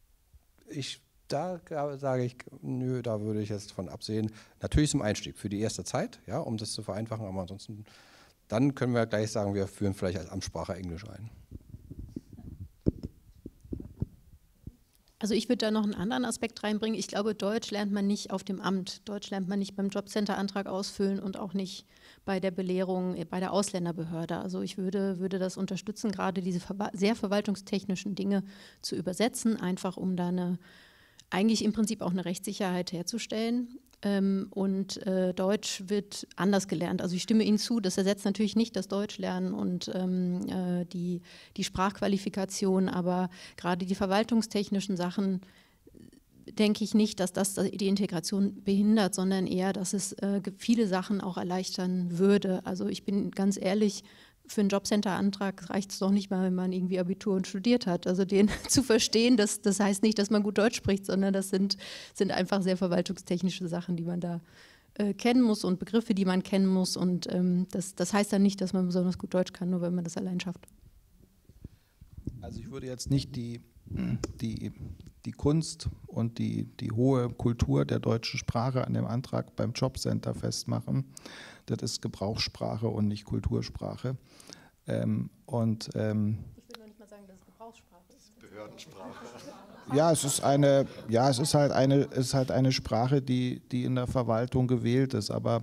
da sage ich, nö, da würde ich jetzt von absehen. Natürlich zum Einstieg, für die erste Zeit, ja, um das zu vereinfachen. Aber ansonsten, dann können wir gleich sagen, wir führen vielleicht als Amtssprache Englisch ein. Also ich würde da noch einen anderen Aspekt reinbringen. Ich glaube, Deutsch lernt man nicht auf dem Amt. Deutsch lernt man nicht beim Jobcenter-Antrag ausfüllen und auch nicht bei der Belehrung bei der Ausländerbehörde. Also ich würde das unterstützen, gerade diese sehr verwaltungstechnischen Dinge zu übersetzen, einfach um da eigentlich im Prinzip auch eine Rechtssicherheit herzustellen. Und Deutsch wird anders gelernt. Also ich stimme Ihnen zu, das ersetzt natürlich nicht das Deutschlernen und die Sprachqualifikation, aber gerade die verwaltungstechnischen Sachen denke ich nicht, dass das die Integration behindert, sondern eher, dass es viele Sachen auch erleichtern würde. Also ich bin ganz ehrlich, für einen Jobcenter-Antrag reicht es doch nicht mal, wenn man irgendwie Abitur und studiert hat. Also den zu verstehen, das heißt nicht, dass man gut Deutsch spricht, sondern das sind einfach sehr verwaltungstechnische Sachen, die man da kennen muss und Begriffe, die man kennen muss. Und das heißt dann nicht, dass man besonders gut Deutsch kann, nur wenn man das allein schafft. Also ich würde jetzt nicht die Kunst und die hohe Kultur der deutschen Sprache an dem Antrag beim Jobcenter festmachen. Das ist Gebrauchssprache und nicht Kultursprache. Ich will noch nicht mal sagen, dass es Gebrauchssprache ist. Behördensprache. Ja, es ist halt eine Sprache, die in der Verwaltung gewählt ist. Aber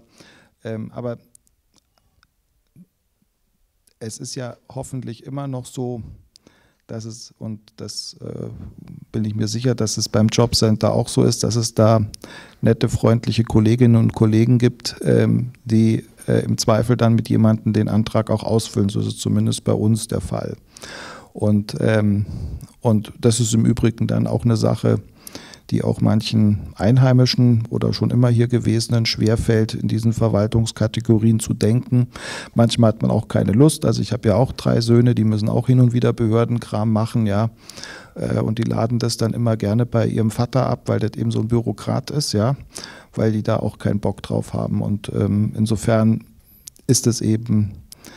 es ist ja hoffentlich immer noch so, dass es, und das bin ich mir sicher, dass es beim Jobcenter auch so ist, dass es da nette, freundliche Kolleginnen und Kollegen gibt, die im Zweifel dann mit jemandem den Antrag auch ausfüllen. So ist es zumindest bei uns der Fall. Und das ist im Übrigen dann auch eine Sache, die auch manchen Einheimischen oder schon immer hier Gewesenen schwerfällt, in diesen Verwaltungskategorien zu denken. Manchmal hat man auch keine Lust. Also ich habe ja auch 3 Söhne, die müssen auch hin und wieder Behördenkram machen, ja. Und die laden das dann immer gerne bei ihrem Vater ab, weil das eben so ein Bürokrat ist, ja, weil die da auch keinen Bock drauf haben. Und insofern ist es eben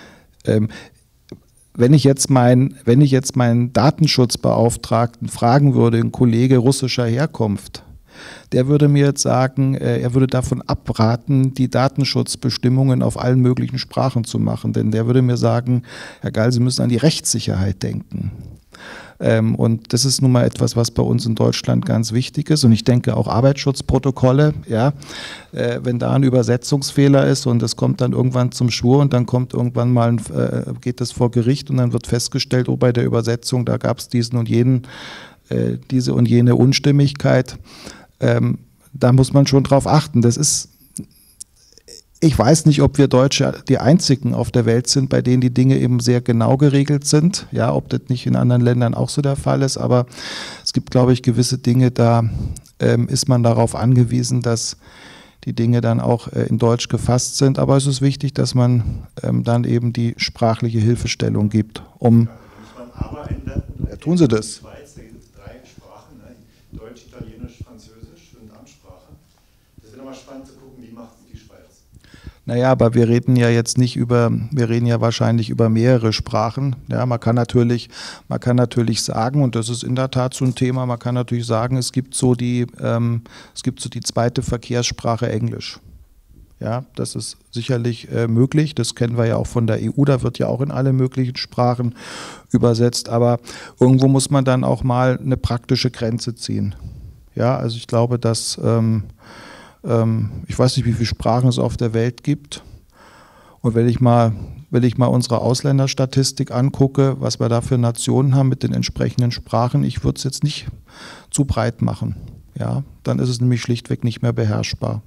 wenn ich jetzt meinen Datenschutzbeauftragten fragen würde, ein Kollege russischer Herkunft, der würde mir jetzt sagen, er würde davon abraten, die Datenschutzbestimmungen auf allen möglichen Sprachen zu machen. Denn der würde mir sagen, Herr Gall, Sie müssen an die Rechtssicherheit denken. Und das ist nun mal etwas, was bei uns in Deutschland ganz wichtig ist. Und ich denke auch Arbeitsschutzprotokolle, ja, wenn da ein Übersetzungsfehler ist und es kommt dann irgendwann zum Schwur und dann kommt irgendwann mal, geht das vor Gericht und dann wird festgestellt, oh, bei der Übersetzung, da gab es diese und jene Unstimmigkeit. Da muss man schon drauf achten. Ich weiß nicht, ob wir Deutsche die Einzigen auf der Welt sind, bei denen die Dinge eben sehr genau geregelt sind. Ja, ob das nicht in anderen Ländern auch so der Fall ist, aber es gibt, glaube ich, gewisse Dinge, da ist man darauf angewiesen, dass die Dinge dann auch in Deutsch gefasst sind. Aber es ist wichtig, dass man dann eben die sprachliche Hilfestellung gibt, um... Ja, tun Sie das. Deutsch, Italienisch, Französisch und Amtssprache. Das wird immer spannend zu gucken, wie macht die Schweiz. Naja, aber wir reden ja jetzt nicht über, wir reden ja wahrscheinlich über mehrere Sprachen. Ja, man kann natürlich sagen, und das ist in der Tat so ein Thema, man kann natürlich sagen, es gibt so die zweite Verkehrssprache Englisch. Ja, das ist sicherlich möglich, das kennen wir ja auch von der EU, da wird ja auch in alle möglichen Sprachen übersetzt, aber irgendwo muss man dann auch mal eine praktische Grenze ziehen. Ja, also ich glaube, dass, ich weiß nicht, wie viele Sprachen es auf der Welt gibt, und wenn ich mal unsere Ausländerstatistik angucke, was wir da für Nationen haben mit den entsprechenden Sprachen, ich würde es jetzt nicht zu breit machen. Ja, dann ist es nämlich schlichtweg nicht mehr beherrschbar.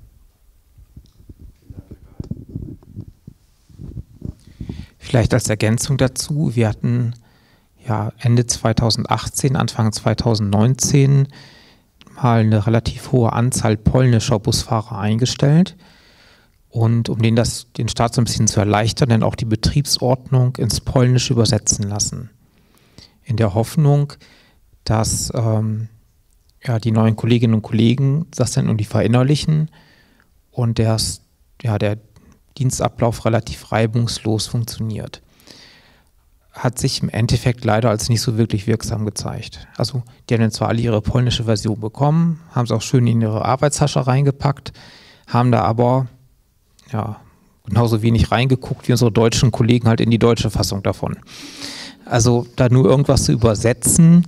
Vielleicht als Ergänzung dazu, wir hatten ja Ende 2018, Anfang 2019 mal eine relativ hohe Anzahl polnischer Busfahrer eingestellt. Und um den Start so ein bisschen zu erleichtern, dann auch die Betriebsordnung ins Polnische übersetzen lassen. In der Hoffnung, dass die neuen Kolleginnen und Kollegen das dann irgendwie verinnerlichen und der Dienstablauf relativ reibungslos funktioniert. Hat sich im Endeffekt leider als nicht so wirklich wirksam gezeigt. Also die haben dann zwar alle ihre polnische Version bekommen, haben es auch schön in ihre Arbeitstasche reingepackt, haben da aber genauso wenig reingeguckt wie unsere deutschen Kollegen halt in die deutsche Fassung davon. Also da nur irgendwas zu übersetzen,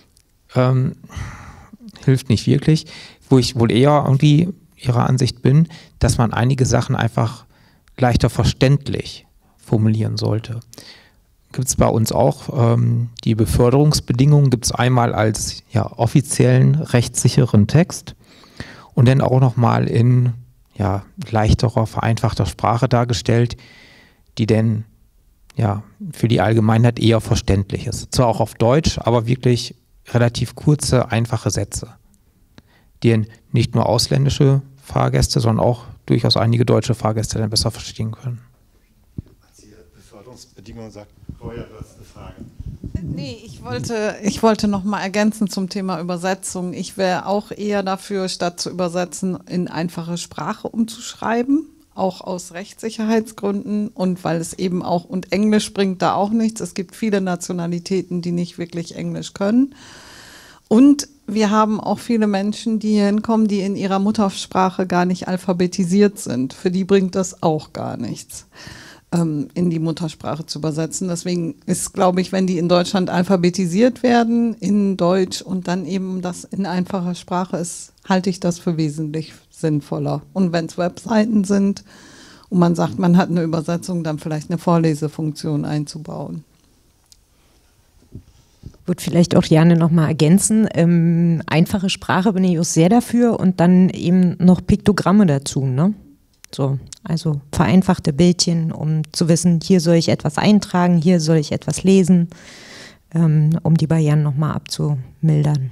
hilft nicht wirklich. Wo ich wohl eher irgendwie ihrer Ansicht bin, dass man einige Sachen einfach leichter verständlich formulieren sollte. Gibt es bei uns auch die Beförderungsbedingungen, gibt es einmal als offiziellen, rechtssicheren Text und dann auch nochmal in leichterer, vereinfachter Sprache dargestellt, die dann für die Allgemeinheit eher verständlich ist. Zwar auch auf Deutsch, aber wirklich relativ kurze, einfache Sätze, die nicht nur ausländische Fahrgäste, sondern auch durchaus einige deutsche Fahrgäste dann besser verstehen können. Als ihr Beförderungsbedingungen sagt, vorher du hast eine Frage. Nee, ich wollte noch mal ergänzen zum Thema Übersetzung. Ich wäre auch eher dafür, statt zu übersetzen, in einfache Sprache umzuschreiben, auch aus Rechtssicherheitsgründen und weil es eben auch, und Englisch bringt da auch nichts. Es gibt viele Nationalitäten, die nicht wirklich Englisch können. Und wir haben auch viele Menschen, die hier hinkommen, die in ihrer Muttersprache gar nicht alphabetisiert sind. Für die bringt das auch gar nichts, in die Muttersprache zu übersetzen. Deswegen ist, glaube ich, wenn die in Deutschland alphabetisiert werden, in Deutsch und dann eben das in einfacher Sprache ist, halte ich das für wesentlich sinnvoller. Und wenn es Webseiten sind und man sagt, man hat eine Übersetzung, dann vielleicht eine Vorlesefunktion einzubauen. Ich würde vielleicht auch gerne nochmal ergänzen, einfache Sprache bin ich auch sehr dafür und dann eben noch Piktogramme dazu, ne? So, also vereinfachte Bildchen, um zu wissen, hier soll ich etwas eintragen, hier soll ich etwas lesen, um die Barrieren nochmal abzumildern.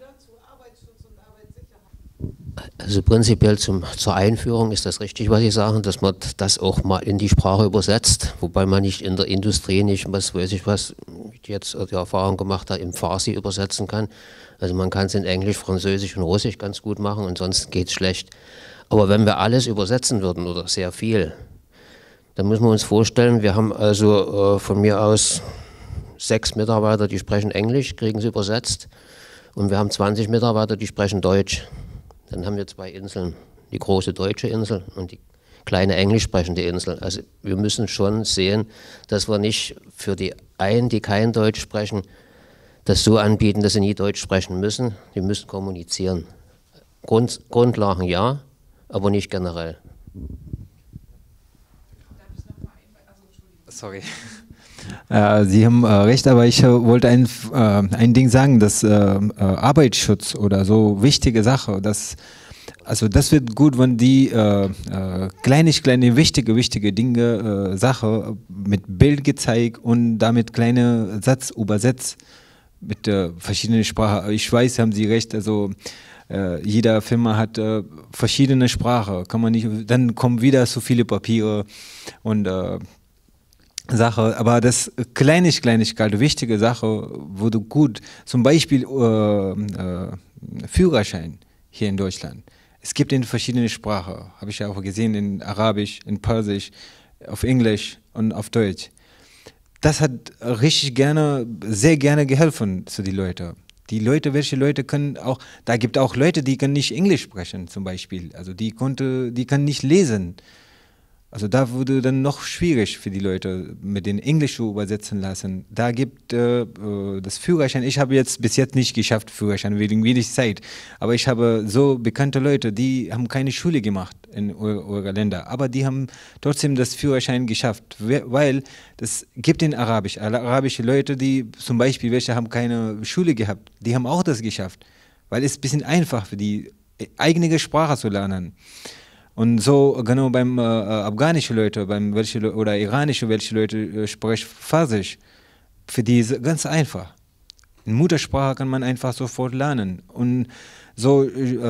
Also prinzipiell zur Einführung ist das richtig, was Sie sagen, dass man das auch mal in die Sprache übersetzt, wobei man nicht in der Industrie nicht, was weiß ich was, jetzt die Erfahrung gemacht hat, im Farsi übersetzen kann. Also man kann es in Englisch, Französisch und Russisch ganz gut machen und sonst geht es schlecht. Aber wenn wir alles übersetzen würden oder sehr viel, dann müssen wir uns vorstellen, wir haben also von mir aus 6 Mitarbeiter, die sprechen Englisch, kriegen sie übersetzt und wir haben 20 Mitarbeiter, die sprechen Deutsch. Dann haben wir 2 Inseln, die große deutsche Insel und die kleine englisch sprechende Insel. Also wir müssen schon sehen, dass wir nicht für die einen, die kein Deutsch sprechen, das so anbieten, dass sie nie Deutsch sprechen müssen. Die müssen kommunizieren. Grundlagen ja, aber nicht generell. Sorry. Sie haben recht, aber ich wollte ein Ding sagen, dass Arbeitsschutz oder so wichtige Sache, also das wird gut, wenn die kleine wichtige Dinge, Sache mit Bild gezeigt und damit kleine Satz übersetzt mit verschiedenen Sprachen. Ich weiß, haben Sie recht, also jeder Firma hat verschiedene Sprachen. Kann man nicht, dann kommen wieder so viele Papiere und Sache, aber das Kleinigkeit, wichtige Sache wurde gut. Zum Beispiel Führerschein hier in Deutschland. Es gibt in verschiedenen Sprachen, habe ich ja auch gesehen, in Arabisch, in Persisch, auf Englisch und auf Deutsch. Das hat richtig sehr gerne geholfen zu den Leuten. Welche Leute können auch, da gibt es auch Leute, die können nicht Englisch sprechen zum Beispiel, also die können nicht lesen. Also da wurde dann noch schwierig für die Leute mit den Englisch zu übersetzen lassen. Da gibt das Führerschein, ich habe bis jetzt nicht geschafft, Führerschein, wegen wenig Zeit. Aber ich habe so bekannte Leute, die haben keine Schule gemacht in eurer Länder, aber die haben trotzdem das Führerschein geschafft, weil das gibt in Arabisch. Arabische Leute, die zum Beispiel, welche haben keine Schule gehabt, die haben auch das geschafft, weil es ein bisschen einfach für die eigene Sprache zu lernen. Und so genau beim afghanischen Leute, oder iranische welche Leute sprechen Farsisch, für die ist ganz einfach. In Muttersprache kann man einfach sofort lernen. Und so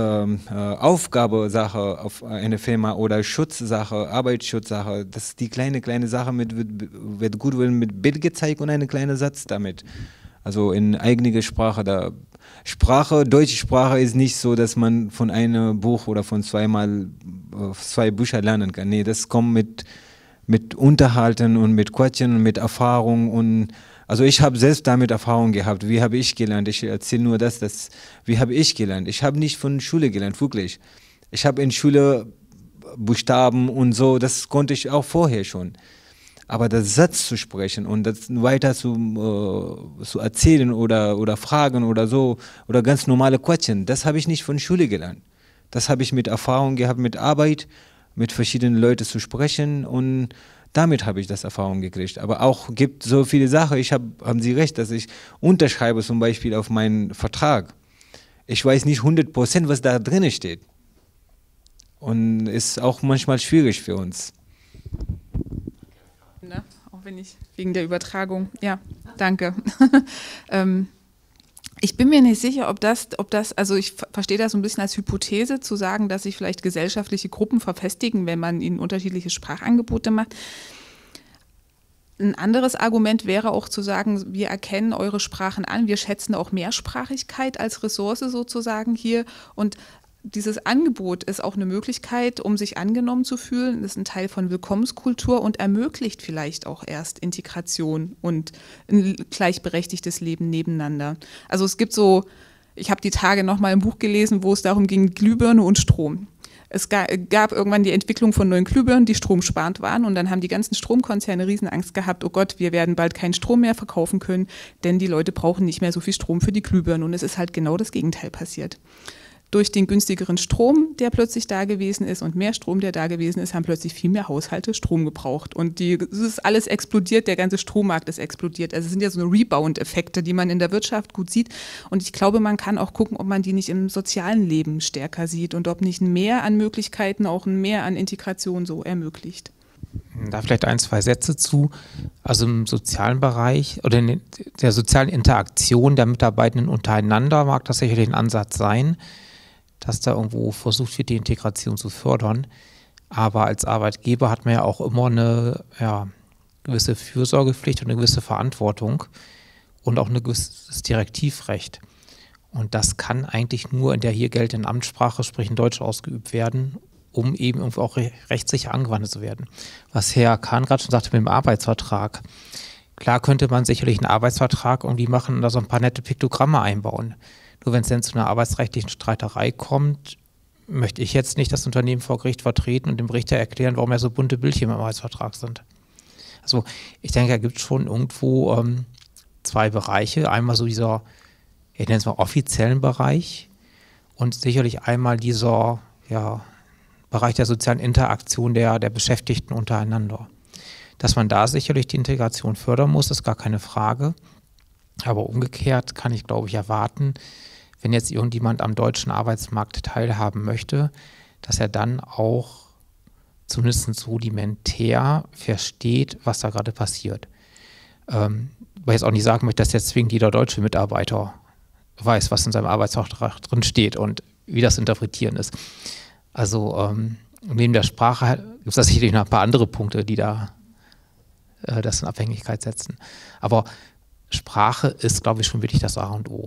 Aufgabesache auf eine Firma oder Schutzsache, Arbeitsschutzsache, das ist die kleine Sache, wird gut mit Bild gezeigt und einen kleinen Satz damit. Also in eigener Sprache, deutsche Sprache ist nicht so, dass man von einem Buch oder von zwei Büchern lernen kann. Nee, das kommt mit Unterhalten und mit Quatschen und mit Erfahrung. Und also ich habe selbst damit Erfahrung gehabt. Wie habe ich gelernt? Ich erzähle nur wie habe ich gelernt? Ich habe nicht von Schule gelernt, wirklich. Ich habe in Schule Buchstaben und so, das konnte ich auch vorher schon. Aber das Satz zu sprechen und das weiter zu erzählen oder fragen oder so, oder ganz normale Quatschen, das habe ich nicht von Schule gelernt. Das habe ich mit Erfahrung gehabt, mit Arbeit, mit verschiedenen Leuten zu sprechen, und damit habe ich das Erfahrung gekriegt. Aber auch gibt so viele Sachen, haben Sie recht, dass ich unterschreibe zum Beispiel auf meinen Vertrag. Ich weiß nicht 100%, was da drin steht. Und ist auch manchmal schwierig für uns. Ne? Auch wenn ich wegen der Übertragung, ja, danke. Ich bin mir nicht sicher, ob das, also ich verstehe das so ein bisschen als Hypothese, zu sagen, dass sich vielleicht gesellschaftliche Gruppen verfestigen, wenn man ihnen unterschiedliche Sprachangebote macht. Ein anderes Argument wäre auch zu sagen, wir erkennen eure Sprachen an, wir schätzen auch Mehrsprachigkeit als Ressource sozusagen hier, und dieses Angebot ist auch eine Möglichkeit, um sich angenommen zu fühlen. Das ist ein Teil von Willkommenskultur und ermöglicht vielleicht auch erst Integration und ein gleichberechtigtes Leben nebeneinander. Also es gibt so, ich habe die Tage nochmal ein Buch gelesen, wo es darum ging, Glühbirne und Strom. Es gab irgendwann die Entwicklung von neuen Glühbirnen, die stromsparend waren, und dann haben die ganzen Stromkonzerne Riesenangst gehabt, oh Gott, wir werden bald keinen Strom mehr verkaufen können, denn die Leute brauchen nicht mehr so viel Strom für die Glühbirnen, und es ist halt genau das Gegenteil passiert. Durch den günstigeren Strom, der plötzlich da gewesen ist, und mehr Strom, der da gewesen ist, haben plötzlich viel mehr Haushalte Strom gebraucht. Und es ist alles explodiert, der ganze Strommarkt ist explodiert. Also es sind ja so Rebound-Effekte, die man in der Wirtschaft gut sieht. Und ich glaube, man kann auch gucken, ob man die nicht im sozialen Leben stärker sieht und ob nicht ein Mehr an Möglichkeiten, auch ein Mehr an Integration so ermöglicht. Da vielleicht 1, 2 Sätze zu. Also im sozialen Bereich oder in der sozialen Interaktion der Mitarbeitenden untereinander mag das sicherlich ein Ansatz sein, dass da irgendwo versucht wird, die Integration zu fördern. Aber als Arbeitgeber hat man ja auch immer eine gewisse Fürsorgepflicht und eine gewisse Verantwortung und auch ein gewisses Direktivrecht. Und das kann eigentlich nur in der hier geltenden Amtssprache, sprich in Deutsch, ausgeübt werden, um eben irgendwie auch rechtssicher angewandt zu werden. Was Herr Kahn gerade schon sagte mit dem Arbeitsvertrag. Klar könnte man sicherlich einen Arbeitsvertrag irgendwie machen und da so ein paar nette Piktogramme einbauen. Nur wenn es dann zu einer arbeitsrechtlichen Streiterei kommt, möchte ich jetzt nicht das Unternehmen vor Gericht vertreten und dem Richter erklären, warum ja so bunte Bildchen im Arbeitsvertrag sind. Also ich denke, da gibt es schon irgendwo 2 Bereiche. Einmal so dieser, ich nenne es mal offiziellen Bereich, und sicherlich einmal dieser Bereich der sozialen Interaktion der Beschäftigten untereinander. Dass man da sicherlich die Integration fördern muss, ist gar keine Frage. Aber umgekehrt kann ich, glaube ich, erwarten, wenn jetzt irgendjemand am deutschen Arbeitsmarkt teilhaben möchte, dass er dann auch zumindest rudimentär versteht, was da gerade passiert. weil ich jetzt auch nicht sagen möchte, dass jetzt zwingend jeder deutsche Mitarbeiter weiß, was in seinem Arbeitsvertrag drin steht und wie das interpretieren ist. Also neben der Sprache gibt es da sicherlich noch ein paar andere Punkte, die da das in Abhängigkeit setzen. Aber Sprache ist, glaube ich, schon wirklich das A und O.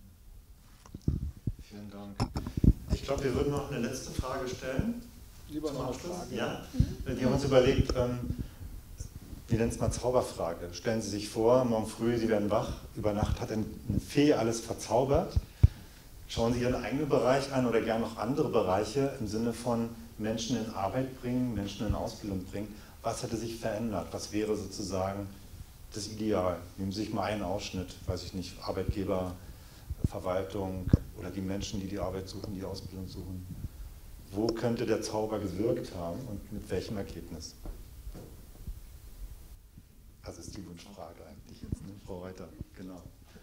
Vielen Dank. Ich glaube, wir würden noch eine letzte Frage stellen. Lieber noch eine Frage. Ja? Wir haben uns überlegt, wir nennen es mal Zauberfrage. Stellen Sie sich vor, morgen früh, Sie werden wach, über Nacht hat eine Fee alles verzaubert. Schauen Sie Ihren eigenen Bereich an oder gerne noch andere Bereiche im Sinne von Menschen in Arbeit bringen, Menschen in Ausbildung bringen. Was hätte sich verändert? Was wäre sozusagen das Ideal? Nehmen Sie sich mal einen Ausschnitt, weiß ich nicht, Arbeitgeber, Verwaltung oder die Menschen, die die Arbeit suchen, die Ausbildung suchen. Wo könnte der Zauber gewirkt haben und mit welchem Ergebnis? Das ist die Wunschfrage eigentlich jetzt, ne? Frau Reiter, genau.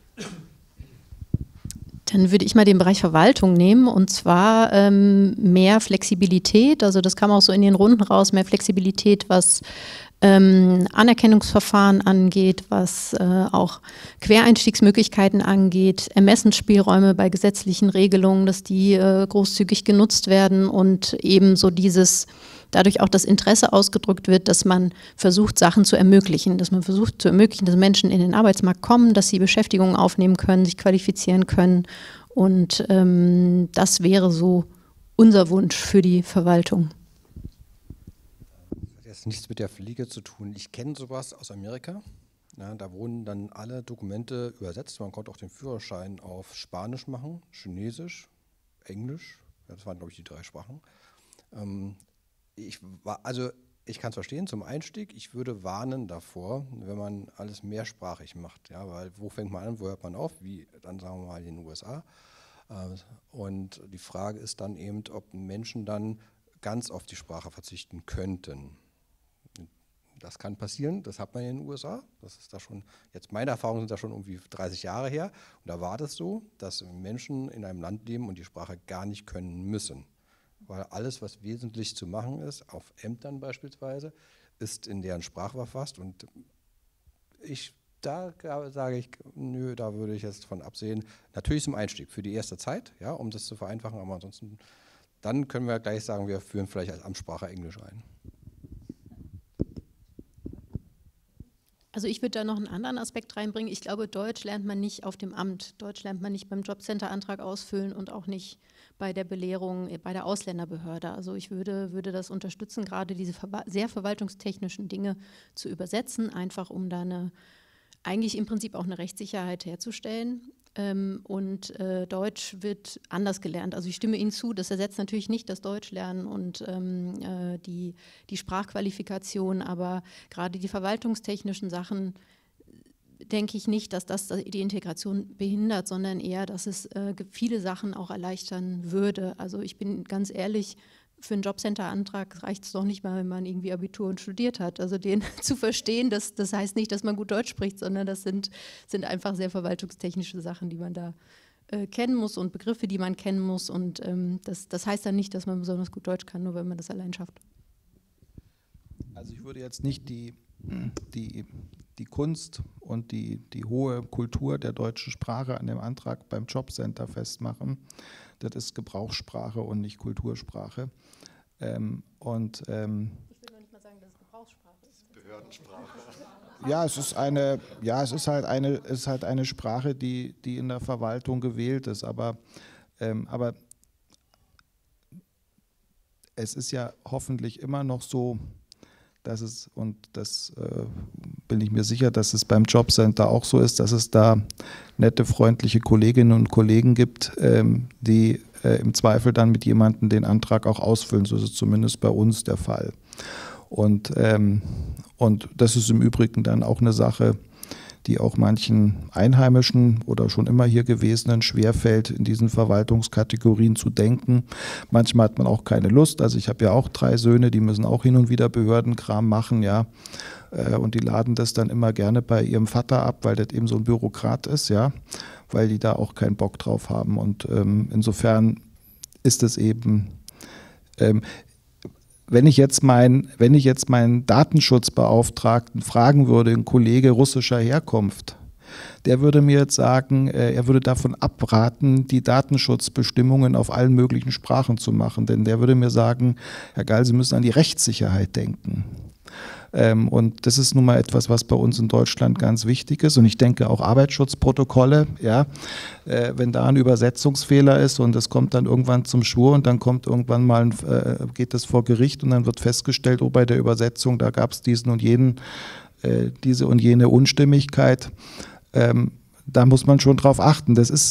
Dann würde ich mal den Bereich Verwaltung nehmen und zwar mehr Flexibilität, also das kam auch so in den Runden raus, mehr Flexibilität, was Anerkennungsverfahren angeht, was auch Quereinstiegsmöglichkeiten angeht, Ermessensspielräume bei gesetzlichen Regelungen, dass die großzügig genutzt werden und eben so dadurch auch das Interesse ausgedrückt wird, dass man versucht, Sachen zu ermöglichen, dass Menschen in den Arbeitsmarkt kommen, dass sie Beschäftigung aufnehmen können, sich qualifizieren können und das wäre so unser Wunsch für die Verwaltung. Das hat nichts mit der Fliege zu tun. Ich kenne sowas aus Amerika. Ja, da wurden dann alle Dokumente übersetzt. Man konnte auch den Führerschein auf Spanisch machen, Chinesisch, Englisch. Ja, das waren, glaube ich, die 3 Sprachen. Ich kann es verstehen zum Einstieg. Ich würde warnen davor, wenn man alles mehrsprachig macht. Ja, weil wo fängt man an, wo hört man auf? Wie dann sagen wir mal in den USA. Und die Frage ist dann eben, ob Menschen dann ganz auf die Sprache verzichten könnten. Das kann passieren, das hat man in den USA. Das ist da schon, jetzt meine Erfahrungen sind da schon irgendwie 30 Jahre her. Und da war das so, dass Menschen in einem Land leben und die Sprache gar nicht können müssen. Weil alles, was wesentlich zu machen ist, auf Ämtern beispielsweise, ist in deren Sprache verfasst. Und da sage ich, nö, da würde ich jetzt von absehen. Natürlich zum Einstieg für die erste Zeit, ja, um das zu vereinfachen, aber ansonsten, dann können wir gleich sagen, wir führen vielleicht als Amtssprache Englisch ein. Also ich würde da noch einen anderen Aspekt reinbringen. Ich glaube, Deutsch lernt man nicht auf dem Amt. Deutsch lernt man nicht beim Jobcenter-Antrag ausfüllen und auch nicht bei der Belehrung bei der Ausländerbehörde. Also ich würde das unterstützen, gerade diese sehr verwaltungstechnischen Dinge zu übersetzen, einfach um da eigentlich im Prinzip auch eine Rechtssicherheit herzustellen. Und Deutsch wird anders gelernt. Also ich stimme Ihnen zu, das ersetzt natürlich nicht das Deutschlernen und die Sprachqualifikation, aber gerade die verwaltungstechnischen Sachen denke ich nicht, dass das die Integration behindert, sondern eher, dass es viele Sachen auch erleichtern würde. Also ich bin ganz ehrlich, für einen Jobcenter-Antrag reicht es doch nicht mal, wenn man irgendwie Abitur und studiert hat. Also den zu verstehen, das heißt nicht, dass man gut Deutsch spricht, sondern das sind einfach sehr verwaltungstechnische Sachen, die man da kennen muss und Begriffe, die man kennen muss. Und das heißt dann nicht, dass man besonders gut Deutsch kann, nur wenn man das allein schafft. Also ich würde jetzt nicht die Kunst und die hohe Kultur der deutschen Sprache an dem Antrag beim Jobcenter festmachen. Das ist Gebrauchssprache und nicht Kultursprache. Ich will noch nicht mal sagen, dass es Gebrauchssprache ist. Behördensprache. Ja, es ist halt eine Sprache, die in der Verwaltung gewählt ist, aber es ist ja hoffentlich immer noch so, dass es, und das bin ich mir sicher, dass es beim Jobcenter auch so ist, dass es da nette, freundliche Kolleginnen und Kollegen gibt, die im Zweifel dann mit jemandem den Antrag auch ausfüllen. So ist es zumindest bei uns der Fall. Und das ist im Übrigen dann auch eine Sache, die auch manchen Einheimischen oder schon immer hier Gewesenen schwerfällt, in diesen Verwaltungskategorien zu denken. Manchmal hat man auch keine Lust. Also ich habe ja auch 3 Söhne, die müssen auch hin und wieder Behördenkram machen, ja. Und die laden das dann immer gerne bei ihrem Vater ab, weil das eben so ein Bürokrat ist, ja, weil die da auch keinen Bock drauf haben. Und insofern ist es eben, wenn ich jetzt meinen Datenschutzbeauftragten fragen würde, ein Kollege russischer Herkunft, der würde mir jetzt sagen, er würde davon abraten, die Datenschutzbestimmungen auf allen möglichen Sprachen zu machen. Denn der würde mir sagen, Herr Gall, Sie müssen an die Rechtssicherheit denken. Und das ist nun mal etwas, was bei uns in Deutschland ganz wichtig ist. Und ich denke auch Arbeitsschutzprotokolle, ja, wenn da ein Übersetzungsfehler ist und es kommt dann irgendwann zum Schwur und dann kommt irgendwann mal, geht das vor Gericht und dann wird festgestellt, oh, bei der Übersetzung, da gab es diese und jene Unstimmigkeit. Da muss man schon drauf achten.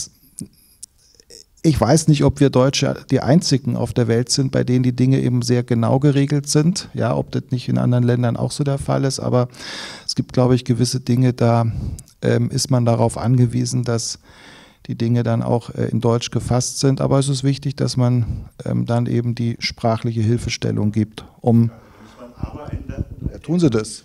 Ich weiß nicht, ob wir Deutsche die einzigen auf der Welt sind, bei denen die Dinge eben sehr genau geregelt sind. Ja, ob das nicht in anderen Ländern auch so der Fall ist, aber es gibt, glaube ich, gewisse Dinge, da ist man darauf angewiesen, dass die Dinge dann auch in Deutsch gefasst sind. Aber es ist wichtig, dass man dann eben die sprachliche Hilfestellung gibt, um... Ja, tun Sie das.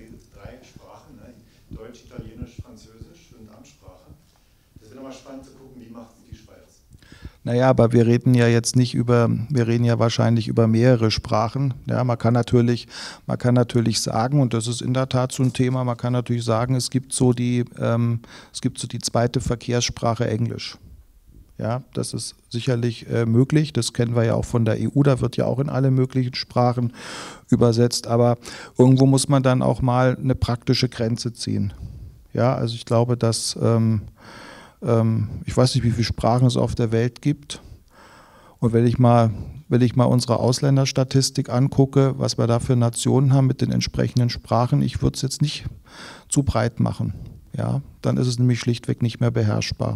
Deutsch, Italienisch, Französisch und Amtssprache. Das wird nochmal spannend zu gucken, wie macht die Schweiz. Naja, aber wir reden ja jetzt nicht wir reden ja wahrscheinlich über mehrere Sprachen. Ja, man kann natürlich sagen, und das ist in der Tat so ein Thema, man kann natürlich sagen, es gibt so die zweite Verkehrssprache Englisch. Ja, das ist sicherlich möglich, das kennen wir ja auch von der EU, da wird ja auch in alle möglichen Sprachen übersetzt, aber irgendwo muss man dann auch mal eine praktische Grenze ziehen. Ja, also ich glaube, dass, ich weiß nicht, wie viele Sprachen es auf der Welt gibt, und wenn ich mal unsere Ausländerstatistik angucke, was wir da für Nationen haben mit den entsprechenden Sprachen, ich würde es jetzt nicht zu breit machen. Ja, dann ist es nämlich schlichtweg nicht mehr beherrschbar.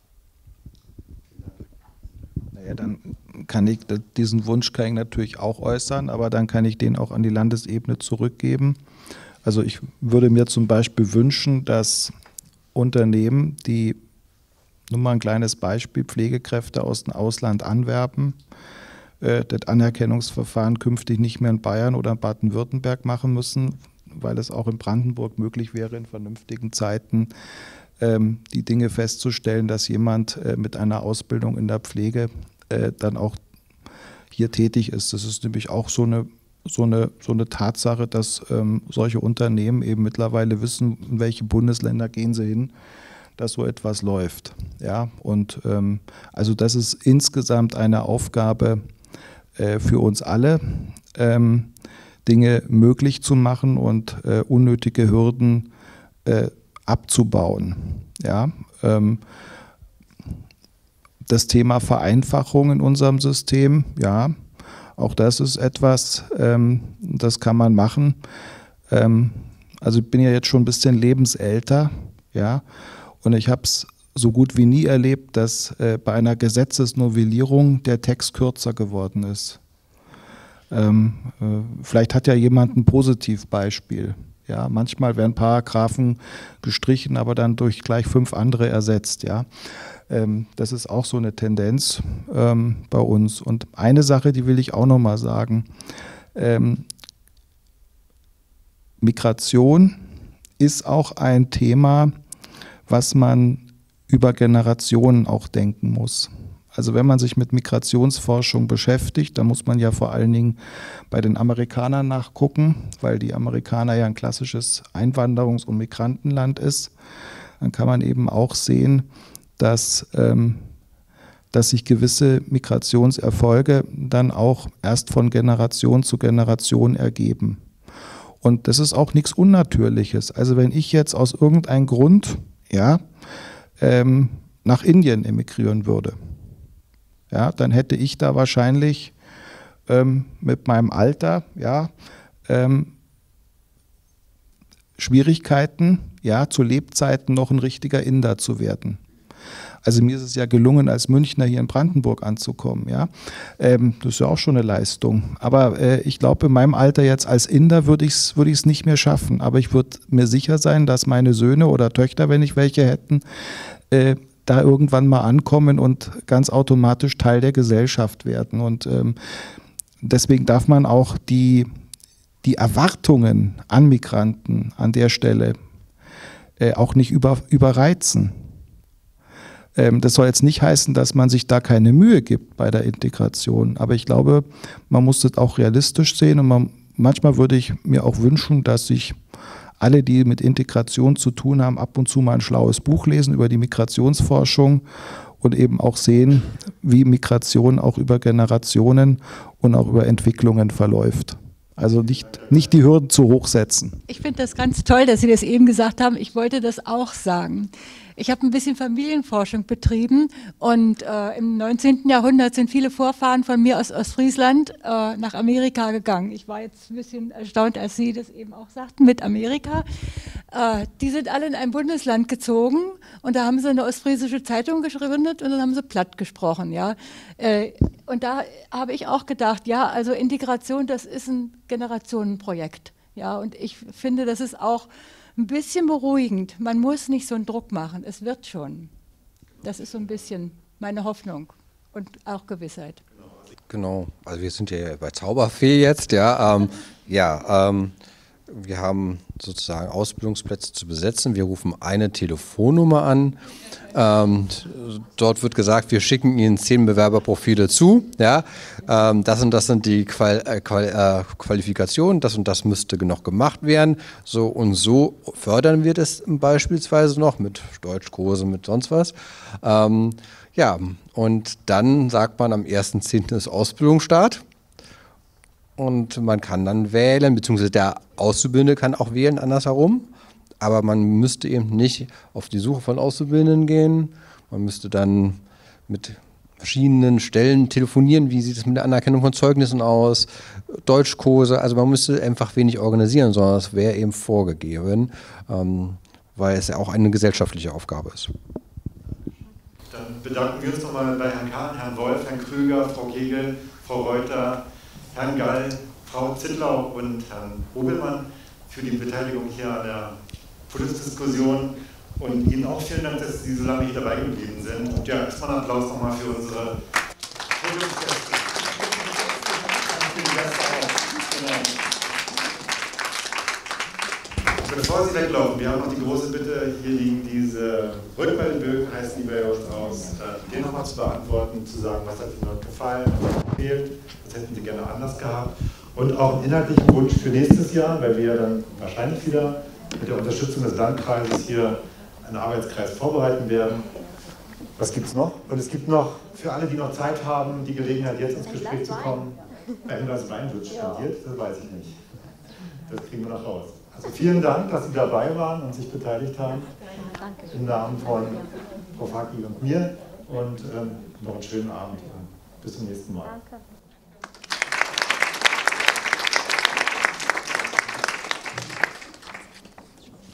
Ja, dann kann ich diesen Wunsch kann ich natürlich auch äußern, aber dann kann ich den auch an die Landesebene zurückgeben. Also ich würde mir zum Beispiel wünschen, dass Unternehmen, die, nur mal ein kleines Beispiel, Pflegekräfte aus dem Ausland anwerben, das Anerkennungsverfahren künftig nicht mehr in Bayern oder in Baden-Württemberg machen müssen, weil es auch in Brandenburg möglich wäre, in vernünftigen Zeiten die Dinge festzustellen, dass jemand mit einer Ausbildung in der Pflege dann auch hier tätig ist. Das ist nämlich auch so eine Tatsache, dass solche Unternehmen eben mittlerweile wissen, in welche Bundesländer gehen sie hin, dass so etwas läuft. Ja, und also das ist insgesamt eine Aufgabe für uns alle, Dinge möglich zu machen und unnötige Hürden abzubauen. Ja, das Thema Vereinfachung in unserem System, ja, auch das ist etwas, das kann man machen. Also ich bin ja jetzt schon ein bisschen lebensälter, ja, und ich habe es so gut wie nie erlebt, dass bei einer Gesetzesnovellierung der Text kürzer geworden ist. Vielleicht hat ja jemand ein Positivbeispiel. Ja, manchmal werden Paragraphen gestrichen, aber dann durch gleich 5 andere ersetzt. Ja. Das ist auch so eine Tendenz bei uns. Und eine Sache, die will ich auch noch mal sagen. Migration ist auch ein Thema, was man über Generationen auch denken muss. Also wenn man sich mit Migrationsforschung beschäftigt, dann muss man ja vor allen Dingen bei den Amerikanern nachgucken, weil die Amerikaner ja ein klassisches Einwanderungs- und Migrantenland ist. Dann kann man eben auch sehen, dass sich gewisse Migrationserfolge dann auch erst von Generation zu Generation ergeben. Und das ist auch nichts Unnatürliches. Also wenn ich jetzt aus irgendeinem Grund nach Indien emigrieren würde, ja, dann hätte ich da wahrscheinlich mit meinem Alter Schwierigkeiten, zu Lebzeiten noch ein richtiger Inder zu werden. Also mir ist es ja gelungen, als Münchner hier in Brandenburg anzukommen. Ja? Das ist ja auch schon eine Leistung. Aber ich glaube, in meinem Alter jetzt als Inder würde ich es nicht mehr schaffen. Aber ich würde mir sicher sein, dass meine Söhne oder Töchter, wenn ich welche hätten, da irgendwann mal ankommen und ganz automatisch Teil der Gesellschaft werden. Und deswegen darf man auch die Erwartungen an Migranten an der Stelle auch nicht überreizen. Das soll jetzt nicht heißen, dass man sich da keine Mühe gibt bei der Integration, aber ich glaube, man muss das auch realistisch sehen und manchmal würde ich mir auch wünschen, dass sich alle, die mit Integration zu tun haben, ab und zu mal ein schlaues Buch lesen über die Migrationsforschung und eben auch sehen, wie Migration auch über Generationen und auch über Entwicklungen verläuft. Also nicht die Hürden zu hoch setzen. Ich finde das ganz toll, dass Sie das eben gesagt haben. Ich wollte das auch sagen. Ich habe ein bisschen Familienforschung betrieben und im 19. Jahrhundert sind viele Vorfahren von mir aus Ostfriesland nach Amerika gegangen. Ich war jetzt ein bisschen erstaunt, als Sie das eben auch sagten mit Amerika. Die sind alle in ein Bundesland gezogen und da haben sie eine ostfriesische Zeitung gegründet und dann haben sie platt gesprochen. Ja? Und da habe ich auch gedacht, ja, also Integration, das ist ein Generationenprojekt. Ja? Und ich finde, das ist auch ein bisschen beruhigend. Man muss nicht so einen Druck machen. Es wird schon. Das ist so ein bisschen meine Hoffnung und auch Gewissheit. Genau. Also wir sind ja bei Zauberfee jetzt. Ja, wir haben sozusagen Ausbildungsplätze zu besetzen. Wir rufen eine Telefonnummer an. Dort wird gesagt, wir schicken Ihnen 10 Bewerberprofile zu. Ja? Das und das sind die Qualifikationen, das und das müsste noch gemacht werden. So und so fördern wir das beispielsweise noch mit Deutschkursen, mit sonst was. Ja, und dann sagt man, am 1.10. ist Ausbildungsstart. Und man kann dann wählen, beziehungsweise der Auszubildende kann auch wählen, andersherum. Aber man müsste eben nicht auf die Suche von Auszubildenden gehen. Man müsste dann mit verschiedenen Stellen telefonieren. Wie sieht es mit der Anerkennung von Zeugnissen aus? Deutschkurse. Also man müsste einfach wenig organisieren, sondern es wäre eben vorgegeben, weil es ja auch eine gesellschaftliche Aufgabe ist. Dann bedanken wir uns nochmal bei Herrn Kahn, Herrn Wolf, Herrn Krüger, Frau Kegel, Frau Reuter, Herrn Gall, Frau Zittlau und Herrn Hobelmann für die Beteiligung hier an der Podiumsdiskussion und Ihnen auch vielen Dank, dass Sie so lange hier dabei geblieben sind. Und ja, erstmal einen Applaus nochmal für unsere Podiumsgäste. Bevor Sie weglaufen, wir haben noch die große Bitte, hier liegen diese Rückmeldebögen, heißen die bei uns aus, den nochmal zu beantworten, zu sagen, was hat Ihnen dort gefallen, was fehlt, was hätten Sie gerne anders gehabt. Und auch einen inhaltlichen Wunsch für nächstes Jahr, weil wir ja dann wahrscheinlich wieder mit der Unterstützung des Landkreises hier einen Arbeitskreis vorbereiten werden. Was gibt es noch? Und es gibt noch für alle, die noch Zeit haben, die Gelegenheit, jetzt ins Gespräch zu kommen. Ein Glas Wein wird spendiert, das weiß ich nicht. Das kriegen wir noch raus. Also vielen Dank, dass Sie dabei waren und sich beteiligt haben. Im Namen von Frau Faki und mir. Und noch einen schönen Abend. Bis zum nächsten Mal. Danke.